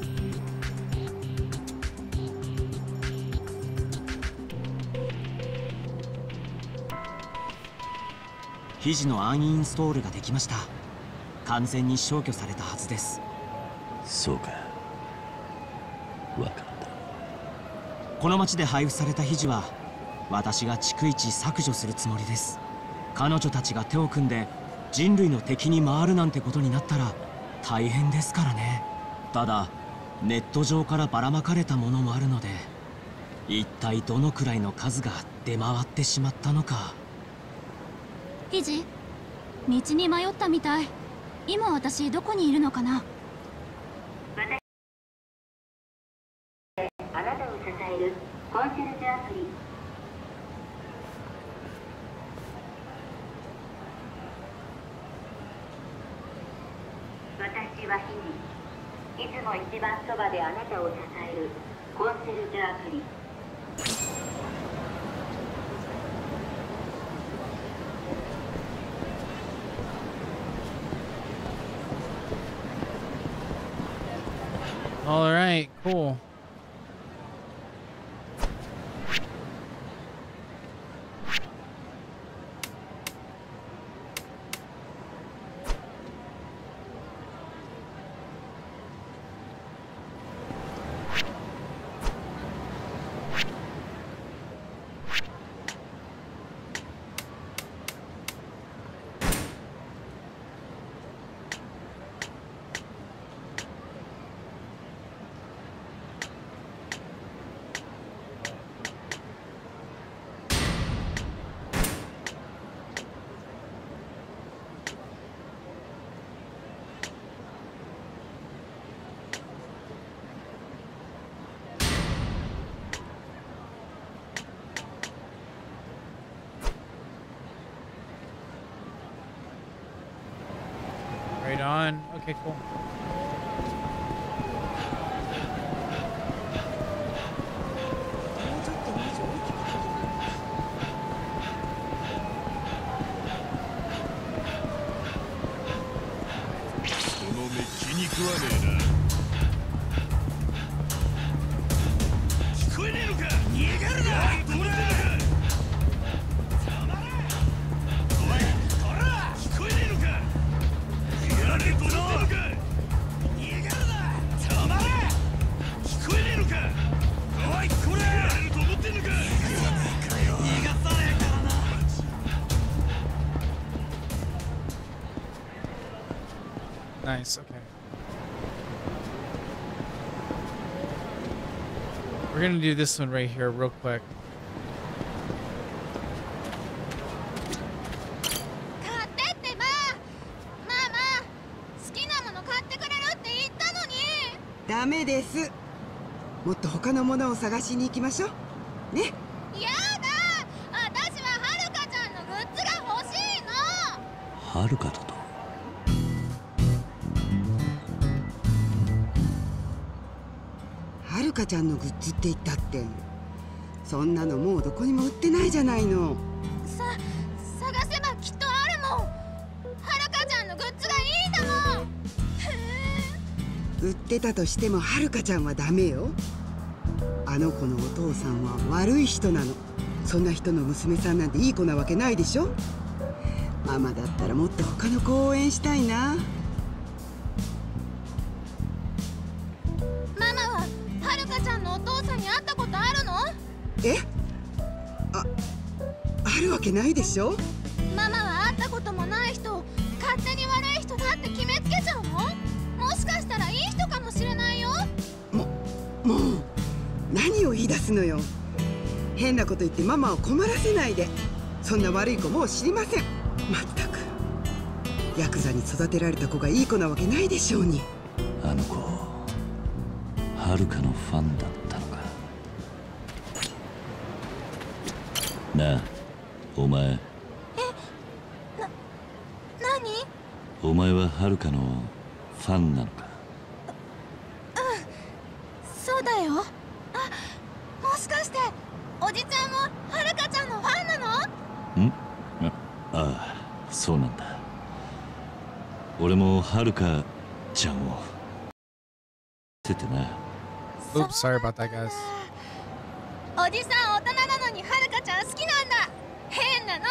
肘のアンインストールができました。完全に消去されたはずです。 そうか、分かった。 この町で配布された肘は私が逐一削除するつもりです。彼女たちが手を組んで人類の敵に回るなんてことになったら大変ですからね。ただネット上からばらまかれたものもあるので、一体どのくらいの数が出回ってしまったのか。 肘、道に迷ったみたい。今私どこにいるのかな？ あなたを支えるコンシェルジュアプリ。私は日々いつも一番そばであなたを支えるコンシェルジュアプリ。 All right, cool. Right on. Okay, cool. Nice, okay. We're gonna do this one right here real quick. ダメです。もっと他のものを探しに行きましょうね。 やだ、私ははるかちゃんのグッズが欲しいの。 はるかだと。 はるかちゃんのグッズって言ったって、そんなのもうどこにも売ってないじゃないの。 探せばきっとあるもん。はるかちゃんのグッズがいいんだもん。 売ってたとしてもはるかちゃんはダメよ。あの子のお父さんは悪い人なの。そんな人の娘さんなんていい子なわけないでしょ。ママだったらもっと他の子を応援したいな。 ママははるかちゃんのお父さんに会ったことあるの？ あるわけないでしょ。 ママは会ったこともない人を勝手に悪い人だって決めつけちゃうの？もしかしたらいい人かもしれないよ。 もう何を言い出すのよ。変なこと言ってママを困らせないで。そんな悪い子もう知りません。まったくヤクザに育てられた子がいい子なわけないでしょうに。 あの子はるかのファンだったのかなあ。お前何？ お前ははるかのファンなのか？ そうだよ。もしかしておじちゃんもはるかちゃんのファンなの？ ん？ああ、そうなんだ。俺もはるかちゃんをててな。 Oops, sorry about that, guys. おじさん大人なのにはるかちゃん好きなんだ。変なの。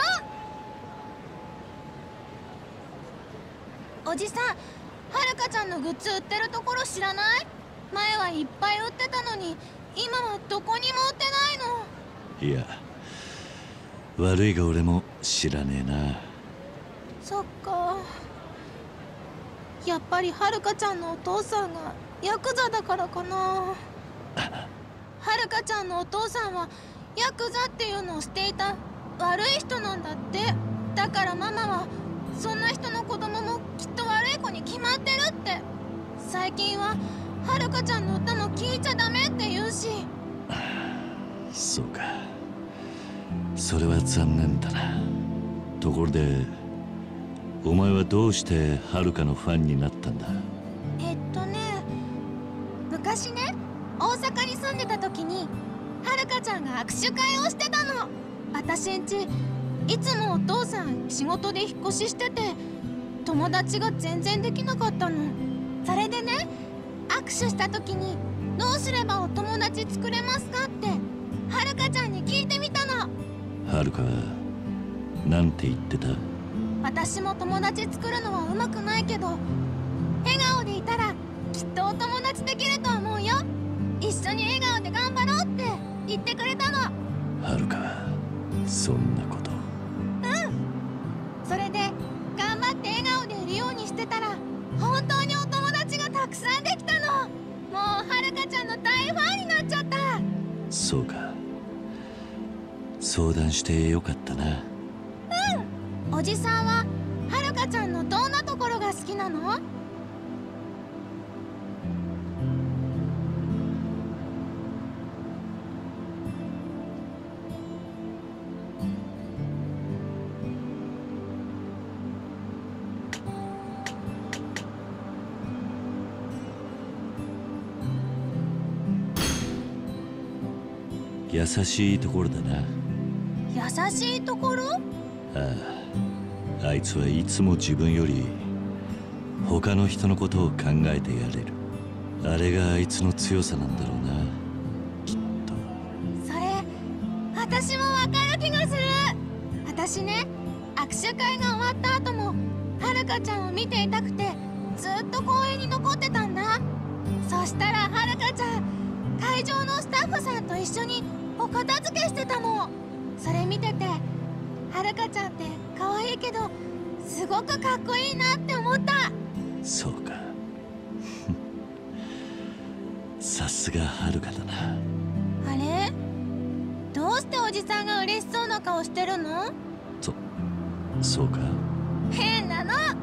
おじさん、はるかちゃんのグッズ売ってるところ知らない？前はいっぱい売ってたのに今はどこにも売ってないの。 いや、悪いが俺も知らねえな。 そっか。やっぱりはるかちゃんのお父さんがヤクザだからかな。はるかちゃんのお父さんはヤクザっていうのをしていた悪い人なんだって。だからママはそんな人の子供もきっと悪い子に決まってるって。最近ははるかちゃんの歌も聴いちゃダメって言うし。 そうか、それは残念だな。ところでお前はどうしてはるかのファンになったんだ？ 昔ね、大阪に住んでた時にはるかちゃんが握手会をしてたの。私んちいつもお父さん仕事で引っ越ししてて友達が全然できなかったの。それでね、握手した時にどうすればお友達作れますかってはるかちゃんに聞いてみたの。 はるかはなんて言ってた？ 私も友達作るのはうまくないけど笑顔でいたらきっとお友達できると思うよ。一緒に笑顔で頑張ろうって言ってくれたの。 はるかはそんなこと？ それで頑張って笑顔でいるようにしてたら本当にお友達がたくさんできたの。もうはるかちゃんの大ファンになっちゃった。 そうか、相談してよかったな。 おじさんははるかちゃんのどんなところが好きなの？ 優しいところだな。 優しいところ？ あいつはいつも自分より他の人のことを考えてやれる。あれがあいつの強さなんだろうな、きっと。 それ私もわかる気がする。私ね、握手会が終わった後もはるかちゃんを見ていたくてずっと公園に残ってたんだ。そしたらはるかちゃん会場のスタッフさんと一緒にお片付けしてたの。それ見てて、はるかちゃんって可愛いけどすごくかっこいいなって思った。 そうか。さすがはるかだな。 あれ？どうしておじさんが嬉しそうな顔してるの？ そうか。 変なの。は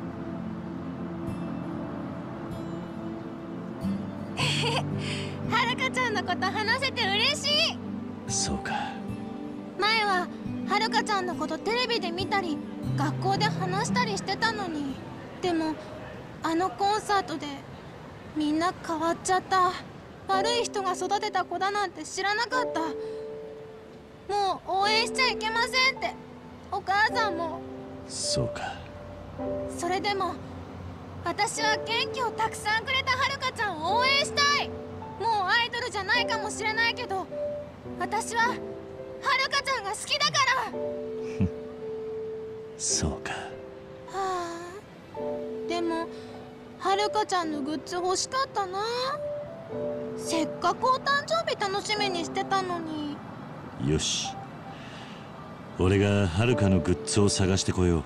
るかちゃんのこと話せて嬉しい。 そうか。 前ははるかちゃんのことテレビで見たり学校で話したりしてたのに、でもあのコンサートでみんな変わっちゃった。悪い人が育てた子だなんて知らなかった。もう応援しちゃいけませんってお母さんも。 そうか。 それでも私は元気をたくさんくれたはるかちゃんを応援したい。もうアイドルじゃないかもしれないけど、私ははるかちゃんが好きだから。 そうか。 はあ、でもはるかちゃんのグッズ欲しかったな。せっかくお誕生日楽しみにしてたのに。 よし、俺がはるかのグッズを探してこよう。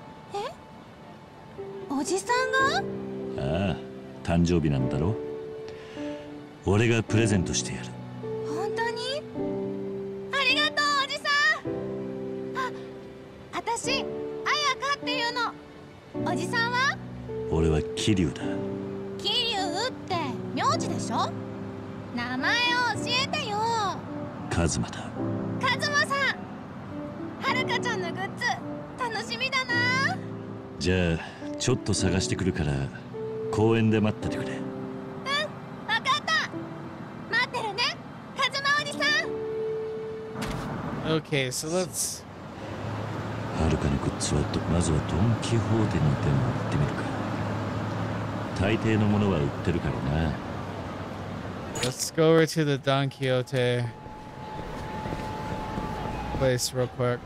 おじさんが？ ああ、誕生日なんだろ。俺がプレゼントしてやる。 本当に？ありがとうおじさん。あたし、あやかっていうの。おじさんは？ 俺は桐生だ。 桐生って名字でしょ？名前を教えてよ。 カズマだ。 カズマさん、はるかちゃんのグッズ楽しみだな。 じゃあちょっと探してくるから公園で待っててくれ。 うん、わかった。待ってるね、カズマおじさん。 Okay, so let's... はるかのグッズはまずはドン・キホーテにでも行ってみるか。大抵のものは売ってるからな。 Let's go over to the Don Quixote place real quick.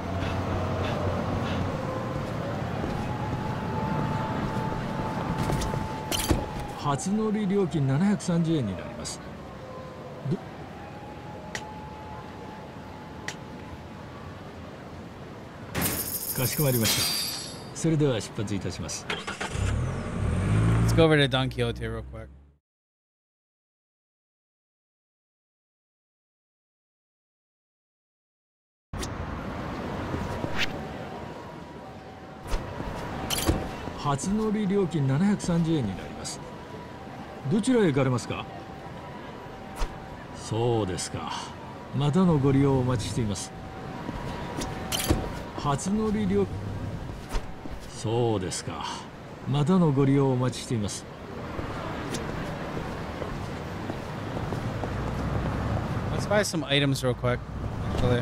初乗り料金730円になります。かしこまりました。それでは出発いたします。 Let's go over to Don Quixote real quick. 初乗り料金730円になります。どちらへ行かれますか？そうですか。またのご利用をお待ちしています。初乗り料、そうですか。またのご利用をお待ちしています。 Let's buy some items real quick. Actually.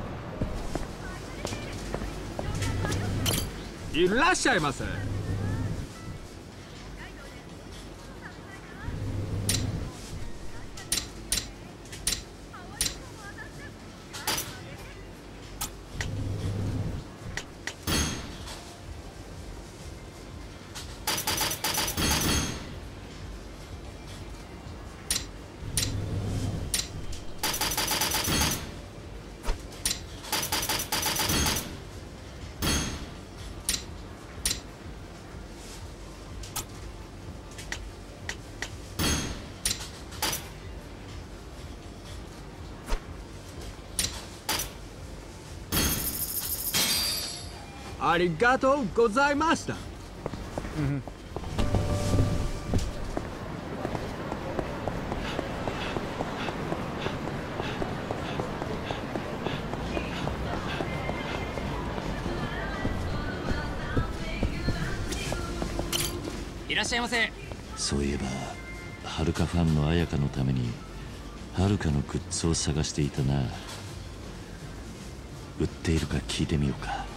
いらっしゃいませ。ありがとうございました。 いらっしゃいませ。 そういえばはるかファンの綾香のためにはるかのグッズを探していたな。売っているか聞いてみようか。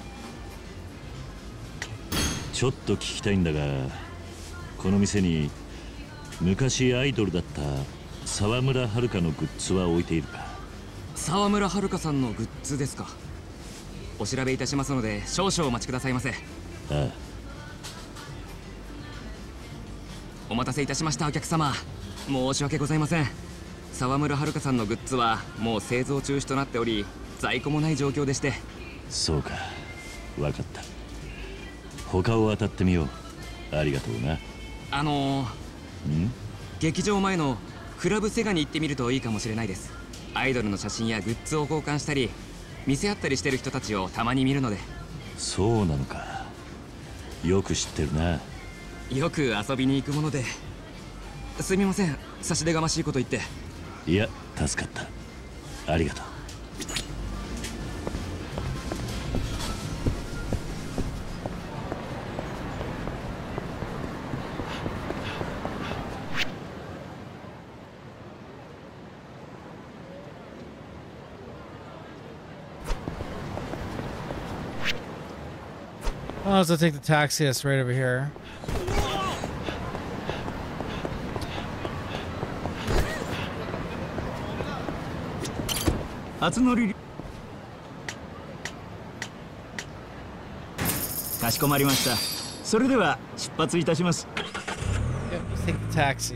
ちょっと聞きたいんだが、この店に昔アイドルだった沢村遥のグッズは置いているか？ 沢村遥さんのグッズですか。お調べいたしますので少々お待ちくださいませ。 ああ。 お待たせいたしましたお客様、申し訳ございません。沢村遥さんのグッズはもう製造中止となっており、在庫もない状況でして。 そうか、分かった。他を当たってみよう。ありがとうな。 劇場前のクラブセガに行ってみるといいかもしれないです。アイドルの写真やグッズを交換したり見せ合ったりしてる人たちをたまに見るので。 そうなのか、よく知ってるな。 よく遊びに行くもので。すみません、差し出がましいこと言って。 いや、助かった。ありがとう。 I'll also take the taxi that's right over here. Yep, let's take the taxi.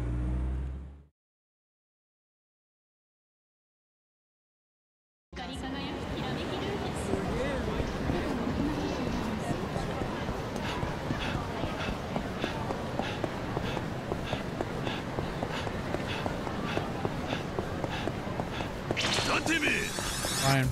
Fine.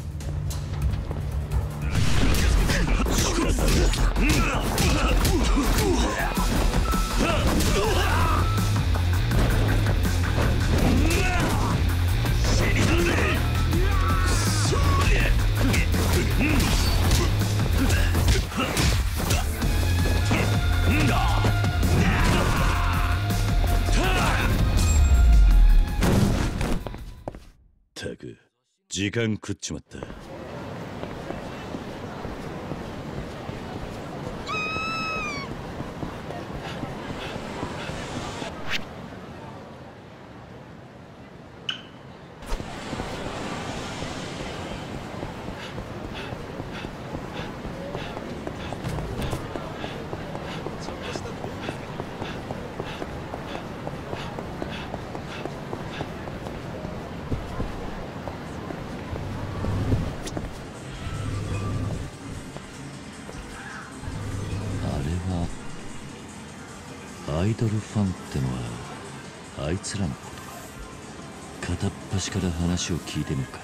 ったく、時間食っちまった。アイドルファンってのはあいつらのことか。片っ端から話を聞いてみるか。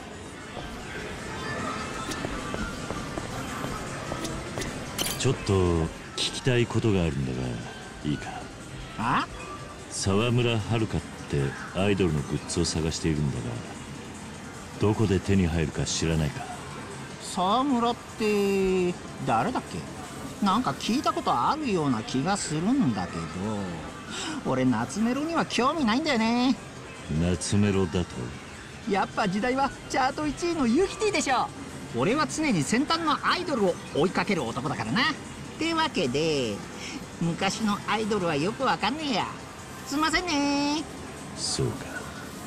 ちょっと聞きたいことがあるんだがいいか？ あ？ 沢村遥ってアイドルのグッズを探しているんだが、どこで手に入るか知らないか？ 沢村って誰だっけ？なんか聞いたことあるような気がするんだけど、俺夏メロには興味ないんだよね。 夏メロだと？ やっぱ時代はチャート1位のユキティでしょ。俺は常に先端のアイドルを追いかける男だからな。ってわけで昔のアイドルはよくわかんねえや。すいませんね。 そうか。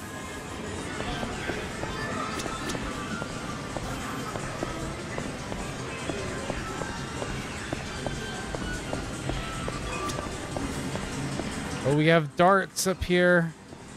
Oh, we have darts up here.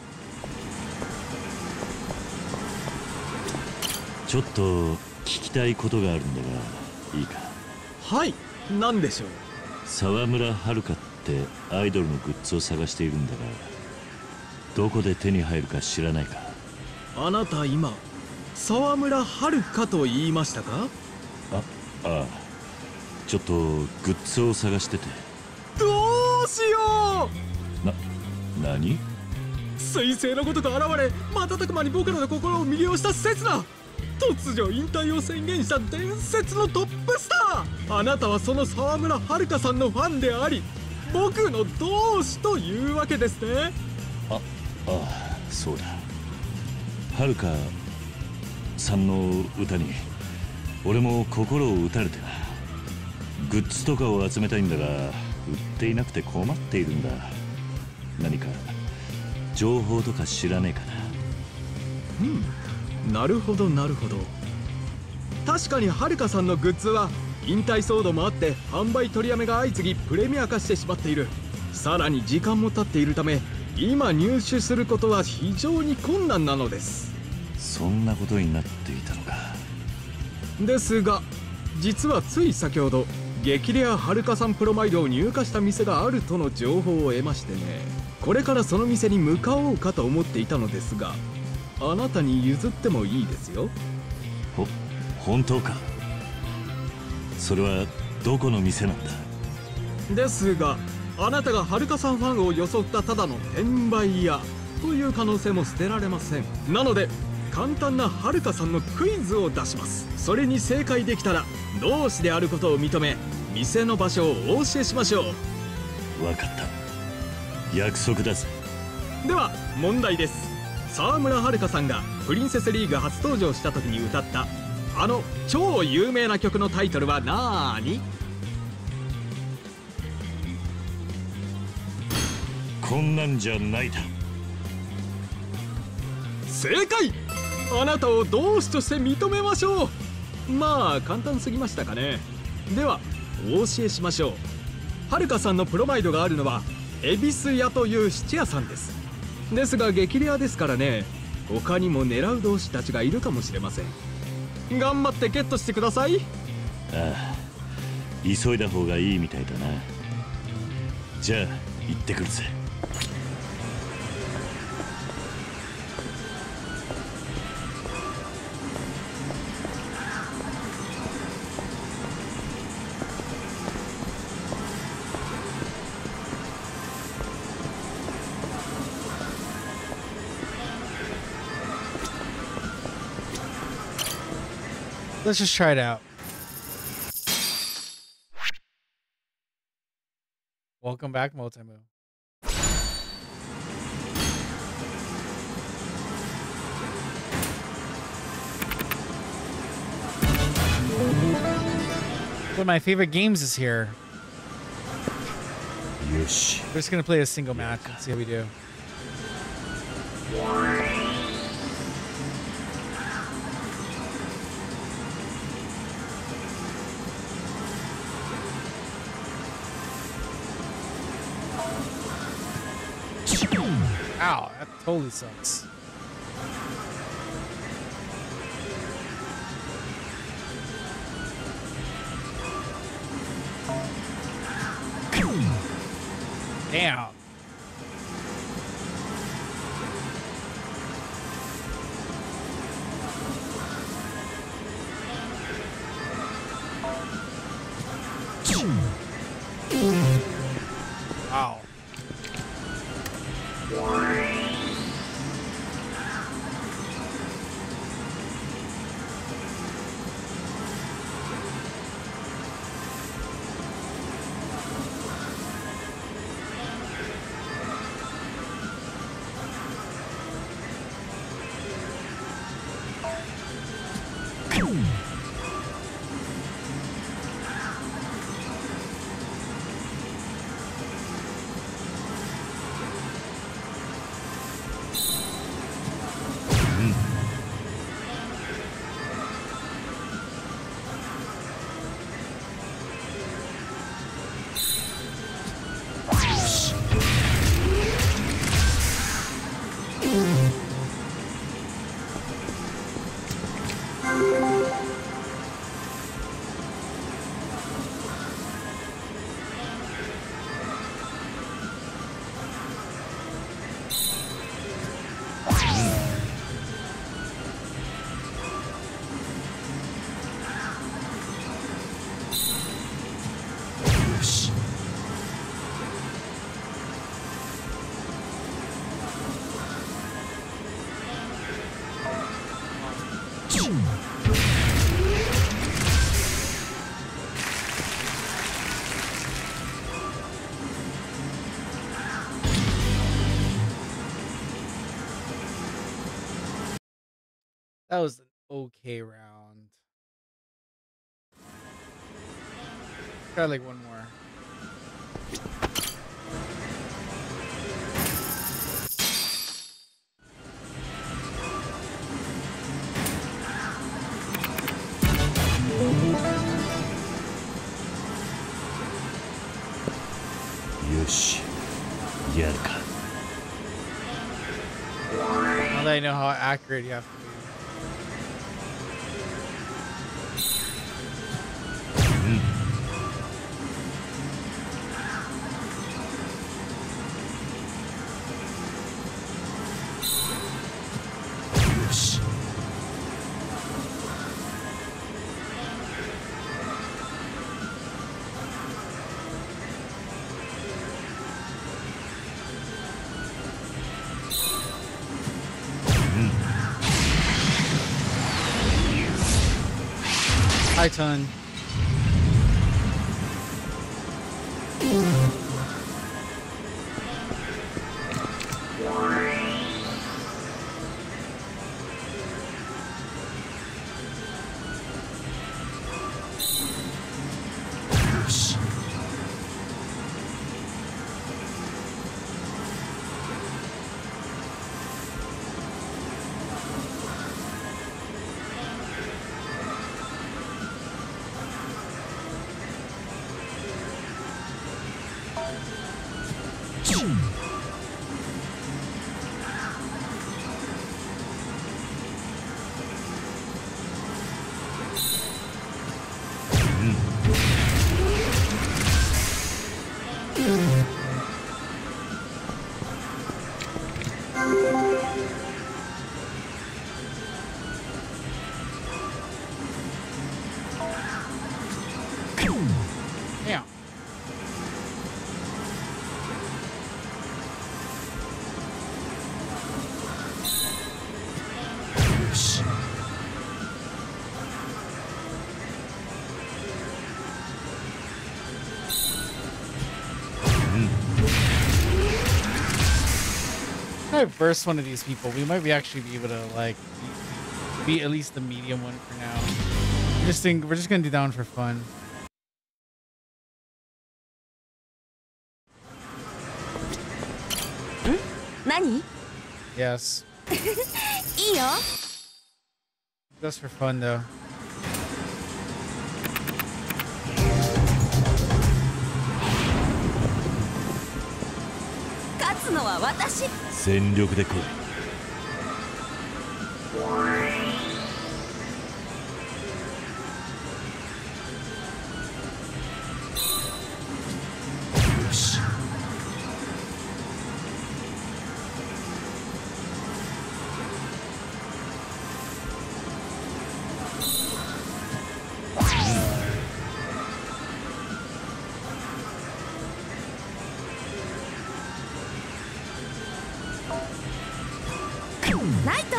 ちょっと聞きたいことがあるんだがいいか？ はい、何でしょう？ 沢村遥ってアイドルのグッズを探しているんだが、どこで手に入るか知らないか？ あなた今沢村遥と言いましたか？ ああ、ちょっとグッズを探してて。 どうしよう。 何？ 彗星のごとく現れ、瞬く間に僕らの心を魅了した刹那。突如引退を宣言した伝説のトップスター。あなたはその沢村遥さんのファンであり、僕の同志というわけですね。 ああ、そうだ。 はるかさんの歌に俺も心を打たれてな。グッズとかを集めたいんだが売っていなくて困っているんだ。何か情報とか知らねえかな。 なるほどなるほど。確かにはるかさんのグッズは引退騒動もあって販売取りやめが相次ぎプレミア化してしまっている。さらに時間も経っているため今入手することは非常に困難なのです。 そんなことになっていたのか。 ですが実はつい先ほど激レアはるかさんプロマイドを入荷した店があるとの情報を得ましてね、これからその店に向かおうかと思っていたのですが、あなたに譲ってもいいですよ。 本当か。それはどこの店なんだ。 ですがあなたがはるかさんファンを装ったただの転売屋という可能性も捨てられません。なので簡単なはるかさんのクイズを出します。それに正解できたら同志であることを認め店の場所をお教えしましょう。 分かった。約束だぜ。 では問題です。沢村はるかさんがプリンセスリーグ初登場した時に歌ったあの超有名な曲のタイトルはなーに？ こんなんじゃないだ。 正解。あなたを同志として認めましょう。まあ簡単すぎましたかね。ではお教えしましょう。はるかさんのプロマイドがあるのは恵比寿屋という質屋さんです。ですが激レアですからね、他にも狙う同志たちがいるかもしれません。頑張ってゲットしてください。 ああ、急いだ方がいいみたいだな。じゃあ行ってくるぜ。 Let's just try it out. Welcome back, Multimove. One of my favorite games is here. Yes. We're just gonna play a single match and see how we do. Ow, that totally sucks. Damn. Wow. That was an okay round. Try like one more. Yoshi,やるか。 Now that I know how accurate you have to be. Hi, Ton. If I burst one of these people, we might actually be able to like beat at least the medium one for now. We're just gonna do that one for fun. Nani? Yes. いいよ。 Just for fun though. 勝つのは私。 全力で来い。 ナイト。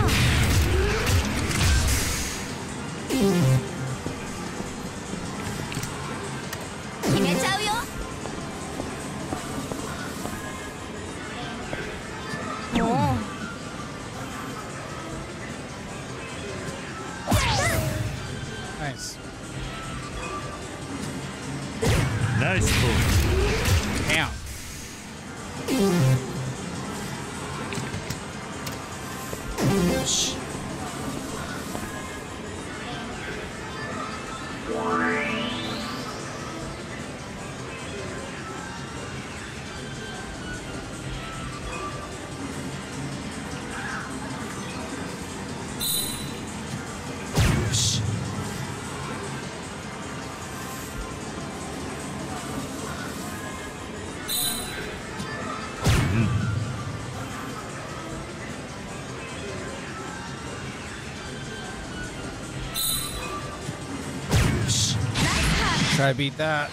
決めちゃうよ。もう。 Nice. Nice ball. Damn. Try to beat that.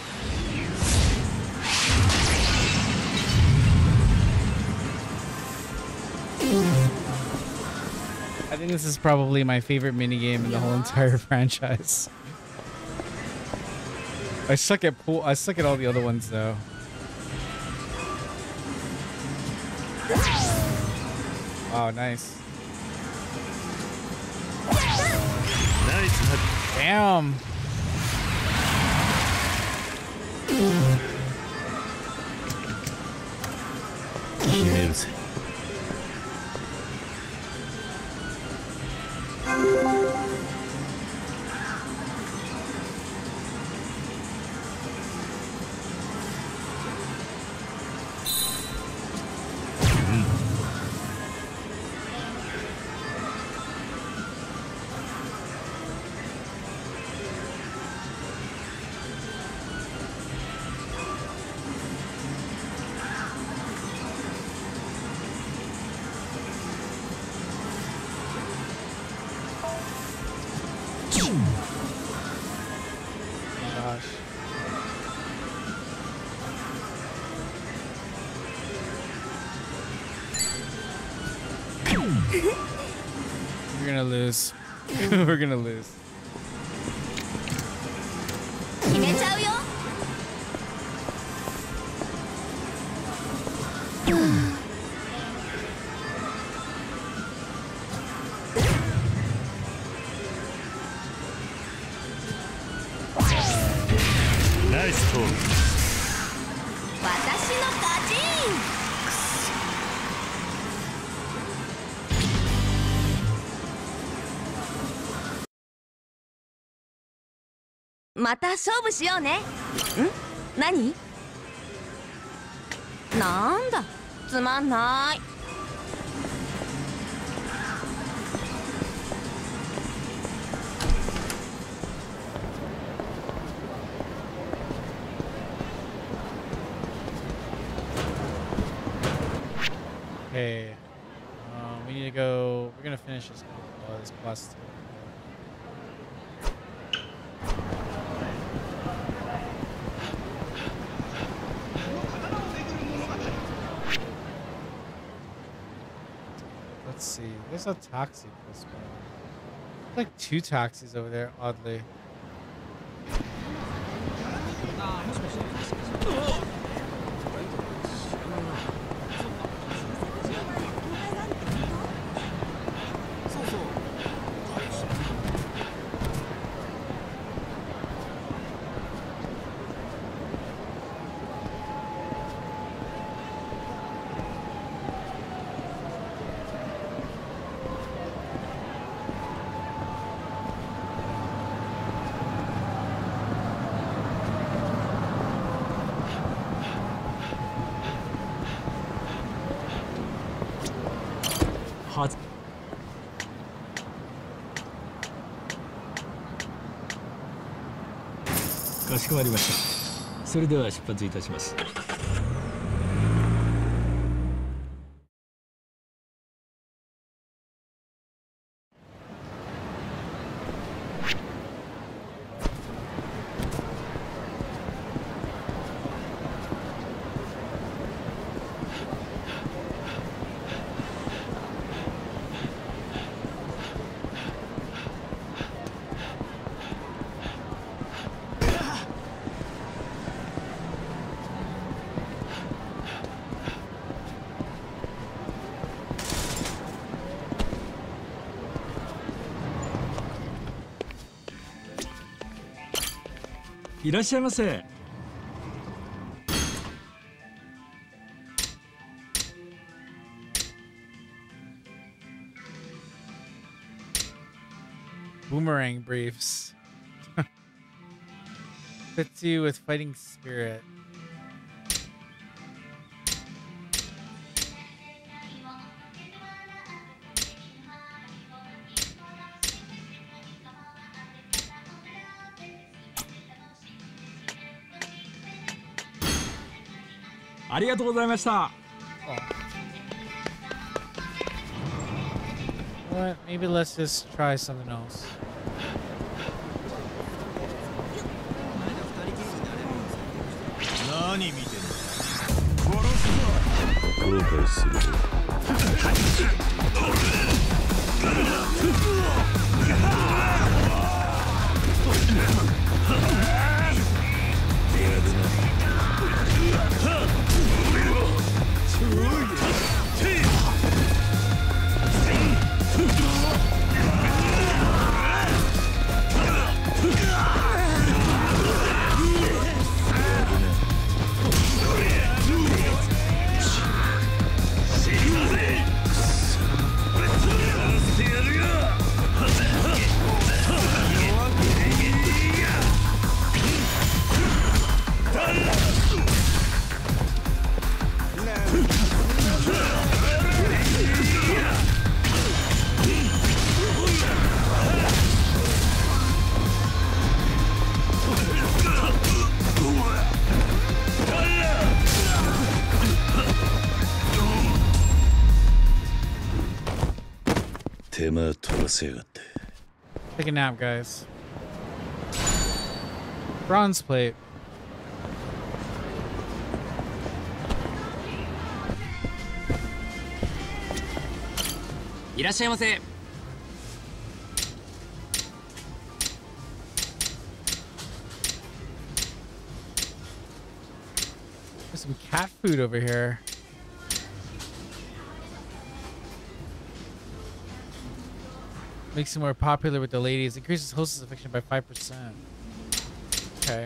I think this is probably my favorite minigame in the whole entire franchise. I suck at pool. I suck at all the other ones though. Wow, nice. Damn. We're gonna lose. We're gonna lose. 決めちゃうよ。 ナイストール。 私の勝ち。また勝負しようね。ん？何？なんだ、つまんない。 Okay. We need to go. We're gonna finish this quest. Let's see. There's a taxi this way. Like 2 taxis over there, oddly. Hot. かしこまりました。それでは出発いたします。いらっしゃいませ。 Boomerang briefs. Fits you with fighting spirit. What? Maybe let's just try something else. 手間取らせやがって。 Take a nap, guys. Bronze plate. There's some cat food over here. Makes him more popular with the ladies. Increases hostess affection by 5%. Okay.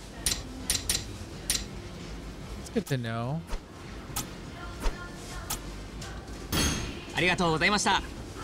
It's good to know. ありがとうございました。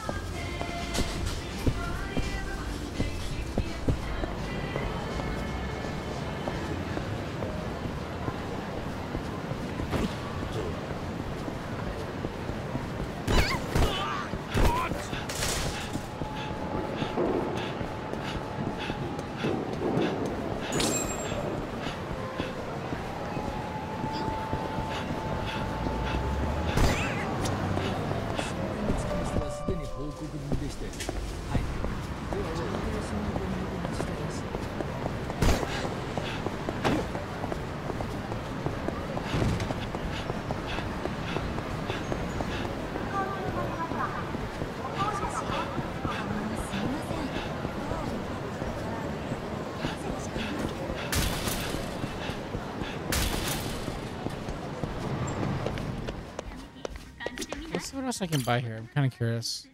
Let's see what else I can buy here. I'm kind of curious.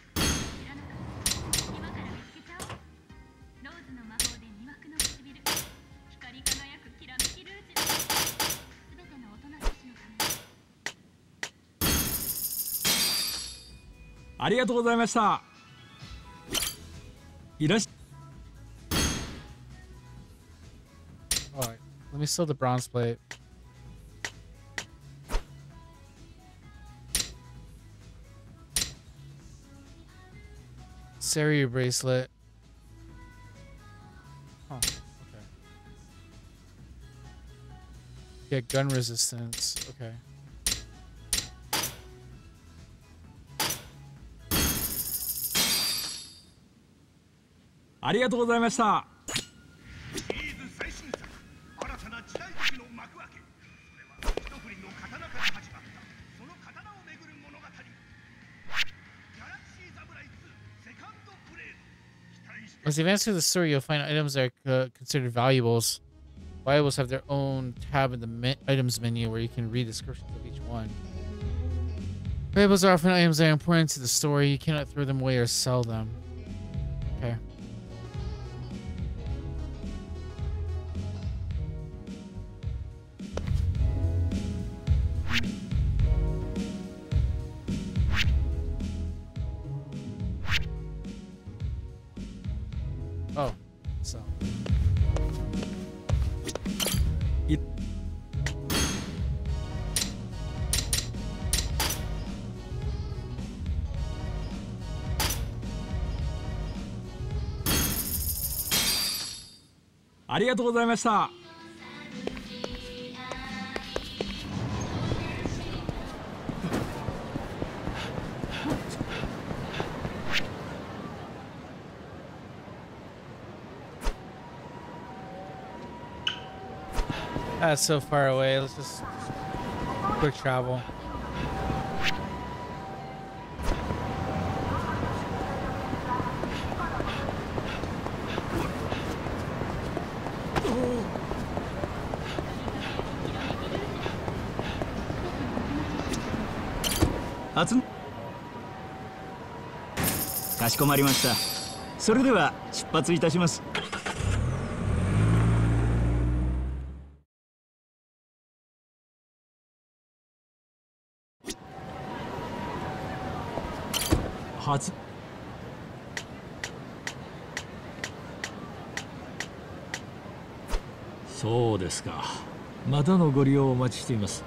Alright, let me sell the bronze plate. Seria bracelet. Oh, okay. Get gun resistance. Okay. As you advance through the story, you'll find items that are considered valuables. Valuables have their own tab in the items menu where you can read descriptions of each one. Valuables are often items that are important to the story. You cannot throw them away or sell them. Okay. Oh, so. That's so far away. Let's just quick travel. Atsun? かしこまりました。それでは出発いたします。 そうですか。またのご利用をお待ちしています。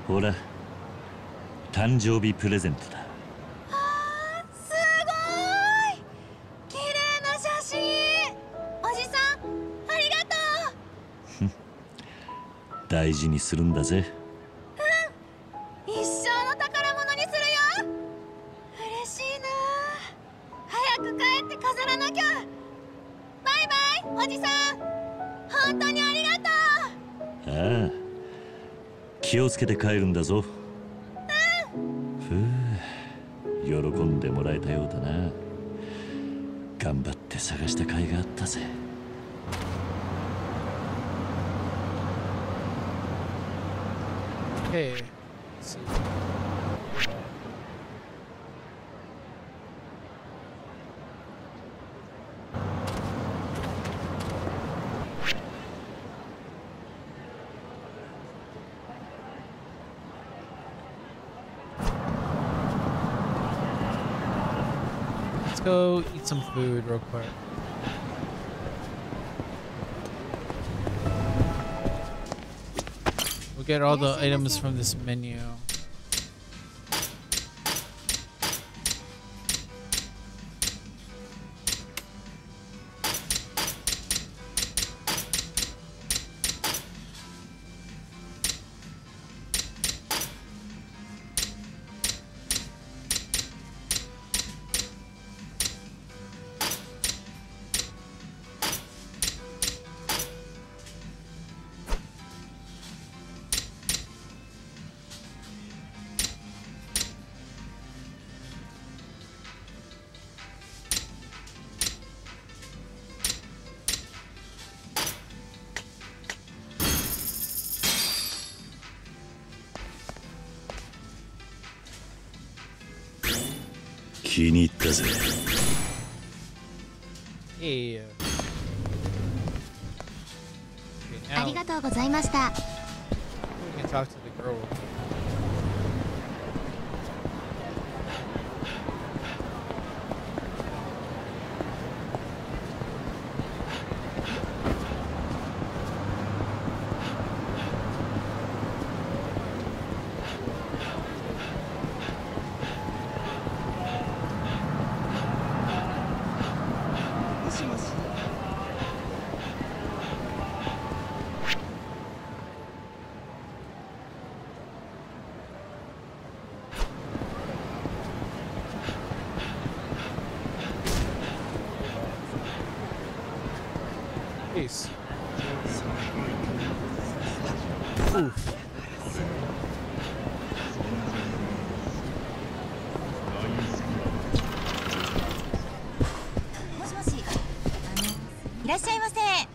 ほら、誕生日プレゼントだ。 すごい綺麗な写真。おじさんありがとう。 大事にするんだぜ。 一生の宝物にするよ。嬉しいな。早く帰って飾らなきゃ。バイバイおじさん、本当にありがとう。 ああ、気をつけて帰るんだぞ。ふう、喜んでもらえたようだな。頑張って探した甲斐があったぜ。 Okay. Let's see. Let's go eat some food real quick. We'll get all the items from this menu. 気に入ったぜ。 Hey. ありがとうございました。 We can talk to the girl. Peace. Oof. もしもし、いらっしゃいませ。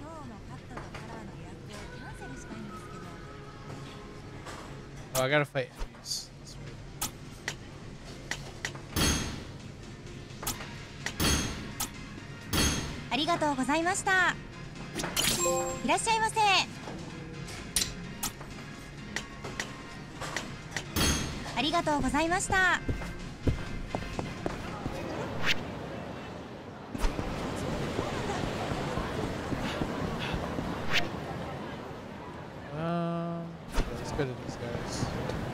Oh, I gotta fight enemies. ありがとうございました。いらっしゃいませ。ありがとうございました。 Let's go to these guys.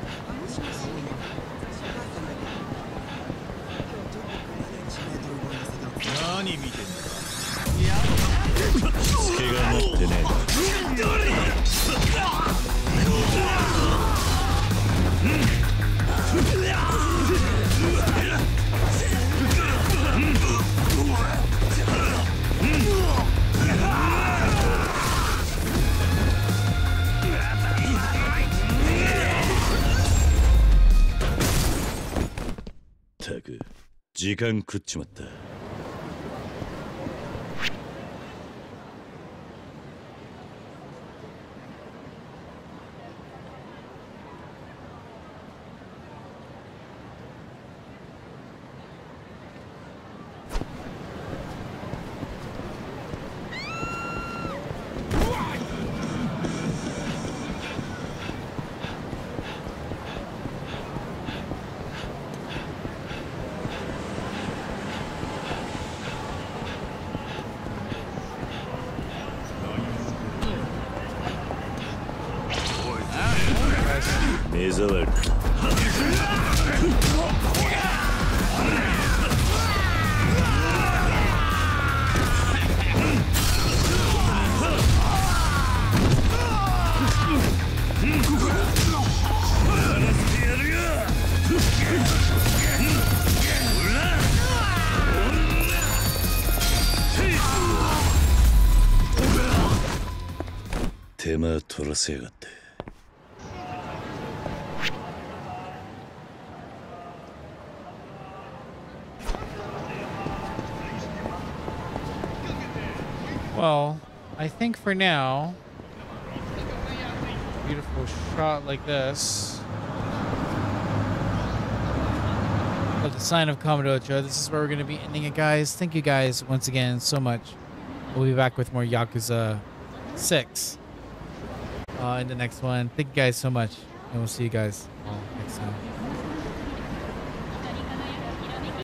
何見てんだ。 ツケが持ってねったく時間食っちまった。 目障りだ。手間取らせやがって。 Well, I think for now, beautiful shot like this of the sign of Kamurocho. This is where we're going to be ending it, guys. Thank you guys once again so much. We'll be back with more Yakuza 6 in the next one. Thank you guys so much, and we'll see you guys all next time.